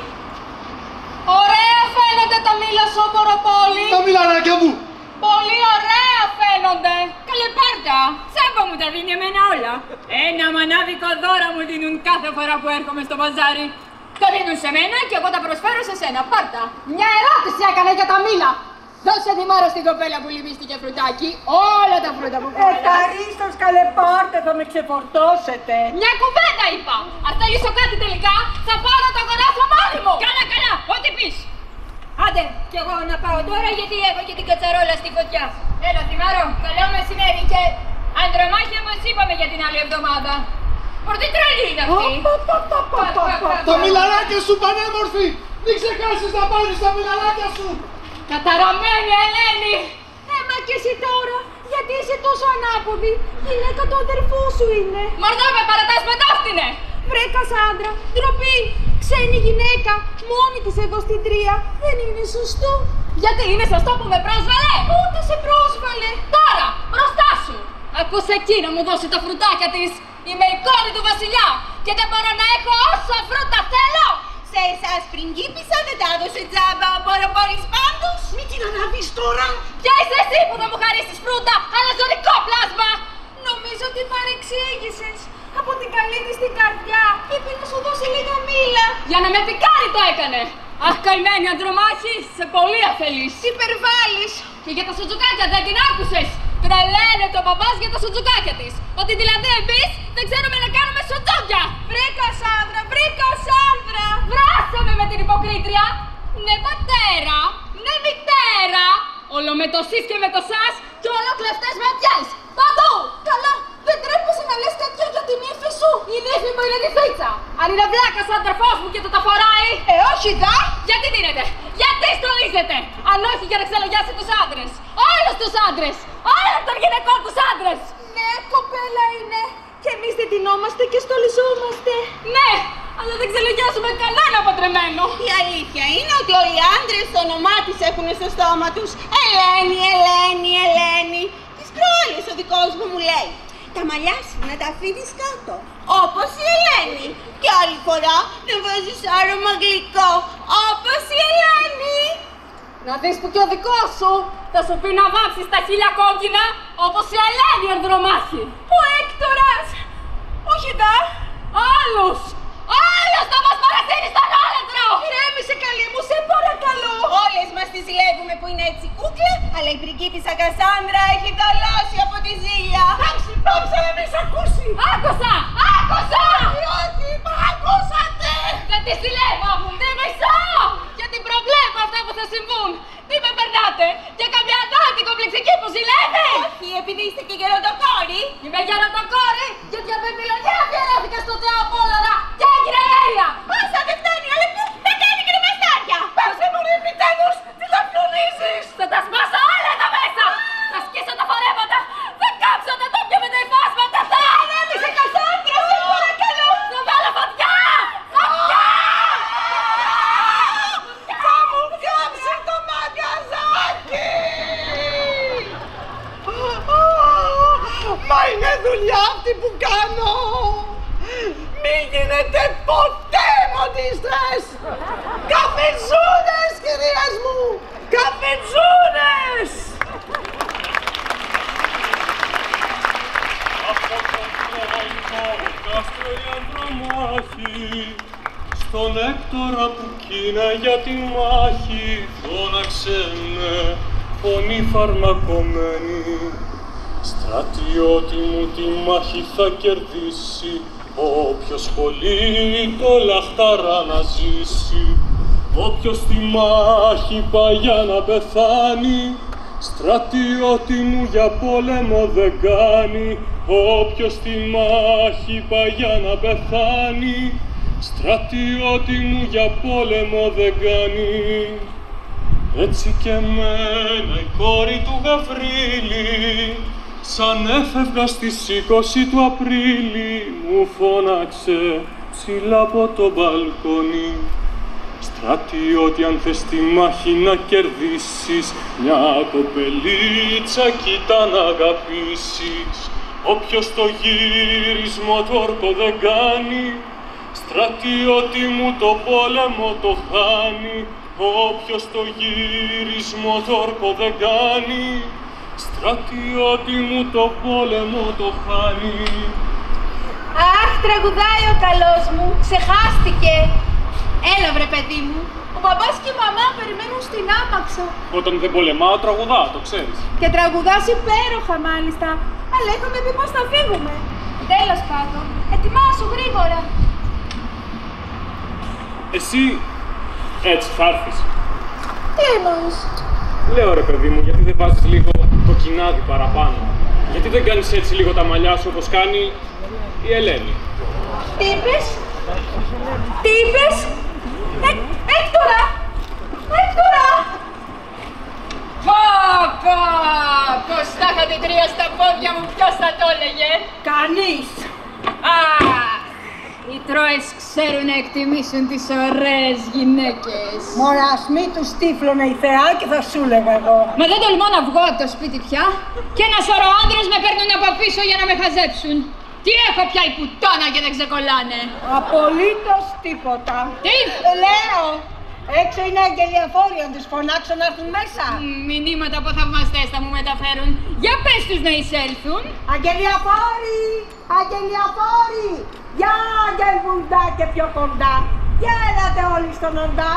Ωραία φαίνονται τα μήλα σου, Ποροπόλη. Τα μιλαράκια μου. Πολύ ωραία φαίνονται. Καλέ πάρτα. Τσάμπα μου τα δίνει εμένα όλα. Ένα μανάβικο δώρα μου δίνουν κάθε φορά που έρχομαι στο μπαζάρι. Το δίνουν σε μένα και εγώ τα προσφέρω σε σένα. Πάρτα. Μια ερώτηση έκανε για τα μήλα. Δώσε τη μάρα στην κοπέλα που λυμπίστηκε φρουτάκι, όλα τα φρούτα που κοπέλα. Ευχαρίστως, καλέ πάρτε, θα με ξεφορτώσετε. Μια κουβέντα είπα. Αν θέλεις κάτι τελικά, θα πάω να το αγοράσω μόνη μου. Καλά, καλά, ό,τι πεις. Άντε, κι εγώ να πάω τώρα γιατί έχω και την κατσαρόλα στη φωτιά. Έλα, Θυμάρο, καλό μεσημέρι και Ανδρομάχη όπως είπαμε για την άλλη εβδομάδα. Πορτή τρελή είναι αυτή. Τα μιλαράκια σου πανέμορφη. Μην ξεχάσεις να πάρεις τα μιλαράκια σου. Καταραμένη, Ελένη! Ε, μα και εσύ τώρα, γιατί είσαι τόσο ανάποδη? Γυναίκα του αδερφού σου είναι. Μορδό με παρατάς μετάφτινε! Βρε Κασάνδρα, ντροπή! Ξένη γυναίκα, μόνη της εδώ στην Τρία. Δεν είναι σωστό. Γιατί είναι σωστό που με πρόσβαλε? Ούτε σε πρόσβαλε. Τώρα, μπροστά σου! Ακούσε εκεί να μου δώσει τα φρουτάκια της. Είμαι η κόρη του βασιλιά και δεν μπορώ να έχω όσα φρούτα θέλω! Σε εσάς πριγκίπισσα δεν τα έδωσε τζάμπα ο Ποροπόλης πάντως. Μην την ανάβεις τώρα. Ποια είσαι εσύ που θα μου χαρίσεις φρούτα, αλλά ζωρικό πλάσμα. Νομίζω ότι παρεξήγησες. Από την καλή της την καρδιά είπε να σου δώσει λίγα μήλα. Για να με πικάρει το έκανε. Αχ, καημένη Ανδρομάχη, σε πολύ αφελής. Υπερβάλλεις. Και για τα σουτζουκάκια δεν την άκουσες? Τρελαίνεται ο παπάς για τα σουτζουκάκια της. Ότι δηλαδή εμείς δεν ξέρουμε να κάνουμε σουτζούκια. Βρε Κασάνδρα, βρε Κασάνδρα. Βράσαμε με την υποκρίτρια. Ναι πατέρα, ναι μητέρα. Όλο με το σεις και με το σας και όλο κλεφτές ματιές. Παντού. Καλά, δεν τρέπεσαι να λες τέτοια για την ύφη σου. Η νύφη μου είναι νυφίτσα. Αν είναι βλάκας ο αδερφός μου και το τα φοράει. Ε, όχι δα. Γιατί δίνεται, γιατί στολίζεται. Αν όχι για να ξελογιάσει τους άντρες. Όλους τους άντρες. Όλων των γυναικών τους άντρες. Ναι, κοπέλα είναι. Και εμείς δεν τεινόμαστε και στολιζόμαστε. Ναι, αλλά δεν ξελογιάζουμε κανένα παντρεμένο. Η αλήθεια είναι ότι όλοι οι άντρες το όνομά της έχουν στο στόμα τους. Ελένη, Ελένη, Ελένη. Τις προάλλες ο δικός μου μου λέει τα μαλλιά σου να τα αφήνεις κάτω, όπως η Ελένη. Και άλλη φορά να βάζεις άρωμα γλυκό, όπως η Ελένη. Να δεις που και ο δικός σου θα σου πει να βάψεις τα χείλια κόκκινα, όπως η Ελένη Ανδρομάχη. Ο Έκτορας. Όχι δα. Άλλους. Άλλος θα μας παρασύρει στον όλετρο. Ηρέμησε καλή μου, σε παρακαλώ. Όλες μας τις ζηλεύουμε που είναι έτσι κούκλα, αλλά η πριγκίπισσα Κασάνδρα έχει δολώσει από τη ζήλια. Πάψε, πάψε να μην σ' ακούσει. Άκουσα, άκουσα. Όχι, μα ακούσατε. Δεν τη ζηλεύω, τη μισώ. Γιατί προβλέπω αυτά που θα συμβούν. Τι με περνάτε, για καμιά δάτη κομπλεξική που ζηλεύει. Όχι, επειδή είστε και γεροντοκόρη. Είμαι γεροντοκόρη, γιατί από επιλογή αφιερώθηκα στο Θεό Απόλλωνα και έγινε αέρια. Όσα δεν φτάνει, αλλά ποιος θα κάνει και τα μαστάρια. Πάσε μου ρε επιτέλους, τι θα πιονίζεις. Θα τα σπάσω όλα εδώ μέσα. Θα σκίσω τα φορέματα, θα κάψω τα τόπια με τα υφάσματα. Θα ηρέμησε Κασάνδρα, σε παρακαλώ. Θα βάλω φωτιά, φωτιά. Θα μου κάψει το μαγκαζάκι. Μα είναι δουλειά αυτή που κάνω. Μη γίνετε ποτέ μοντίστρες. Καφετζούνες, κυρίες μου. Καφετζούνες. Από το τρελαϊκό κάστρο η Ανδρομάχη, στον Έκτορα που κείνα για τη μάχη, φώναξε με φωνή φαρμακωμένη. Στρατιώτη μου τη μάχη θα κερδίσει, όποιος πολύ το λαχταρά να ζήσει. Όποιος στη μάχη πάει για να πεθάνει, Στρατιώτη μου για πόλεμο δεν κάνει, όποιος στη μάχη πάει για να πεθάνει. Στρατιώτη μου για πόλεμο δεν κάνει. Έτσι και εμένα η κόρη του Γαβρίλη, σαν έφευγα στις είκοσι του Απρίλη, μου φώναξε ψηλά από το μπαλκόνι. Στρατιώτη, αν θες τη μάχη να κερδίσεις, μια κοπελίτσα κοίτα να αγαπήσεις. Όποιος το γύρισμό του όρκο δεν κάνει, στρατιώτη μου το πόλεμο το χάνει. Όποιος το γύρισμό του όρκο δεν κάνει, στρατιώτη μου το πόλεμο το χάνει. Αχ, τραγουδάει ο καλός μου, ξεχάστηκε. Έλα βρε παιδί μου, ο μπαμπάς και η μαμά περιμένουν στην άμαξα. Όταν δεν πολεμάω τραγουδά, το ξέρεις. Και τραγουδάς υπέροχα μάλιστα. Αλλά είχαμε πει πως θα φύγουμε. Τέλος πάντων, ετοιμάσου γρήγορα. Εσύ έτσι θα έρθεις. Τι εννοείς? Λέω ρε παιδί μου, γιατί δεν βάζεις λίγο το κοινάδι παραπάνω. Γιατί δεν κάνεις έτσι λίγο τα μαλλιά σου όπως κάνει η Ελένη. Τι είπες? Τι είπες? Ε, Έκτορα! Έκτορα! Πω πω! Πως θα είχατε τρία στα πόδια μου, ποιος θα το έλεγε? Κανείς! Αχ! Οι Τρόες ξέρουν να εκτιμήσουν τις ωραίες γυναίκες. Μωρά, ας μη τους τύφλωνε η θεά και θα σου λέγα εγώ. Μα δεν τολμώ να βγω από το σπίτι πια. Και ένα σωρό άντρες με παίρνουν από πίσω για να με χαζέψουν. Τι έχω πια η πουτάνα και δεν ξεκολλάνε. Απολύτως τίποτα. Τι? Λέω. Έξω είναι αγγελιαφόροι, αν τους φωνάξω να έρθουν μέσα. Μηνύματα από θαυμαστές θα μου μεταφέρουν. Για πες τους να εισέλθουν. Αγγελιαφόροι! Αγγελιαφόροι! Για αγγελβουντά και πιο κοντά. Για έλατε όλοι στον οντά.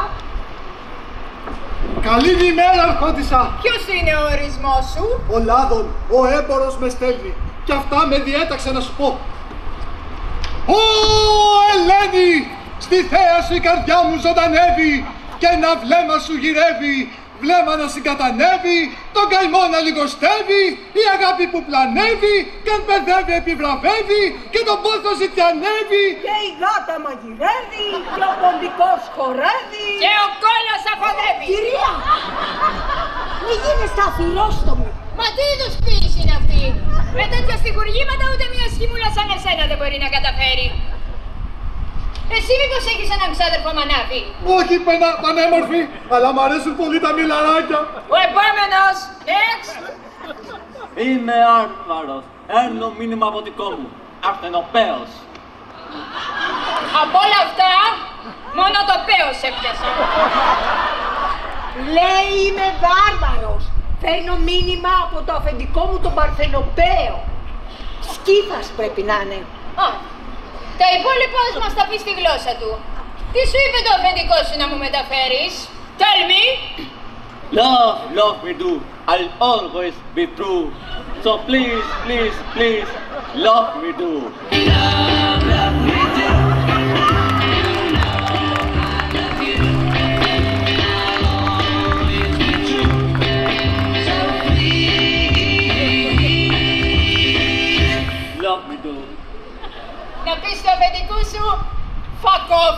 Καλή ημέρα, αρχόντισσα. Ποιος είναι ο ορισμός σου? Ο Λάδων, ο έμπορος με στέλνει. Κι αυτά με διέταξε να σου πω. Ω, Ελένη! Στη θέα σου η καρδιά μου ζωντανεύει και ένα βλέμμα σου γυρεύει. Βλέμμα να συγκατανεύει, τον καημό να λιγοστεύει, η αγάπη που πλανεύει, κι αν παιδεύει επιβραβεύει και τον πόθο ζητιανεύει. Και η γάτα μαγειρεύει, και ο ποντικός χορεύει. Και ο κόλλος αφοδεύει. Κυρία, μη γίνεστε αφιλόστομοι. Μα τι είδους ποίηση είναι αυτή? Με τέτοια στιχουργήματα ούτε μια σχήμουλα σαν εσένα δεν μπορεί να καταφέρει. Εσύ μήπως έχεις έναν ξάδερφο μανάβη? Όχι πανα, πανέμορφη, αλλά μ' αρέσουν πολύ τα μιλαράκια. Ο επόμενος! Next! Είμαι άρβαρος. Έρνω μήνυμα από δικό μου. Αρθενοπαίος. Από όλα αυτά, μόνο το πέος έπιασα. Λέει είμαι βάρβαρος. Φέρνω μήνυμα από το αφεντικό μου τον Παρθενοπαίο. Σκύφας πρέπει να είναι. Α, τα υπόλοιπα ας μας τα πει στη γλώσσα του. Τι σου είπε το αφεντικό σου να μου μεταφέρεις? Tell me! Love, love me do. I'll always be true. So please, please, please, love me do. Love, love me do. Να πεις στο αφεντικού σου, fuck off!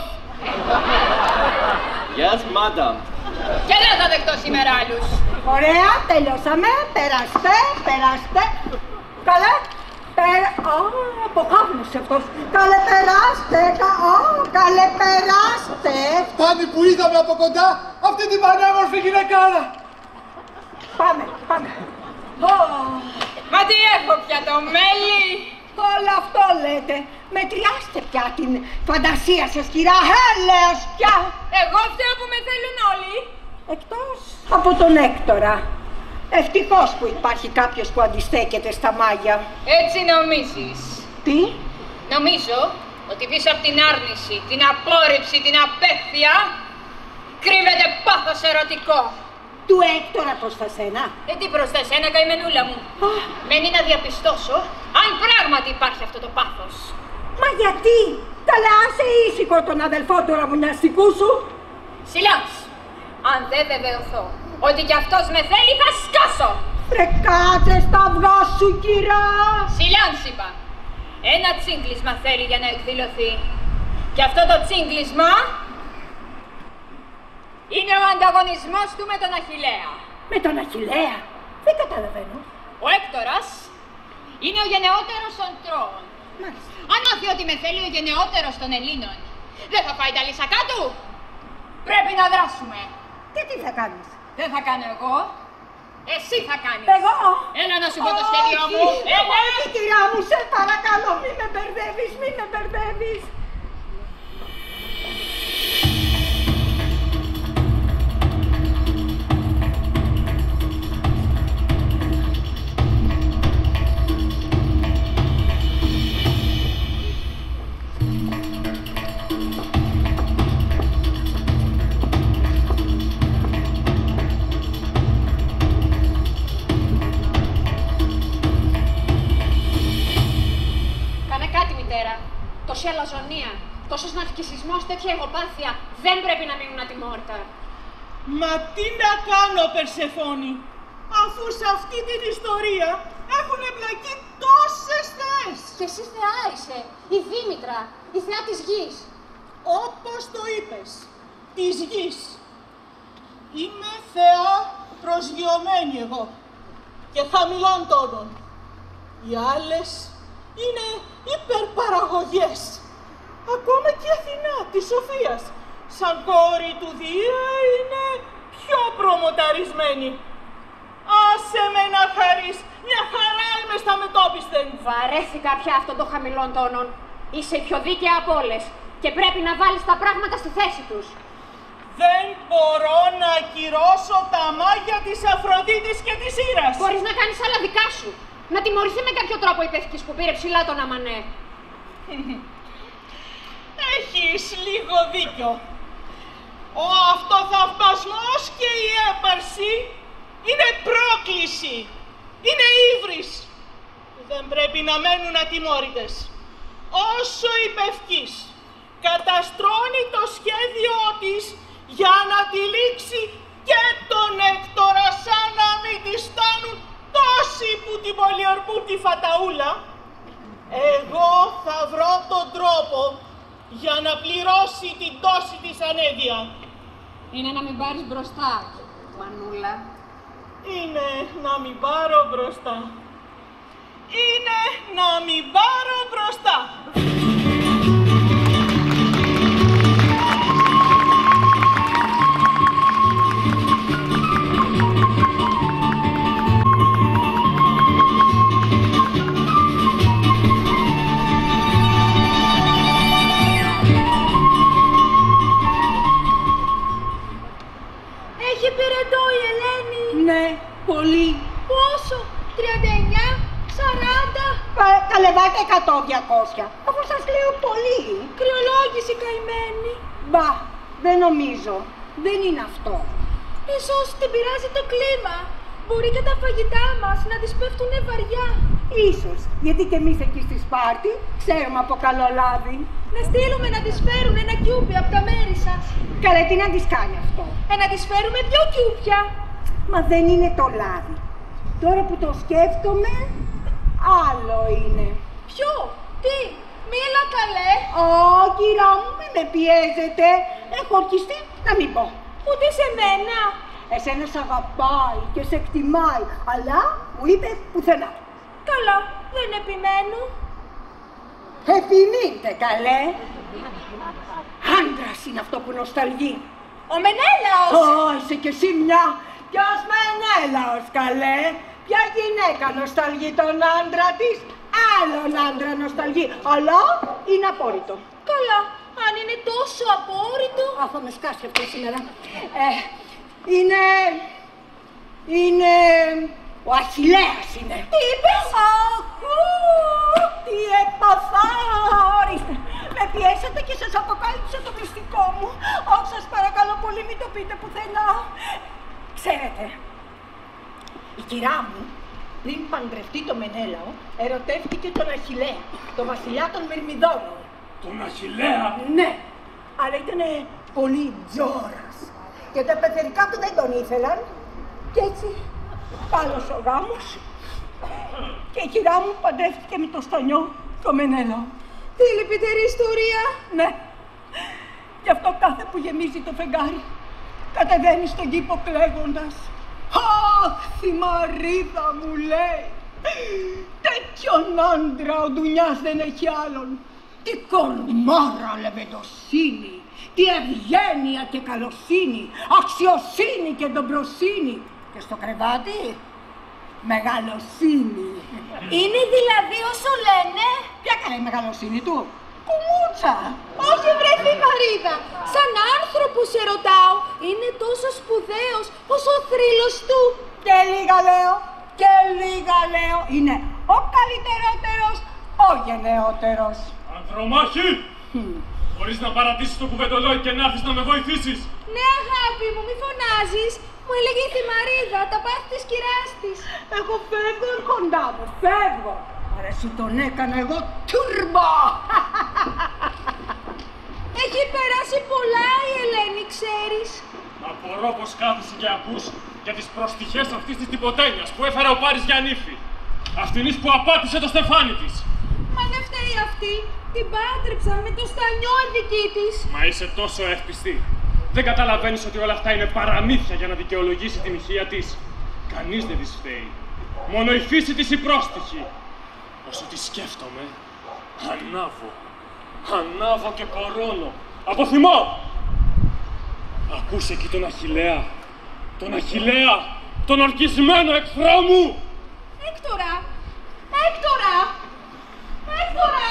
Yes, madam. Και δεν θα δεχτώ σήμερα άλλους. Ωραία, τελειώσαμε. Περάστε, περάστε. Καλέ, περα... Α, αποκάπνωσε αυτός. Καλέ, περάστε. Κα... Α, καλέ, περάστε. Φτάνει που είδαμε από κοντά αυτή την πανέμορφη γυναικάρα. Πάμε, πάμε. Μα τι έχω πια το μέλι! Όλο αυτό λέτε. Μετριάστε πια την φαντασία σας, κυρά. Έλεος πια. Εγώ φταίω που με θέλουν όλοι. Εκτός από τον Έκτορα. Ευτυχώς που υπάρχει κάποιος που αντιστέκεται στα μάγια. Έτσι νομίζεις. Τι? Νομίζω ότι πίσω από την άρνηση, την απόρριψη, την απέχθεια κρύβεται πάθος ερωτικό. Του Έκτορα προς τα σένα. Ε, τι προς τα σένα, καημενούλα μου. Μένει να διαπιστώσω αν πράγματι υπάρχει αυτό το πάθος. Μα γιατί? Καλά, άσε ήσυχο τον αδελφό του ραμουνιαστικού σου. Σιλάς, αν δεν βεβαιωθώ Ότι κι αυτός με θέλει θα σκάσω. Ρε κάτσε στα αυγά σου, κυρά. Σιλιάνς είπα. Ένα τσίγκλισμα θέλει για να εκδηλωθεί. Και αυτό το τσίγκλισμα είναι ο ανταγωνισμός του με τον Αχιλλέα. Με τον Αχιλλέα? Δεν καταλαβαίνω. Ο Έκτορας είναι ο γενναιότερος των Τρώων. Μάλιστα. Αν μάθει ότι με θέλει ο γενναιότερος των Ελλήνων, δεν θα φάει τα λύσακά του. Πρέπει να δράσουμε. Και τι θα κάνεις? Δεν θα κάνω εγώ. Εσύ θα κάνεις. Εγώ? Έλα να σου πω το σχέδιό μου. Έλα. Όχι, κυρά μου, σε παρακαλώ, μη με μπερδεύεις, μη με μπερδεύεις. Τόση αλαζονία, τόσος ναρκισσισμός, τέτοια εγωπάθεια δεν πρέπει να μείνουν ατιμόρυτα. Μα τι να κάνω, Περσεφόνη, αφού σε αυτή την ιστορία έχουν εμπλακεί τόσες θεές. Και εσύ θεά είσαι, η Δήμητρα, η θεά της γης. Όπως το είπες, της γης. Είμαι θεά προσγειωμένη εγώ και χαμηλών τόνων. Οι άλλες είναι υπερπαραγωγές. Ακόμα και η Αθηνά της Σοφίας, σαν κόρη του Δία, είναι πιο προμοταρισμένη. Άσε με να χαρείς, μια χαρά είμαι στα μετώπισθεν. Βαρέθηκα πια αυτών των χαμηλών τόνων. Είσαι η πιο δίκαια από όλες και πρέπει να βάλεις τα πράγματα στη θέση τους. Δεν μπορώ να ακυρώσω τα μάγια της Αφροδίτης και της Ήρας. Μπορείς να κάνεις άλλα δικά σου. Να τιμωρηθεί με κάποιο τρόπο η Πεύκης που πήρε ψηλά τον Αμανέ. Έχεις λίγο δίκιο. Ο αυτοθαυμασμός και η έπαρση είναι πρόκληση. Είναι ύβρις. Δεν πρέπει να μένουν ατιμόρυτες. Όσο η Πευκής καταστρώνει το σχέδιό της για να τυλίξει και τον Έκτορα σαν να μην τη στάνουν τόσοι που την πολιορκούν τη φαταούλα, εγώ θα βρω τον τρόπο για να πληρώσει την τόση της ανέδεια. Είναι να μην πάρεις μπροστά, Μανούλα. Είναι να μην πάρω μπροστά. Είναι να μην πάρω μπροστά. Έχει πυρετό η Ελένη. Ναι, πολύ. Πόσο? τριάντα εννιά, σαράντα. Καλεβάτε εκατό διακόσια. Αφού σας λέω πολύ. Κρυολόγηση καημένη. Μπα, δεν νομίζω. Δεν είναι αυτό. Ίσως την πειράζει το κλίμα. Μπορεί και τα φαγητά μας να τις πέφτουνε βαριά. Ίσως, γιατί και εμείς εκεί στη Σπάρτη ξέρουμε από καλό λάδι. Να στείλουμε να τις φέρουν ένα κιούπι από τα μέρη σας. Καλέ, τι να τις κάνει αυτό? Ε, να τις φέρουμε δυο κιούπια. Μα δεν είναι το λάδι. Τώρα που το σκέφτομαι, άλλο είναι. Ποιο? Τι? Μίλα καλέ. Ω, κυρά μου, μη με πιέζετε. Έχω ορκιστεί να μην πω. Ούτε σε μένα. Εσένα σ' αγαπάει και σε εκτιμάει, αλλά μου είπε πουθενά. Καλά, δεν επιμένω. Επιμείνετε, καλέ. Άντρας είναι αυτό που νοσταλγεί. Ο Μενέλαος. Ω, είσαι κι εσύ μια. Ποιος Μενέλαος, καλέ? Ποια γυναίκα νοσταλγεί τον άντρα της? Άλλον άντρα νοσταλγεί, αλλά είναι απόρριτο. Καλά, αν είναι τόσο απόρριτο. Α, θα με σκάσει αυτό σήμερα. Ε, είναι... είναι... ο Αχιλλέας είναι. Τι είπες? Αχού, τι έπαθα. Ορίστε, με πιέσατε και σας αποκάλυψα το μυστικό μου. Ω, σας παρακαλώ πολύ, μην το πείτε πουθενά. Ξέρετε, η κυρά μου, πριν παντρευτεί το Μενέλαο, ερωτεύτηκε τον Αχιλλέα, τον βασιλιά των Μυρμηδόνων. Τον Αχιλλέα? Ναι, αλλά ήταν πολύ τζόρας. Και τα πεθερικά του δεν τον ήθελαν Κι έτσι, καλός ο γάμος και η κυρά μου παντρεύτηκε με το Στανιό, το Μενέλαο. Τι λυπητερή ιστορία. Ναι. Γι' αυτό κάθε που γεμίζει το φεγγάρι, κατεβαίνει στον κήπο κλαίγοντας. Αχ, Θυμαρίδα μου λέει, τέτοιον άντρα ο Ντουνιάς δεν έχει άλλον. Τι κορμάρα λεβεντοσύνη, τι ευγένεια και καλοσύνη, αξιοσύνη και ντομπροσύνη. Και στο κρεβάτι, μεγαλοσύνη. Είναι δηλαδή όσο λένε? Ποια καλή μεγαλοσύνη του? Κουμούτσα. Όχι βρε Θυμαρίδα, σαν άνθρωπο σε ρωτάω, είναι τόσο σπουδαίος όσο ο θρύλος του. Και λίγα λέω, και λίγα λέω, είναι ο καλύτερότερος, ο γενναιότερος. Ανδρομάχη! Μπορείς να παρατήσεις το κουβεντολόι και να έρθεις να με βοηθήσεις. Ναι αγάπη μου, μη φωνάζεις. Μου έλεγε η Θυμαρίδα τα πάθη της κυράς της. Εγώ φεύγω κοντά μου, φεύγω. Άρα εσύ τον έκανα εγώ τούρμπο. Έχει περάσει πολλά η Ελένη, ξέρεις. Απορώ πως κάθεσαι και ακούς για τις προστιχές αυτής της τυποτένιας που έφερε ο Πάρης για νύφη. Αυτινής που απάτησε το στεφάνι της. Μα δεν φταίει αυτή. Την πάντρεψαν με το Στανιό δική της. Μα είσαι τόσο εύπιστη. Δεν καταλαβαίνεις ότι όλα αυτά είναι παραμύθια για να δικαιολογήσει την ηχεία της. Κανείς δεν της φταίει. Μόνο η φύση της η πρόστιχη. Όσο τη σκέφτομαι, ανάβω. Ανάβω και κορώνω. Από θυμό! Ακούς εκεί τον Αχιλλέα. Τον Αχιλλέα. Τον ορκισμένο εχθρό μου. Έκτορα! Έκτορα! Έκτορα!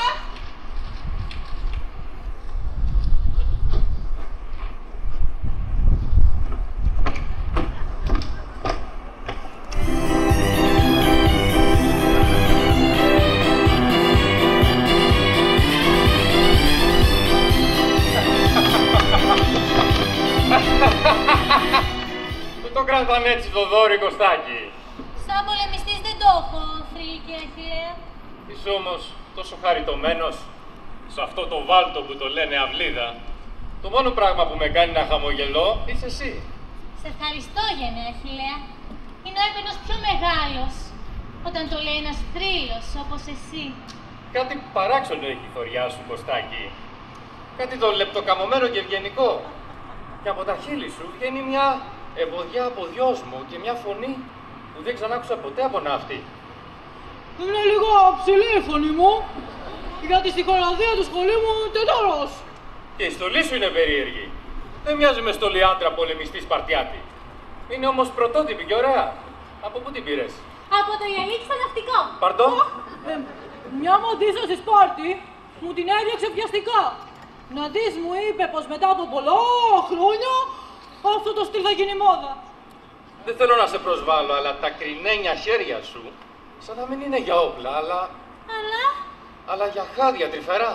Πού το κρατάνε έτσι το δόρυ, Κωστάκη? Σαν πολεμιστής δεν το έχω, θρύλη και Αχιλλέα. Είσαι όμως τόσο χαριτωμένος σε αυτό το βάλτο που το λένε αυλίδα. Το μόνο πράγμα που με κάνει να χαμογελώ είσαι εσύ. Σε ευχαριστώ, γενναία Αχιλλέα. Είναι ο έπαινος πιο μεγάλος όταν το λέει ένας θρύλος όπως εσύ. Κάτι παράξενο έχει η θωριά σου, Κωστάκη. Κάτι το λεπτοκαμωμένο και ευγενικό. Και από τα χείλη σου βγαίνει μια ευωδιά από δυόσμο και μια φωνή που δεν ξανάκουσα ποτέ από ναύτη. Είναι λίγο ψηλή η φωνή μου, γιατί στη χοροδία του σχολείου μου τετάρος. Και η στολή σου είναι περίεργη. Δεν μοιάζει με στολή άντρα πολεμιστή Σπαρτιάτη. Είναι όμως πρωτότυπη και ωραία. Από πού την πήρες? Από το Ιαννίκη στο ναυτικό. Παρντώ? Ε, μια μοντίσα στη Σπάρτη μου την έδιωξε βιαστικά. Να της μου είπε πως μετά από πολλά χρόνια αυτό το στυλ θα γίνει μόδα. Δεν θέλω να σε προσβάλλω, αλλά τα κρινένια χέρια σου σαν να μην είναι για όπλα, αλλά... Αλλά... αλλά για χάδια τρυφερά.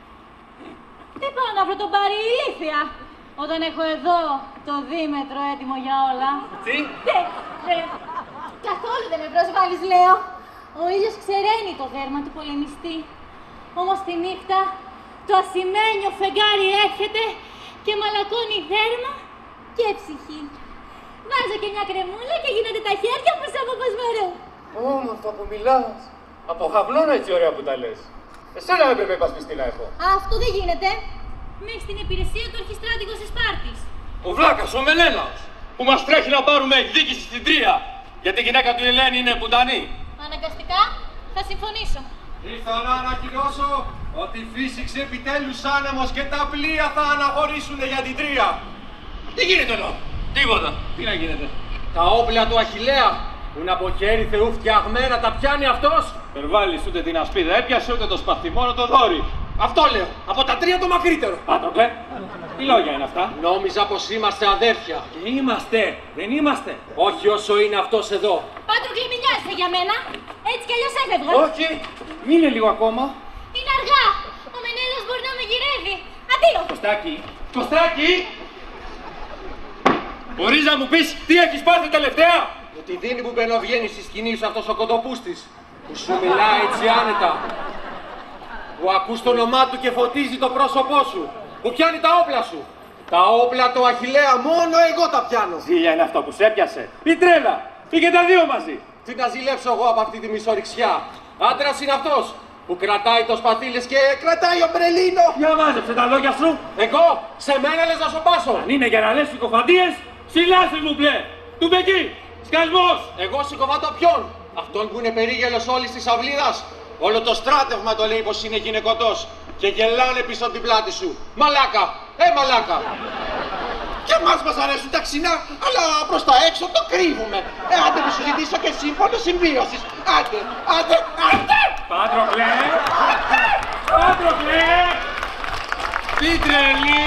Τι πάω να βρω τον Πάρη ηλίθεια, όταν έχω εδώ το δίμετρο έτοιμο για όλα. Τι? Δε, δε. Καθόλου δεν με προσβάλλεις, λέω. Ο ήλιος ξεραίνει το δέρμα του πολεμιστή. Όμως τη νύχτα το ασημένιο φεγγάρι έρχεται και μαλακώνει δέρμα και ψυχή. Βάζω και μια κρεμούλα και γίνονται τα χέρια μου σαν κοκοσμαρό. Όμορφα που μιλάς. Από χαυλώνα έτσι ωραία που τα λες. Εσένα με πρέπει πασπιστή να έχω. Αυτό δεν γίνεται. Με έχει στην υπηρεσία του αρχιστράτηγος της Σπάρτης. Ο βλάκας, ο Μενέλαος, που μας τρέχει να πάρουμε εκδίκηση στην Τρία. Γιατί η γυναίκα του Ελένη είναι πουτανή. Αναγκαστικά θα συμφωνήσω. Ήρθα να ανακοινώσω ότι φύσηξε επιτέλους άνεμος και τα πλοία θα αναχωρήσουν για την Τρία. Τι γίνεται εδώ? Τίποτα. Τι να γίνεται? Τα όπλα του Αχιλλέα που είναι από χέρι Θεού φτιαγμένα τα πιάνει αυτός. Δεν βάλεις ούτε την ασπίδα έπιασε ούτε το σπαθιμόνο το δόρυ. Αυτό λέω. Από τα τρία το μακρύτερο. Πάτροκλε. Τι λόγια είναι αυτά? Νόμιζα πως είμαστε αδέρφια. Και είμαστε. Δεν είμαστε. Όχι όσο είναι αυτός εδώ. Πάτροκλε, μην νοιάζεσαι για μένα. Έτσι κι αλλιώς έφευγα. Όχι. Μείνε λίγο ακόμα. Είναι αργά. Ο Μενέλαος μπορεί να με γυρεύει. Αντίο. Κωστάκη. Κωστάκη. Μπορείς να μου πεις τι έχεις πάθει τελευταία? Με τη δίνη που μπαινοβγαίνει στη σκηνή σου αυτός ο κοντοπούστης. Που σου μιλάει έτσι άνετα. Που ακούς το όνομά του και φωτίζει το πρόσωπό σου. Που πιάνει τα όπλα σου. Τα όπλα του Αχιλλέα μόνο εγώ τα πιάνω. Ζήλια είναι αυτό που σε έπιασε. Η τρέλα. Ή και τα δύο μαζί. Τι να ζηλέψω εγώ από αυτή τη μισοριξιά. Άντρας είναι αυτός που κρατάει το σπαθίλες και κρατάει ομπρελίνο. Για μάζεψε τα λόγια σου. Εγώ, σε μένα λες να σοπάσω. Αν είναι για να λες συκοφαντίες, συλλάφι μου μπλε. Του μπεκί. Σκασμός. Εγώ συκοφάτω ποιον. Αυτόν που είναι περίγελος όλης της αυλίδας. Όλο το στράτευμα το λέει πως είναι γυναικωτός. Και γελάνε πίσω από την πλάτη σου. Μαλάκα. Ε, μαλάκα. Και εμάς μας αρέσουν τα ξινά, αλλά προς τα έξω το κρύβουμε. Ε, άντε να σου ζητήσω και σύμφωνο συμβίωσης. Άντε, άντε, άντε! Πάτροκλε! Πάτροκλε! Τι τρελή!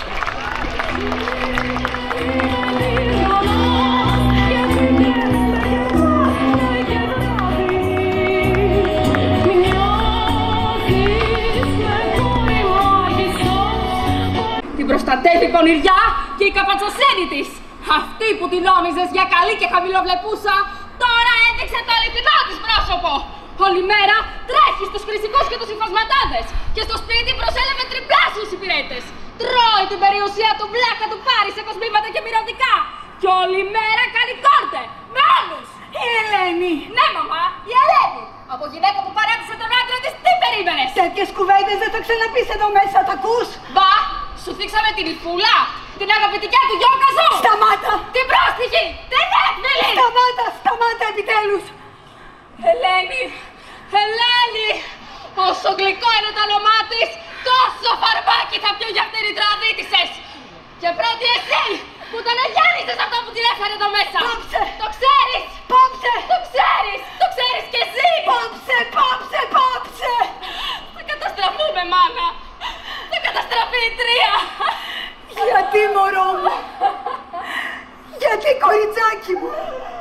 Προστατεύει πονηριά και η καπατσοσύνη της. Αυτή που την νόμιζες για καλή και χαμηλοβλεπούσα, τώρα έδειξε το αληθινό της πρόσωπο. Όλη μέρα τρέχει στους χρυσικούς και τους υφασματάδες και στο σπίτι προσέλευε τριπλάσιους υπηρέτες. Τρώει την περιουσία του βλάκα του πάρει σε κοσμήματα και μυρωδικά. Και όλη μέρα κάνει κόρτε με όλους. Η Ελένη. Ναι, μαμά, η Ελένη. Από γυναίκα που παράτησε τον άντρα της, τι περίμενες? Τέτοιες κουβέντες δεν το ξαναπείς εδώ μέσα, τα ακούς? Μπα, σου θίξαμε την Ιφούλα, την αγαπητικιά του Γιώκα σου. Σταμάτα. Την πρόστιχη, την έκβηλη. Σταμάτα, σταμάτα επιτέλους. Ελένη, Ελένη. Όσο γλυκό είναι το όνομά της, τόσο φαρμάκι θα πιω για αυτήν την τραδίτησες. Και πρώτη εσύ, που τον αγιάννησες αυτό που την έφερε εδώ μέσα. Πάψε. Το ξέρεις. Πάψε. Το ξέρεις. Το ξέρεις κι εσύ. Πάψε, πάψε, πάψε. Θα καταστραφούμε, μάνα. Θα καταστραφεί η τρία. Γιατί, μωρό μου. Γιατί, κοριτσάκι μου.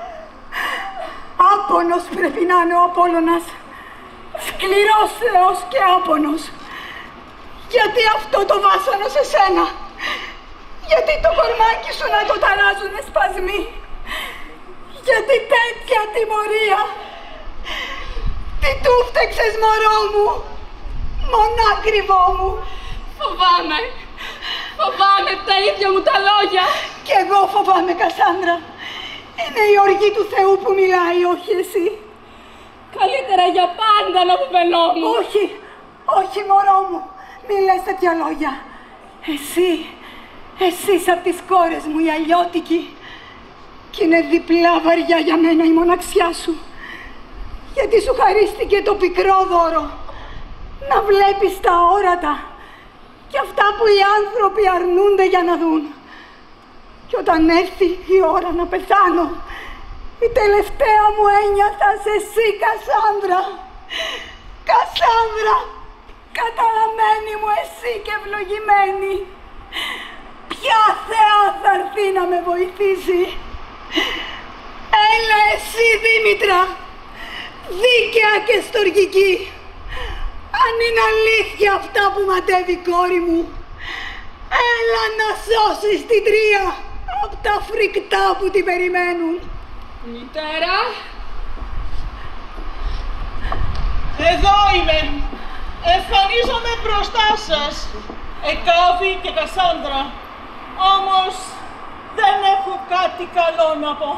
Άπονος πρέπει να είναι ο Απόλλωνας. Σκληρός Θεός και άπονος. Γιατί αυτό το βάσανο σε σένα. Γιατί το κορμάκι σου να το ταράζουνε σπασμοί. Γιατί τέτοια τιμωρία. Τι του φταίξες, μωρό μου. Μονάκριβό μου. Φοβάμαι. Φοβάμαι τα ίδια μου τα λόγια. Κι εγώ φοβάμαι, Κασάνδρα. Είναι η οργή του Θεού που μιλάει, όχι εσύ. Καλύτερα για πάντα να βουβενόμουν. Όχι, όχι, μωρό μου. Μη λες τέτοια λόγια. Εσύ, εσύ απ' τις κόρες μου η αλλιώτικη. Κι είναι διπλά βαριά για μένα η μοναξιά σου. Γιατί σου χαρίστηκε το πικρό δώρο. Να βλέπεις τα όρατα. Και αυτά που οι άνθρωποι αρνούνται για να δουν. Κι όταν έρθει η ώρα να πεθάνω, η τελευταία μου έννοια θα σε εσύ, Κασάνδρα. Κασάνδρα, καταραμένη μου εσύ και ευλογημένη. Ποια θεά θα έρθει να με βοηθήσει. Έλα εσύ, Δήμητρα, δίκαια και στοργική. Αν είναι αλήθεια αυτά που ματεύει η κόρη μου, έλα να σώσεις την τρία από τα φρικτά που την περιμένουν. Μητέρα. Εδώ είμαι. Εμφανίζομαι μπροστά σας. Εκάβη και Κασάνδρα. Όμως δεν έχω κάτι καλό να πω.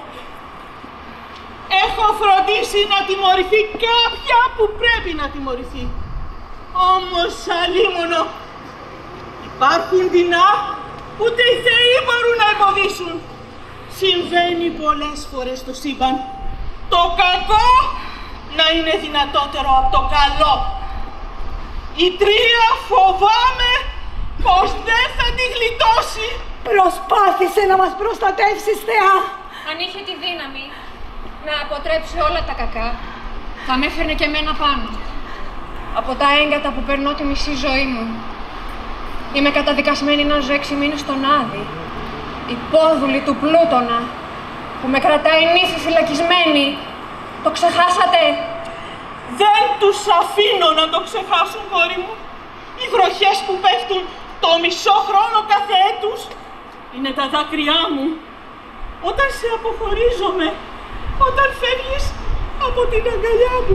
Έχω φροντίσει να τιμωρηθεί κάποια που πρέπει να τιμωρηθεί. Όμως αλίμονο. Υπάρχουν δεινά που ούτε οι θεοί μπορούν να εμποδίσουν. Συμβαίνει πολλές φορές στο σύμπαν. Το κακό να είναι δυνατότερο από το καλό. Η τρία φοβάμαι πως δεν θα τη γλιτώσει. Προσπάθησε να μας προστατεύσεις, Θεά. Αν είχε τη δύναμη να αποτρέψει όλα τα κακά, θα με έφερνε και εμένα πάνω. Από τα έγκατα που περνώ τη μισή ζωή μου. Είμαι καταδικασμένη να ζω έξι μήνες στον Άδη. Υπόδουλη του Πλούτονα, που με κρατάει νύφη φυλακισμένη. Το ξεχάσατε? Δεν τους αφήνω να το ξεχάσουν, κόρη μου. Οι βροχές που πέφτουν το μισό χρόνο κάθε έτους είναι τα δάκρυά μου. Όταν σε αποχωρίζομαι, όταν φεύγεις από την αγκαλιά μου,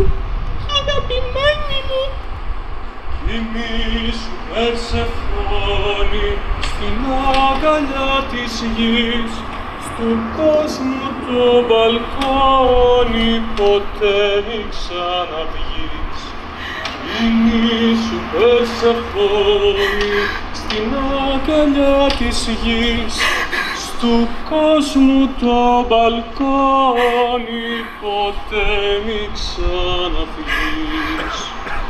αγαπημένη μου. Κοιμήσου, Περσεφόνη, στην αγκαλιά της γης, στου κόσμου το μπαλκόνι, ποτέ μη ξαναβγείς. Η νη σου Περσεφόνη, στην αγκαλιά της γης, στου κόσμου το μπαλκόνι, ποτέ μη ξαναφυγείς.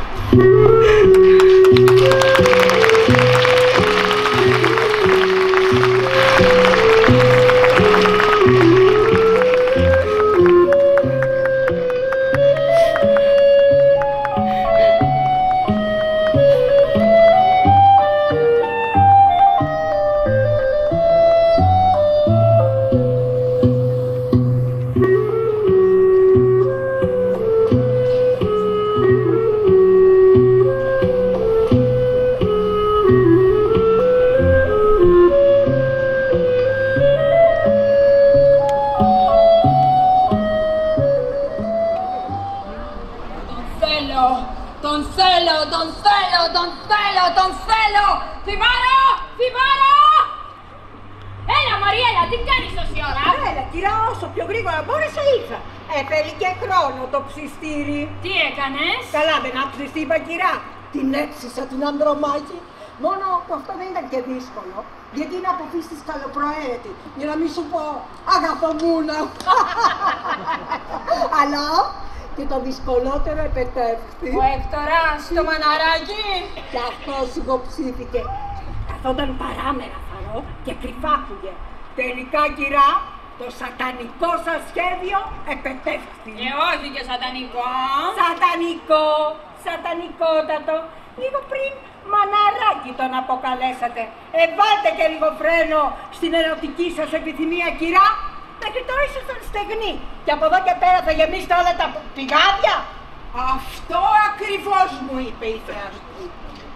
Την έξισα την Ανδρομάχη. Μόνο που αυτό δεν ήταν και δύσκολο. Γιατί είναι από φύσης καλοπροαίρετη. Για να μην σου πω αγαπομούνα. Αλλά και το δυσκολότερο επετεύχθη. Ο Έκτορας, το μαναράκι. Και αυτός υποψήφικε. Καθόταν παράμερα θαρώ και κρυφά άκουγε. Τελικά, κυρά, το σατανικό σας σχέδιο επετεύχθη. Και όχι και σατανικό. Σατανικό, σατανικότατο. Λίγο πριν μαναράκι τον αποκαλέσατε. Ε, βάλτε και λίγο φρένο στην ερωτική σας επιθυμία, κυρά. Μέχρι τώρα ήσασταν στεγνοί. Και από εδώ και πέρα θα γεμίσετε όλα τα πηγάδια. Αυτό ακριβώς μου είπε η θεαστή.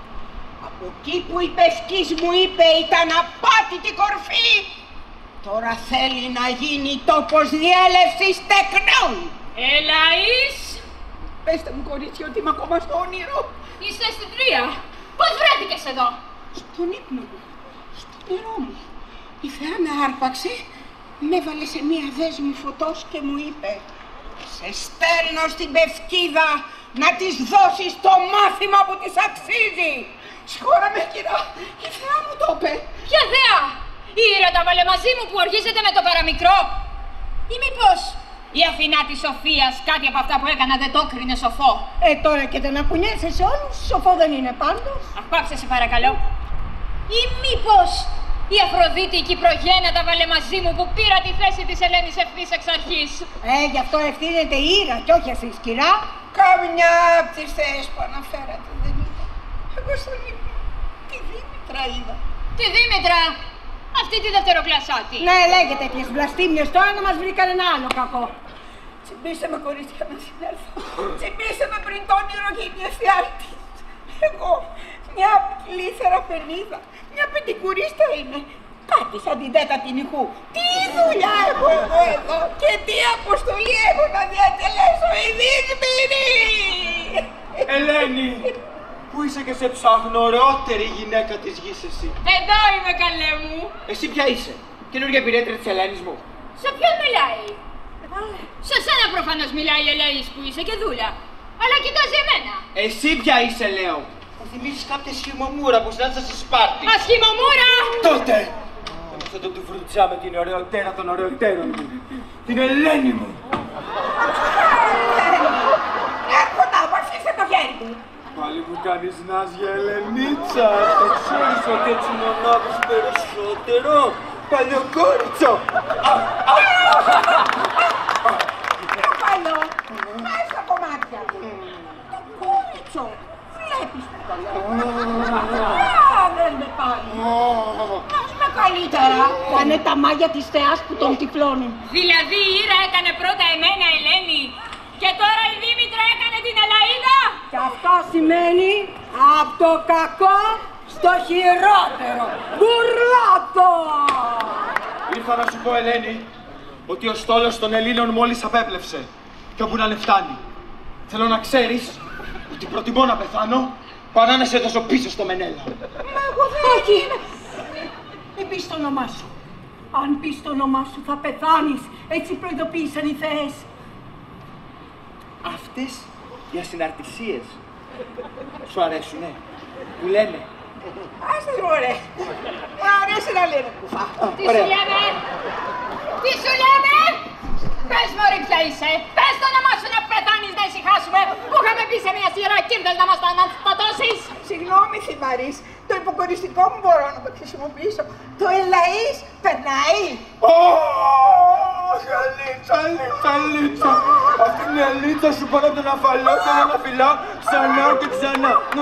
Από εκεί που η πευκής μου είπε ήταν απάτητη κορφή. Τώρα θέλει να γίνει τόπος διέλευσης τεκνών. Ελαΐς. Πέστε μου, κορίτσια, ότι είμαι ακόμα στο όνειρο. Είσαι αισθητρία. Πώς βρέθηκες εδώ? Στον ύπνο μου, στο νερό μου. Η Θεά με άρπαξε, με έβαλε σε μία δέσμη φωτός και μου είπε «Σε στέλνω στην Πευκίδα να της δώσεις το μάθημα που της αξίζει». Σχώρα με, κυρά, η Θεά μου το είπε. Ποια Θεά? Η Ήρα τα βάλε μαζί μου που οργίζεται με το παραμικρό? Ή μήπως η Αθηνά της Σοφίας κάτι από αυτά που έκανα δεν το κρίνε σοφό? Ε, τώρα και δεν ακουνιέσαι σε όλους, σοφό δεν είναι πάντως. Αχ, πάψε σε παρακαλώ. Ή μήπως η Αφροδίτη η Κυπρογένα τα βάλε μαζί μου που πήρα τη θέση της Ελένης ευθύς εξ αρχής? Ε, γι' αυτό ευθύνεται η Ήρα κι όχι εσείς, κυρά. Καμιά από τις θέσεις που αναφέρατε δεν είδα. Εγώ στον ύπνο τη Δήμητρα είδα. Τη Δήμητρα? Αυτή τη δευτεροκλασάτη. Ναι, λέγεται ποιες βλαστήμιες τώρα να μας βρει κανένα άλλο κακό. Τσιμπήσε με, κορίτσια, να συνέλθω. Τσιμπήσε με πριν το όνειρο γίνει εφιάλτης. Εγώ, μια πλήθερα πενίδα, μια πεντηκουρίστα είμαι. Κάτι σαν την τέταρτη νυχού. Τι δουλειά έχω εγώ εδώ και τι αποστολή έχω να διατελέσω η Δύσμηρη. Ελένη, πού είσαι και σε ψάχνω, ωραιότερη γυναίκα της γης εσύ. Εδώ είμαι, καλέ μου. Εσύ ποια είσαι, καινούργια υπηρέτρια της Ελένης μου? Σε ποιον μιλάει? Σε σένα προφανώς μιλάει η Ελένης που είσαι και δούλα. Αλλά κοιτάζει εμένα. Εσύ ποια είσαι, λέω? Μου θυμίζεις κάποια σχημομούρα που συνάντησα στη Σπάρτη. Α, σχημομούρα! Τότε! Θα τον του φρουτζά με την ωραιοτέρα των ωραιοτέρων μου. Την Ελένη μου. Έχω να απαρφήσε το χέρι μου. Πάλι μου κάνεις νάζια, Ελενίτσα. Το ξέρεις ότι έτσι μονάδεις περισσότερο. Παλιοκόριτσο. Το καλό. Πάει στα κομμάτια. Το κόριτσο. Βλέπεις που το λέω. Α, δεν με πάει. Ας με καλύτερα. Κάνε τα μάγια της θεάς που τον τυφλώνουν. Δηλαδή η Ήρα έκανε πρώτα εμένα, Ελένη, και τώρα η Δήμητρα έκανε την Ελαΐδα. Και αυτό σημαίνει από το κακό στο χειρότερο. Μπουρλάτο! Ήρθα να σου πω, Ελένη, ότι ο στόλος των Ελλήνων μόλις απέπλευσε. Και όπου να είναι φτάνει. Θέλω να ξέρεις ότι προτιμώ να πεθάνω παρά να σε δώσω πίσω στο Μενέλα. Μα εγώ δεν... Όχι! Μην πεις το όνομά σου. Αν πεις το όνομά σου θα πεθάνεις. Έτσι προειδοποίησαν οι θεές. Αυτές οι ασυναρτησίες σου αρέσουνε, που λένε. Άσε ρε μωρέ. Μου αρέσει να λένε κουφά. Τι σου λέμε, τι σου λέμε. Πες μωρή ποια είσαι, πες το όνομά σου να πεθάνεις να ησυχάσουμε. Που είχαμε πει σε μια σειρά και ήρθες να μας το αναστατώσεις. Συγγνώμη Θυμαρίς, το υποκοριστικό μου μπορώ να το χρησιμοποιήσω. Το ελαΐς περνάει. Ωχ, Αλίτσα, Αλίτσα, Αλίτσα. Αυτή είναι η Αλίτσα σου πάνω από τον αφαλό και να φυλάω ξανά και ξανά. Και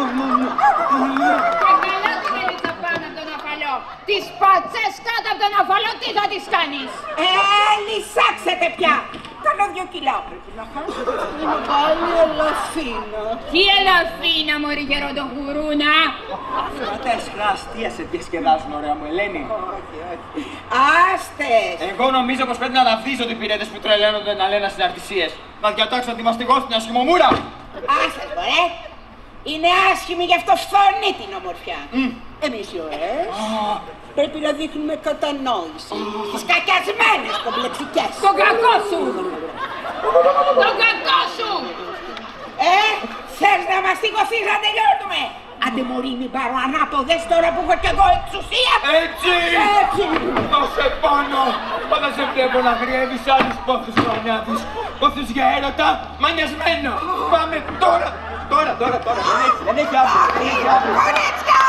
καλά την Αλίτσα πάνω από τον αφαλό. Τις πατσές κάτω από τον αφαλό τι θα τις κάνεις. Ε, λυσάξετε πια. Κάνα δυο κιλά πρέπει να χάσω. Είναι πάλι ελαφίνα. Τι ελαφίνα μωρή γεροντοχουρούνα. Αυτά τα αισχρά αστεία σε διασκεδάζουν, ωραία μου Ελένη. Όχι, όχι. Άστες. Εγώ νομίζω πως πρέπει να αναβδίζω τους πυρέτες που τρελαίνονται να λένε ασυναρτησίες. Να διατάξω να τη μαστιγώ στην ασχημομούρα. Άστες, μωρέ. Είναι άσχημη γι' αυτό φωνεί την ομορφιά. Mm. Εμείς οι ωραίες oh. πρέπει να δείχνουμε κατανόηση στις κακιασμένες κομπλεξικές. Τον κακό σου! Τον κακό σου! Ε, θες να μας σηκωθείς να τελειώνουμε. Άντε μωρή μην πάρω ανάποδες τώρα που έχω κι εγώ εξουσία. Έτσι! Έτσι! Δώσε πάνω! Πάντα σε βλέπω να γριεύεις άλλους πόθους χρονιάδους. Πόθους για έρωτα, μανιασμένο. Πάμε τώρα! Τώρα, τώρα, τώρα, δεν έχει, δεν έχει αύριο, δεν έχει αύριο. Κορίτσια!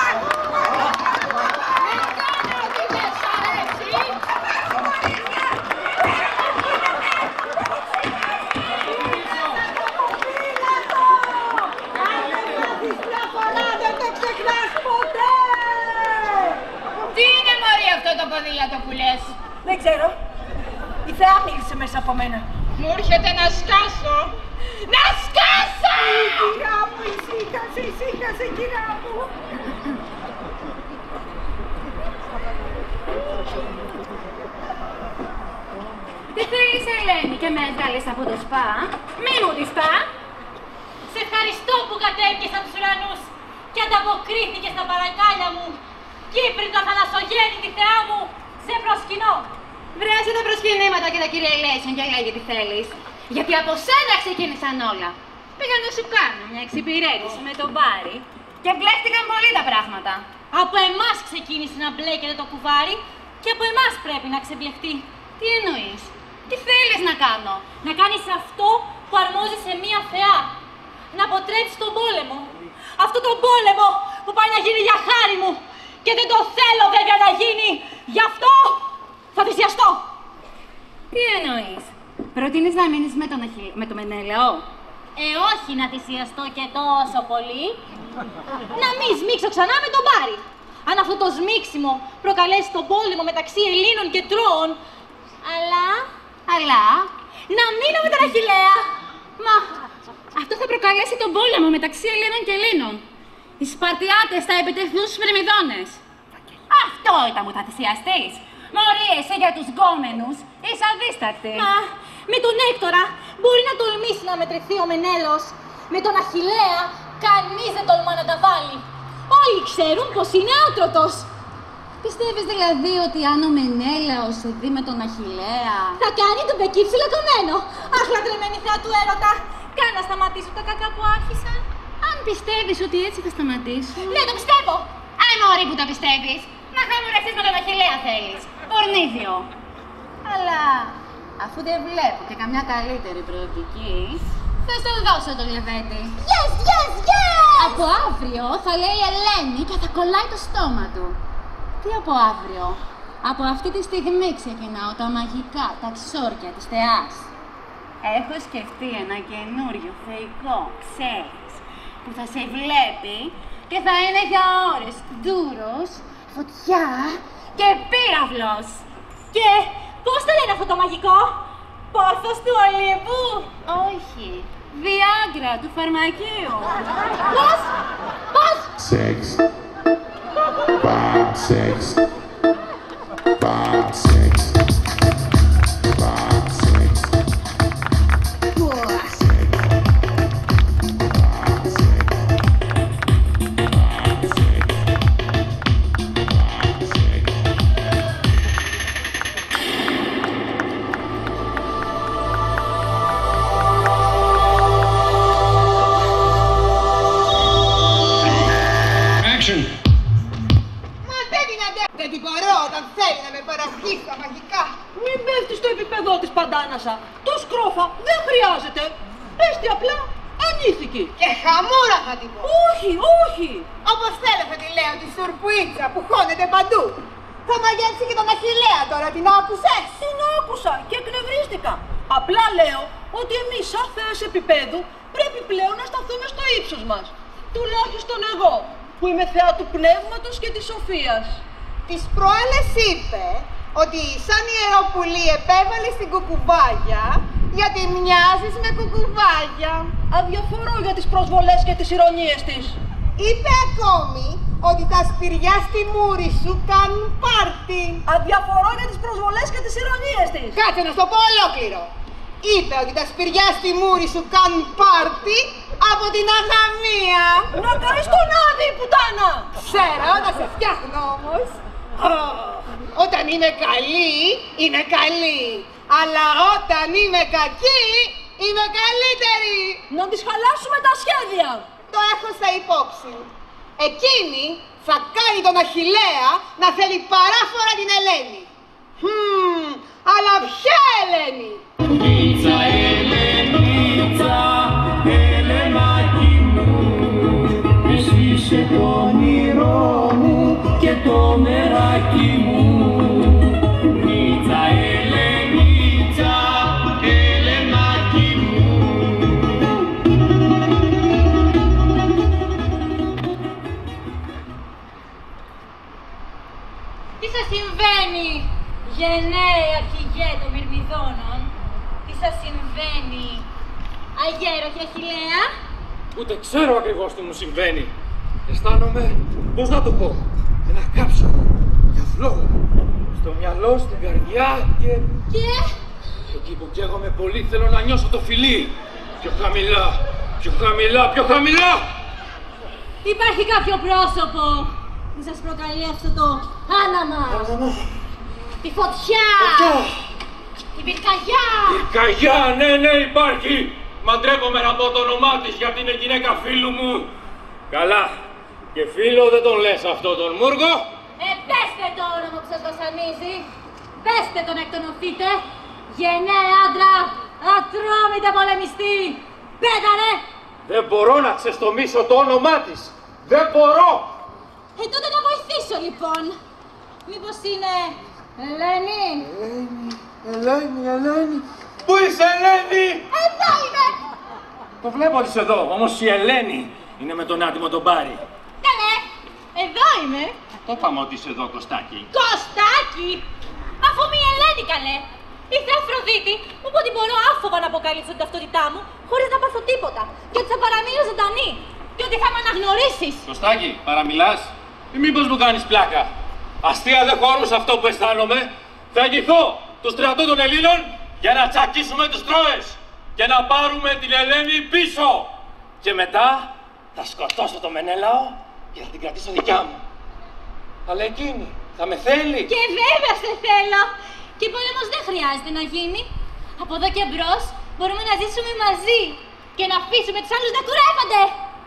Τι είναι μωρή αυτό το ποδήλατο που λες? Δεν ξέρω. Η θεά μίλησε μέσα από μένα. Μου έρχεται να σκάσω. Να σκάσω! Κυρά μου, ησύχασε, ησύχασε, κυρά μου. Τι θέλεις Ελένη και με έβγαλες από το σπα? Μη μου τη σπα! Σε ευχαριστώ που κατέβηκες από τους ουρανούς και ανταποκρίθηκες στα παρακάλια μου. Κύπριτο θαλασσογέννητη θεά μου, σε προσκυνώ. Βρέασε τα προσκυνήματα και τα κυριελέησαν και λέγε τι θέλεις. Γιατί από σένα ξεκίνησαν όλα. Πήγα να σου κάνω μια εξυπηρέτηση με τον Μπάρι και μπλέχτηκαν πολύ τα πράγματα. Από εμάς ξεκίνησε να μπλέκεται το κουβάρι και από εμάς πρέπει να ξεμπλεχτεί. Τι εννοείς? Τι θέλεις να κάνω? Να κάνεις αυτό που αρμόζει σε μία θεά. Να αποτρέψεις τον πόλεμο. Αυτό τον πόλεμο που πάει να γίνει για χάρη μου. Και δεν το θέλω βέβαια να γίνει. Γι' αυτό θα θυσιαστώ. Τι εννοείς? Προτείνεις να μείνεις με τον, Αχι... με τον Μενέλαο? Ε, όχι να θυσιαστώ και τόσο πολύ. Να μην σμίξω ξανά με τον Μπάρι. Αν αυτό το σμίξιμο προκαλέσει τον πόλεμο μεταξύ Ελλήνων και Τρώων. Αλλά... Αλλά... να μείνω με τον Αχιλλέα. Μα... αυτό θα προκαλέσει τον πόλεμο μεταξύ Ελλήνων και Ελλήνων. Οι Σπαρτιάτες θα επιτεθούν στους Μυρμηδόνες. Αυτό ήταν που θα θυσιαστείς. Μωρή, εσύ για τους γκόμενους είσαι αδίστακτη. Μα με τον Έκτορα μπορεί να τολμήσει να μετρηθεί ο Μενέλος. Με τον Αχιλλέα κανείς δεν τολμά να τα βάλει. Όλοι ξέρουν πως είναι άτρωτος. Πιστεύεις δηλαδή ότι αν ο Μενέλαος σε δει με τον Αχιλλέα θα κάνει τον πεκί ψιλοκομμένο. Αχ, λατρεμένη θεά του έρωτα. Κάνε να σταματήσω τα κακά που άρχισα. Αν πιστεύεις ότι έτσι θα σταματήσω... Ναι, το πιστεύω. Άι μωρή που το πιστεύεις. Να χαμουρευτείς με τον Αχιλλέα θέλεις. Ορνίδιο. Αλλά αφού δεν βλέπω και καμιά καλύτερη προοπτική, θα στο δώσω το λεβέντι. Yes, yes, yes! Από αύριο θα λέει Ελένη και θα κολλάει το στόμα του. Τι από αύριο? Από αυτή τη στιγμή ξεκινάω τα μαγικά, τα ξόρκια της θεάς. Έχω σκεφτεί ένα καινούριο θεϊκό, ξέρεις, που θα σε βλέπει και θα είναι για ώρες ντούρος, φωτιά και πύραυλος. Και πώς το λένε αυτό το μαγικό? Πόρθος του Ολύμπου? Όχι, Βιάγκρα του φαρμακείου. Πώς? Πώς? Sex. Bad sex. Bad sex. Bad sex. όταν θέλει να με παραγγείσει τα μαγικά. Μην πέφτει στο επίπεδο της Παντάνασα. Το σκρόφα δεν χρειάζεται. Πες τη απλά ανήθικη. Και χαμούρα θα την πω. Όχι, όχι. Όπως θέλω θα τη λέω τη σουρπουίτσα που χώνεται παντού. Θα μαγεύσει και τον Αχιλλέα τώρα, την άκουσες? Την άκουσα και εκνευρίστηκα. Απλά λέω ότι εμείς σαν θέες επίπεδου πρέπει πλέον να σταθούμε στο ύψος μας. Τουλάχιστον εγώ, που είμαι θεά του πνεύματος και της σοφίας. Τις προάλλες είπε ότι σαν ιεροπουλή επέβαλε στην κουκουβάγια γιατί μοιάζεις με κουκουβάγια. Αδιαφορώ για τις προσβολές και τις ηρωνίες της. Είπε ακόμη ότι τα σπηριά στη μούρη σου κάνουν πάρτι. Αδιαφορώ για τις προσβολές και τις ηρωνίες της. Κάτσε να στο πω ολόκληρο. Είπε ότι τα σπηριά στη μούρη σου κάνουν πάρτι από την αγαμία. Να κάνεις τον άδει, πουτάνα! Ξέρω, να σε φτιάχνω όμως. Όταν είμαι καλή, είμαι καλή. Αλλά όταν είμαι κακή, είμαι καλύτερη. Να της χαλάσουμε τα σχέδια. Το έχω στα υπόψη. Εκείνη θα κάνει τον Αχιλλέα να θέλει παράφορα την Ελένη. Χμ, αλλά ποια Ελένη? Μίτσα, Ελενίτσα, Ελενάκι μου, εσύ είσαι το όνειρό μου και το μεράκι μου. Μίτσα, Ελενίτσα, Ελενάκι μου. Τι σας συμβαίνει, γενναίοι αρχηγέ των Μυρμηδόνων? Τι σας συμβαίνει, αγέροχη Αχιλλέα? Ούτε ξέρω ακριβώς τι μου συμβαίνει. Αισθάνομαι, πώς να το πω, ένα κάψιμο, μια φλόγα, στο μυαλό, στην καρδιά και... Και... εκεί που καίγομαι πολύ θέλω να νιώσω το φιλί. Πιο χαμηλά, πιο χαμηλά, πιο χαμηλά! Υπάρχει κάποιο πρόσωπο που σας προκαλεί αυτό το άναμα? Άναμα. Τη φωτιά! Φωτιά! Την πυρκαγιά! Πυρκαγιά, ναι, ναι, υπάρχει! Μαντρέπομαι να πω το όνομά της γιατί είναι γυναίκα φίλου μου. Καλά. Και φίλο δεν τον λες αυτό τον Μούργο. Ε, πέστε το όνομα που σας βασανίζει. Πέστε τον εκτονωθείτε. Γενναία άντρα, ατρόμητε πολεμιστή. Πέταρε! Δεν μπορώ να ξεστομίσω το όνομά της. Δεν μπορώ! Ε, τότε να βοηθήσω λοιπόν. Μήπως είναι Ελένη? Ελένη, Ελένη, Ελένη. Πού είσαι, Ελένη? Εδώ είμαι! Το βλέπω ότι είσαι εδώ, όμως η Ελένη είναι με τον άτιμο τον Μπάρι. Καλέ, εδώ είμαι. Το είπαμε ότι είσαι εδώ, Κωστάκη. Κωστάκη! Αφού μη Ελένη, καλέ. Ήρθε Αφροδίτη, μου είπε ότι μπορώ άφοβα να αποκαλύψω την ταυτότητά μου χωρίς να πάθω τίποτα. Και ότι θα παραμείνω ζωντανή. Και ότι θα με αναγνωρίσεις. Κωστάκη, παραμιλάς ή μήπως μου κάνεις πλάκα? Αστεία δεν χωρούσε αυτό που αισθάνομαι. Θα αγγιθώ του στρατού των Ελλήνων για να τσακίσουμε τους Τρόες και να πάρουμε την Ελένη πίσω. Και μετά θα σκοτώσω το Μενέλαο και θα την κρατήσω δικιά μου. Αλλά εκείνη θα με θέλει. Και βέβαια σε θέλω. Και πόλεμος δεν χρειάζεται να γίνει. Από εδώ και μπρος μπορούμε να ζήσουμε μαζί και να αφήσουμε τους άλλους να κουρεύονται.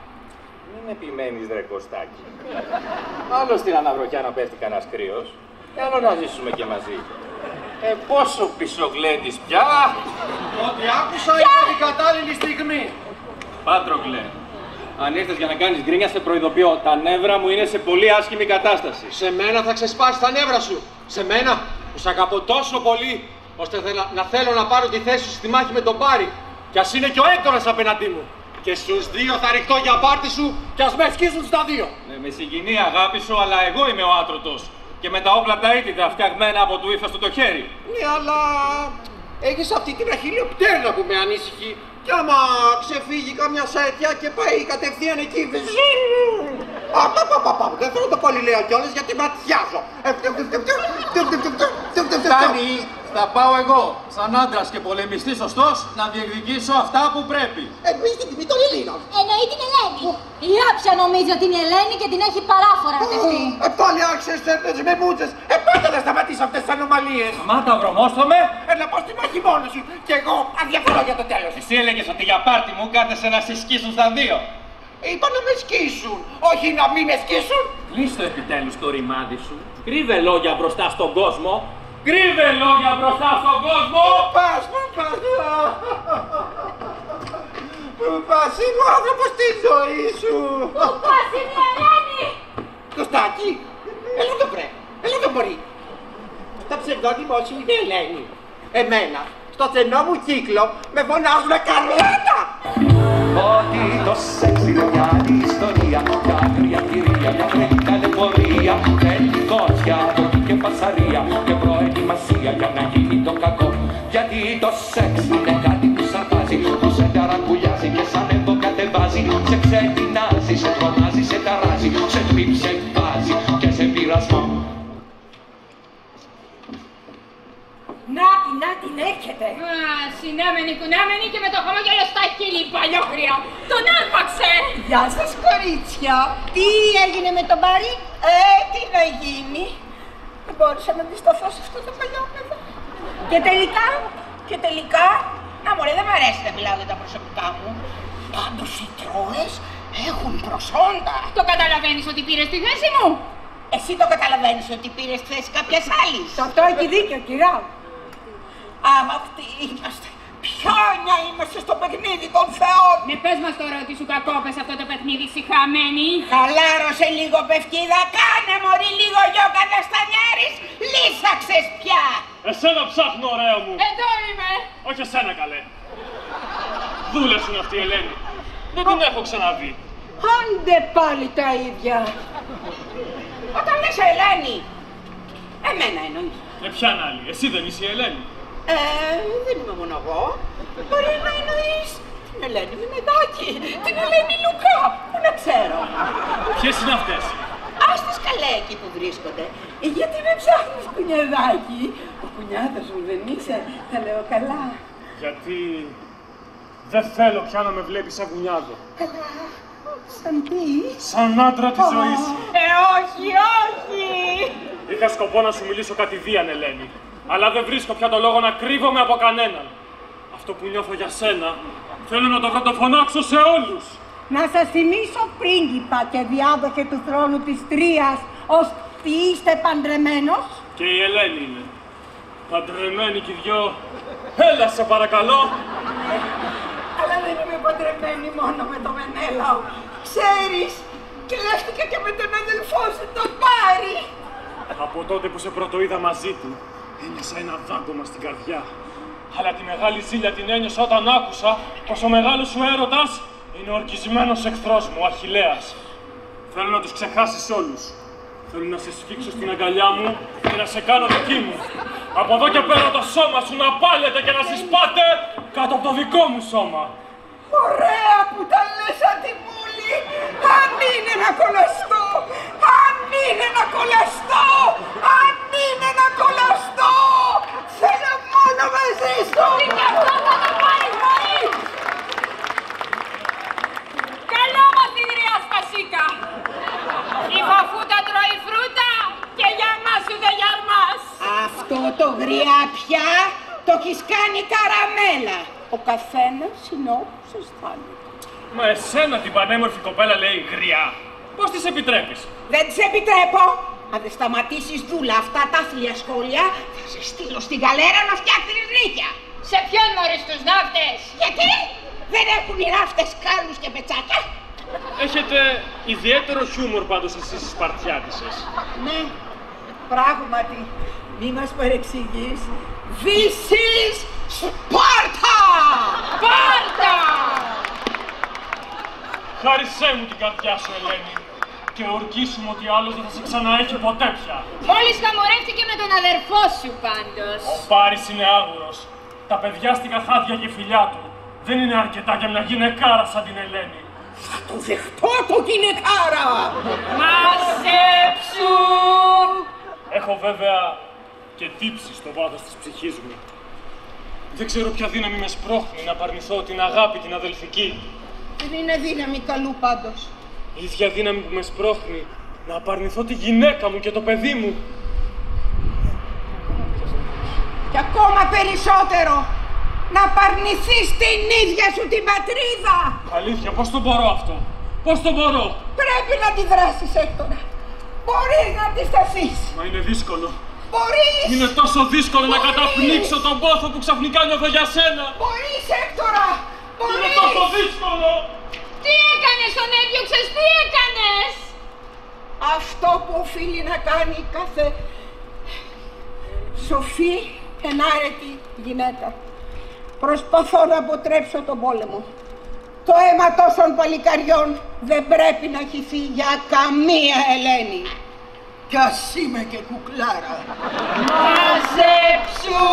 Μην επιμένεις, ρε Κωστάκη. Άλλο στην αναβροχιά να πέφτει κανένας κρύος, και άλλο να ζήσουμε και μαζί. Ε, πόσο πισογλέντης πια! Ό,τι άκουσα ήταν η κατάλληλη στιγμή. Πάτροκλε, αν ήρθες για να κάνεις γκρίνια, σε προειδοποιώ, τα νεύρα μου είναι σε πολύ άσχημη κατάσταση. Σε μένα θα ξεσπάσει τα νεύρα σου. Σε μένα που σ' αγαπώ τόσο πολύ, ώστε να θέλω να πάρω τη θέση σου στη μάχη με τον Μπάρι. Κι ας είναι και ο Έκτορας απέναντί μου. Και στους δύο θα ρηχτώ για πάρτι σου κι ας με σκίσουν στα δύο. Ναι, με συγκινεί αγάπη σου, αλλά εγώ είμαι ο άτρωτος. Και με τα όπλα τα ήττητα φτιαγμένα από του ύφαστο το χέρι. Ναι, αλλά έχεις αυτή την αχιλλιοπτέρνα που με ανήσυχη. Κι άμα ξεφύγει καμιά σαετιά και πάει κατευθείαν εκεί, Απαπαπαπα, δεν θέλω το πολύ λέω κιόλας γιατί ματιάζω. Φτάνει, θα πάω εγώ, σαν άντρας και πολεμιστής σωστός, να διεκδικήσω αυτά που πρέπει. Εμείς την τιμή των Ελλήνων. Εννοεί την Ελένη. Η άψα νομίζει ότι είναι Ελένη και την έχει παράφορα αυτή. Ε, πάλι άρχισες τέρτες με μπούτσες. Ε, πότε θα σταματήσω αυτές τις ανομαλίες. Μάτα βρωμόστομε. Έλα πως τη μάχη μόνος σου. Και εγώ αδιαφορώ για το τέλος. Εσύ έλεγες ότι για πάρτι μου κάθεσαι να σε σκίσουν στα δύο. Είπα να με σκίσουν, όχι να μην με σκίσουν. Κλείστο επιτέλους το ρημάδι σου. Κρύβε λόγια μπροστά στον κόσμο. Κρύβε λόγια μπροστά στον κόσμο. Πού πας, πού πας. Πού πας, είναι ο άνθρωπος στη ζωή σου. Πού πας, είναι η Ελένη. Κωστάκι, έλα το βρε, έλα το μπορεί. Τα ψευδόνυμό σου είναι Ελένη. Εμένα, στο στενό μου κύκλο, με φωνάζουνε Καρλώτα. Ότι το σεξ είναι μια άλλη ιστορία, μια άγρια κυρία, μια τρελή ταλαιπωρία. Θέλει δόντια, δόντια και φασαρία και προετοιμασία για να γίνει το κακό. Γιατί το σεξ είναι κάτι που σαρπάζει, που σε ταρακουλιάζει και σαν εδώ κατεβάζει. Σε ξετινάζει, σε τρομάζει, σε ταράζει, σε τρίψε βάζει και σε πειρασμό. Να την, να την έρχεται. Α, συνέμενη, κουνέμενη και με το χαμόγελο στα χείλη, παλιόχρια. Τον άρπαξε. Γεια σας κορίτσια. Τι έγινε με τον Μπάρι? Ε, τι να γίνει. Δεν μπόρεσα να αντισταθώ σε αυτό το παλιόπαιδο. Και τελικά, και τελικά, να μωρέ, δεν μ' αρέσει να μιλάω για τα προσωπικά μου. Πάντως οι Τρόες έχουν προσόντα. Το καταλαβαίνεις ότι πήρες τη θέση μου. Εσύ το καταλαβαίνεις ότι πήρες τη θέση κάποιας άλλης. αυτό έχει δίκιο, κυρά. Άμα αυτοί είμαστε, πιόνια είμαστε στο παιχνίδι των θεών. Ναι, πες μας τώρα ότι σου κακόπες αυτό το παιχνίδι, σιχαμένη. Χαλάρωσε λίγο, πευκίδα, κάνε μωρή λίγο γιο καταστανιάρης, λύσαξες πια. Εσένα ψάχνω, ωραία μου. Εδώ είμαι. Όχι εσένα, καλέ. Δούλες είναι αυτή η Ελένη. Δεν την έχω ξαναδεί. Άντε πάλι τα ίδια. Όταν λες Ελένη, εμένα εννοείς. Ε, ποιαν άλλη, εσύ δεν είσαι η Ελένη. Ε, δεν είμαι μόνο εγώ. Μπορεί να εννοείς την Ελένη Μενεδάκη, την Ελένη Λουκά, που να ξέρω. Ποιες είναι αυτές? Ας τις καλέ εκεί που βρίσκονται. Ε, γιατί με ψάχνεις, κουνιαδάκι. Ο κουνιάδας μου δεν είσαι, θα λέω καλά. Γιατί δεν θέλω πια να με βλέπεις σαν κουνιάδο. Καλά, σαν τι? Σαν άντρα της ζωής σου. Ε, όχι, όχι. Είχα σκοπό να σου μιλήσω κατηδίαν, Ελένη. Αλλά δεν βρίσκω πια το λόγο να κρύβομαι από κανέναν. Αυτό που νιώθω για σένα, θέλω να το πρωτοφωνάξω σε όλους. Να σας θυμίσω, πρίγκιπα και διάδοχε του θρόνου της Τρίας, ως τι είστε παντρεμένος. Και η Ελένη είναι. Παντρεμένοι κι οι δυο. Έλα, σε παρακαλώ. Αλλά δεν είμαι παντρεμένη μόνο με το Μενέλαο. Ξέρεις, κλέφτηκα και με τον αδελφό σου, τον Πάρη. Από τότε που σε πρωτοείδα μαζί του, ένιωσα ένα δάγκωμα στην καρδιά. Αλλά τη μεγάλη ζήλια την ένιωσα όταν άκουσα πως ο μεγάλος σου έρωτας είναι ο ορκισμένος εχθρός μου, ο Αχιλλέας. Θέλω να τους ξεχάσεις όλους. Θέλω να σε σφίξω στην αγκαλιά μου και να σε κάνω δική μου. Από εδώ και πέρα το σώμα σου να πάλετε και να συσπάτε κάτω από το δικό μου σώμα. Ωραία που τα λες αντιμούλη! Αν είναι να κολλαστώ! Αν είναι να κολλαστώ! Αν είναι να κολλαστώ! Θέλω μόνο μαζί σου! Τι κι αυτό θα το πάρεις μωρή! Καλό μαθήτρια Σπασίκα! Η φαφούτα τρώει φρούτα και για μας ούτε για μας! Αυτό το γριά πια το έχεις κάνει καραμέλα. Ο καθένας είναι όπως αισθάνεται. Μα εσένα την πανέμορφη κοπέλα λέει γριά. Πώς της επιτρέπεις? Δεν της επιτρέπω. Αν δεν σταματήσεις δούλα αυτά τα άθλια σχόλια, θα σε στείλω στην γαλέρα να φτιάχνεις νύχια. Σε ποιον μωρή στους ναύτες? Γιατί δεν έχουν οι ναύτες κάλους και πετσάκια? Έχετε ιδιαίτερο χιούμορ πάντως εσείς οι Σπαρτιάτισσες. Ναι, πράγματι. Μη μας παρεξηγείς. This is Sparta! Σπάρτα! Χάρισέ μου την καρδιά σου, Ελένη. Και ορκίσου μου ότι άλλος δεν θα σε ξαναέχει ποτέ πια. Μόλις χαμορεύτηκε με τον αδερφό σου πάντως. Ο Πάρης είναι άγουρος. Τα παιδιά στην καθάδια και φιλιά του δεν είναι αρκετά για μια γυναικάρα σαν την Ελένη. Θα το δεχτώ το γυναικάρα! Μαζέψου! Έχω βέβαια και τύψει στο βάθος της ψυχής μου. Δεν ξέρω ποια δύναμη με σπρώχνει να απαρνηθώ την αγάπη την αδελφική. Δεν είναι δύναμη καλού πάντως. Η ίδια δύναμη που με σπρώχνει να απαρνηθώ τη γυναίκα μου και το παιδί μου. Και ακόμα περισσότερο, να απαρνηθείς την ίδια σου την πατρίδα. Αλήθεια, πώς το μπορώ αυτό? Πώς το μπορώ? Πρέπει να αντιδράσεις, Έκτορα. Μπορείς να αντισταθείς. Μα είναι δύσκολο. Μπορείς. Είναι τόσο δύσκολο Μπορείς. να καταπνίξω τον πόθο που ξαφνικά νιώθω για σένα. Μπορείς, Έκτορα. Μπορείς. Είναι τόσο δύσκολο. Τι έκανες, τον έδιωξες, τι έκανες? Αυτό που οφείλει να κάνει κάθε σοφή, ενάρετη γυναίκα. Προσπαθώ να αποτρέψω τον πόλεμο. Το αίμα τόσων παλικαριών δεν πρέπει να χυθεί για καμία Ελένη. Κι ας είμαι και κουκλάρα. Μαζέψου!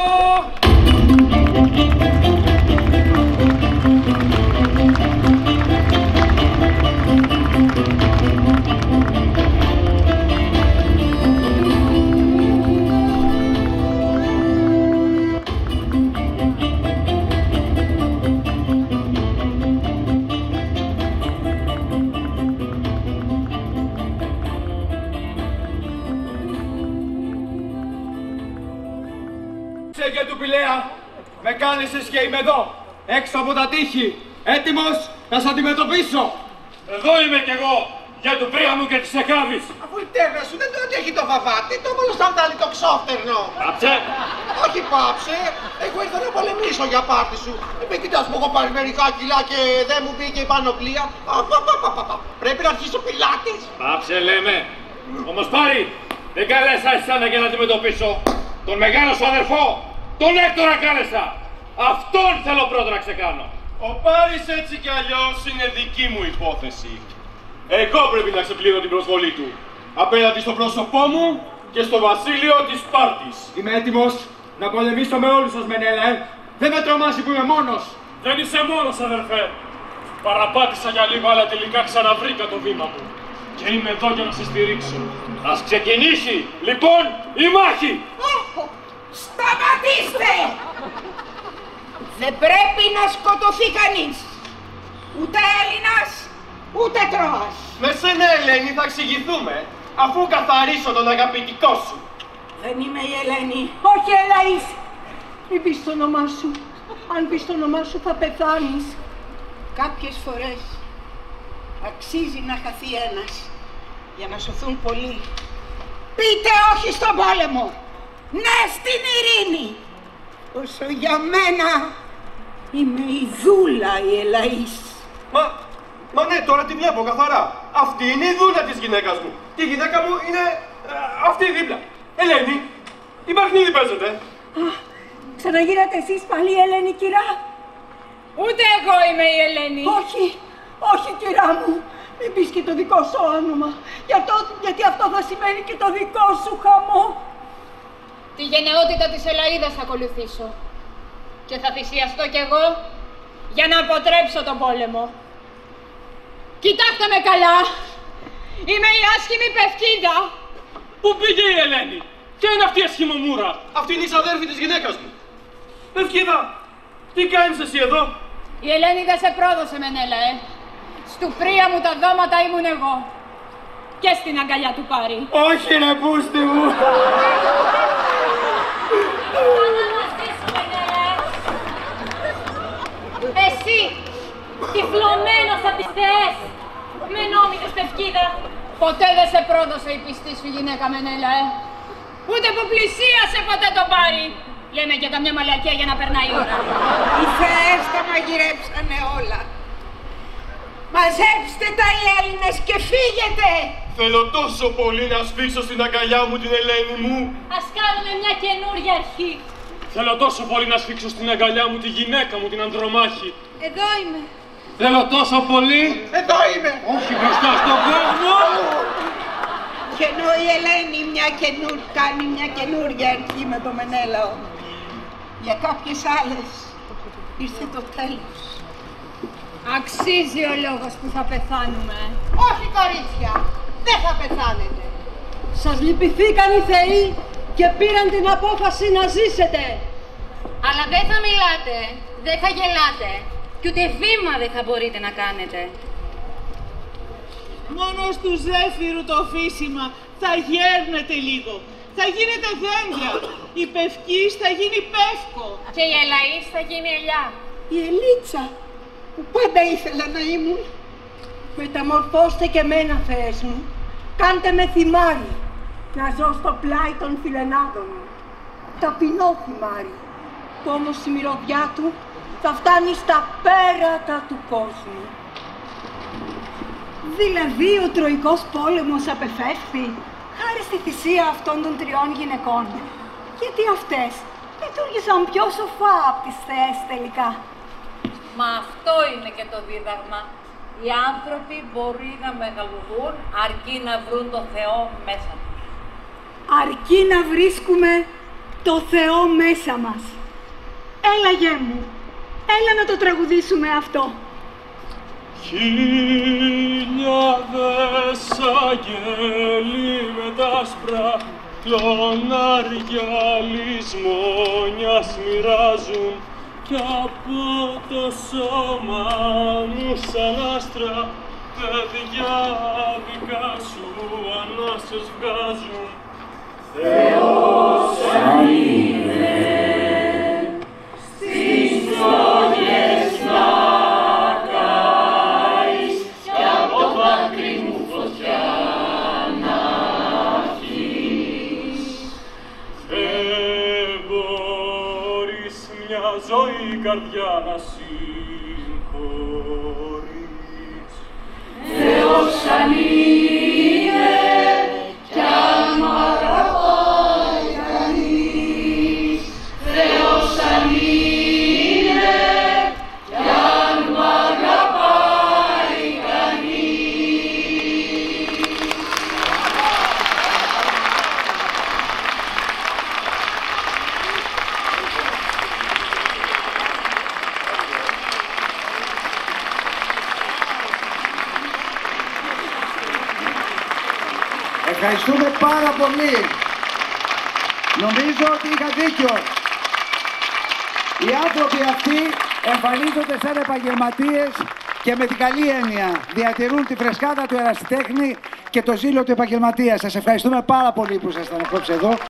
Και του Πηλαία, με κάλεσες και είμαι εδώ, έξω από τα τείχη, έτοιμος να σε αντιμετωπίσω. Εδώ είμαι κι εγώ, για του Πρίαμου και της Εκάβης. Αφού η τέρνα σου δεν το αντέχει το βαβάτι, το μόνο σαντάλι το ξόφτερνο. Πάψε. Όχι πάψε, εγώ ήρθα να πολεμήσω για πάρτι σου. Είπε, κοιτάς μου, έχω πάρει μερικά κιλά και δεν μου μπήκε η πανοπλία. Α, πα, πα, πα, πα, πα. Πρέπει να αρχίσω πιλάτης. Πάψε λέμε. Όμως πάρει, δεν καλέσα εσένα για να αντιμετωπίσω. Τον μεγάλο σου αδερφό, τον Έκτορα κάλεσα. Αυτόν θέλω πρώτα να ξεκάνω. Ο Πάρης έτσι κι αλλιώς είναι δική μου υπόθεση. Εγώ πρέπει να ξεπλύνω την προσβολή του. Απέναντι στο πρόσωπό μου και στο βασίλειο της Σπάρτης. Είμαι έτοιμος να πολεμήσω με όλους σας, Μενέλα, ε. Δεν με τρομάζει που είμαι μόνος. Δεν είσαι μόνος, αδερφέ. Παραπάτησα για λίγο, αλλά τελικά ξαναβρήκα το βήμα μου. Και είμαι εδώ για να σε στηρίξω. Ας ξεκινήσει, λοιπόν, η μάχη! Σταματήστε! Δεν πρέπει να σκοτωθεί κανείς. Ούτε Έλληνας, ούτε Τρώας. Με σένα, Ελένη, θα εξηγηθούμε, αφού καθαρίσω τον αγαπητικό σου. Δεν είμαι η Ελένη. Όχι, Ελαΐς. Μην πεις το όνομά σου. Αν πεις το όνομά σου θα πεθάνεις. Κάποιες φορές αξίζει να χαθεί ένας για να σωθούν πολλοί. Πείτε όχι στον πόλεμο. Ναι στην ειρήνη. Όσο για μένα είμαι η δούλα η Ελαΐς. Μα, μα ναι, τώρα τη βλέπω καθαρά. Αυτή είναι η δούλα της γυναίκας μου. Και η γυναίκα μου είναι α, αυτή δίπλα. Ελένη, τι παιχνίδι παίζετε? Α, ξαναγίνατε εσείς πάλι η Ελένη, κυρά? Ούτε εγώ είμαι η Ελένη. Όχι, όχι, κυρά μου. Μην πεις και το δικό σου όνομα. Για το, γιατί αυτό θα σημαίνει και το δικό σου χαμό. Τη γενναιότητα της Ελαΐδας θα ακολουθήσω. Και θα θυσιαστώ κι εγώ για να αποτρέψω τον πόλεμο. Κοιτάξτε με καλά. Είμαι η άσχημη Πευκίδα. Πού πήγε η Ελένη? Ποια είναι αυτή η ασχημομούρα? Αυτή είναι η ξαδέρφη της γυναίκας μου. Πευκίδα, τι κάνεις εσύ εδώ? Η Ελένη δεν σε πρόδωσε, Μενέλα, ε. Στου πρία μου τα δώματα ήμουν εγώ. Και στην αγκαλιά του Πάρη. Όχι ρε πούστη μου. Εσύ, τυφλωμένος απ' τις θεές, με νόμιτες Πευκίδα. Ποτέ δεν σε πρόδωσε η πιστή σου γυναίκα, Μενέλα, ε. Ούτε που πλησίασε ποτέ τον Πάρη. Λέμε και καμιά μαλακία για να περνάει η ώρα. Οι θεές τα μαγειρέψανε όλα. Μαζέψτε τα οι Έλληνες και φύγετε! Θέλω τόσο πολύ να σφίξω στην αγκαλιά μου την Ελένη μου. Ας κάνουμε μια καινούργια αρχή. Θέλω τόσο πολύ να σφίξω στην αγκαλιά μου τη γυναίκα μου, την Ανδρομάχη. Εδώ είμαι. Θέλω τόσο πολύ. Εδώ είμαι. Όχι μπροστά στον κόσμο. Και ενώ η Ελένη μια καινούρ, κάνει μια καινούργια αρχή με το Μενέλαο, για κάποιες άλλες ήρθε το τέλος. Αξίζει ο λόγος που θα πεθάνουμε. Όχι, κορίτσια, δεν θα πεθάνετε. Σας λυπηθήκαν οι θεοί και πήραν την απόφαση να ζήσετε. Αλλά δεν θα μιλάτε, δεν θα γελάτε και ούτε βήμα δεν θα μπορείτε να κάνετε. Μόνο του Ζέφυρου το φύσιμα θα γέρνετε λίγο. Θα γίνετε δέντρα. Η Πευκής θα γίνει Πεύκο. Και η Ελαΐς θα γίνει ελιά. Η Ελίτσα που πάντα ήθελα να ήμουν. Μεταμορφώστε και μένα, Θεές μου. Κάντε με θυμάρι, να ζω στο πλάι των φιλενάδων μου. Ταπεινό θυμάρι, που όμως η μυρωδιά του θα φτάνει στα πέρατα του κόσμου. Δηλαδή ο Τροϊκός πόλεμος απεφεύθη χάρη στη θυσία αυτών των τριών γυναικών. Γιατί αυτές λειτουργήσαν πιο σοφά από τις θεές τελικά. Μα αυτό είναι και το δίδαγμα. Οι άνθρωποι μπορεί να μεγαλουργούν αρκεί να βρουν το Θεό μέσα τους. Αρκεί να βρίσκουμε το Θεό μέσα μας. Έλα, γέ μου, έλα να το τραγουδήσουμε αυτό. Χιλιάδες αγγέλοι με τα άσπρα κλονάρια λησμόνιας μοιράζουν κι από το σώμα μου σαν άστρα παιδιά δικά σου ανάσες βγάζουν. Θεός αν είναι στις φλόγες να καείς κι από το δάκρυ μου φωτιά να έχεις. Δεν μπορείς μια ζωή καρδιά να συγχωρείς. Θεός αν είναι κι αν μ' αγαπάει κανείς. Θεός αν είναι κι αν μ' αγαπάει κανείς. Ευχαριστούμε πάρα πολύ. Νομίζω ότι είχα δίκιο. Οι άνθρωποι αυτοί εμφανίζονται σαν επαγγελματίες και με την καλή έννοια διατηρούν τη φρεσκάδα του ερασιτέχνη και το ζήλο του επαγγελματία. Σας ευχαριστούμε πάρα πολύ που ήσασταν απόψε εδώ.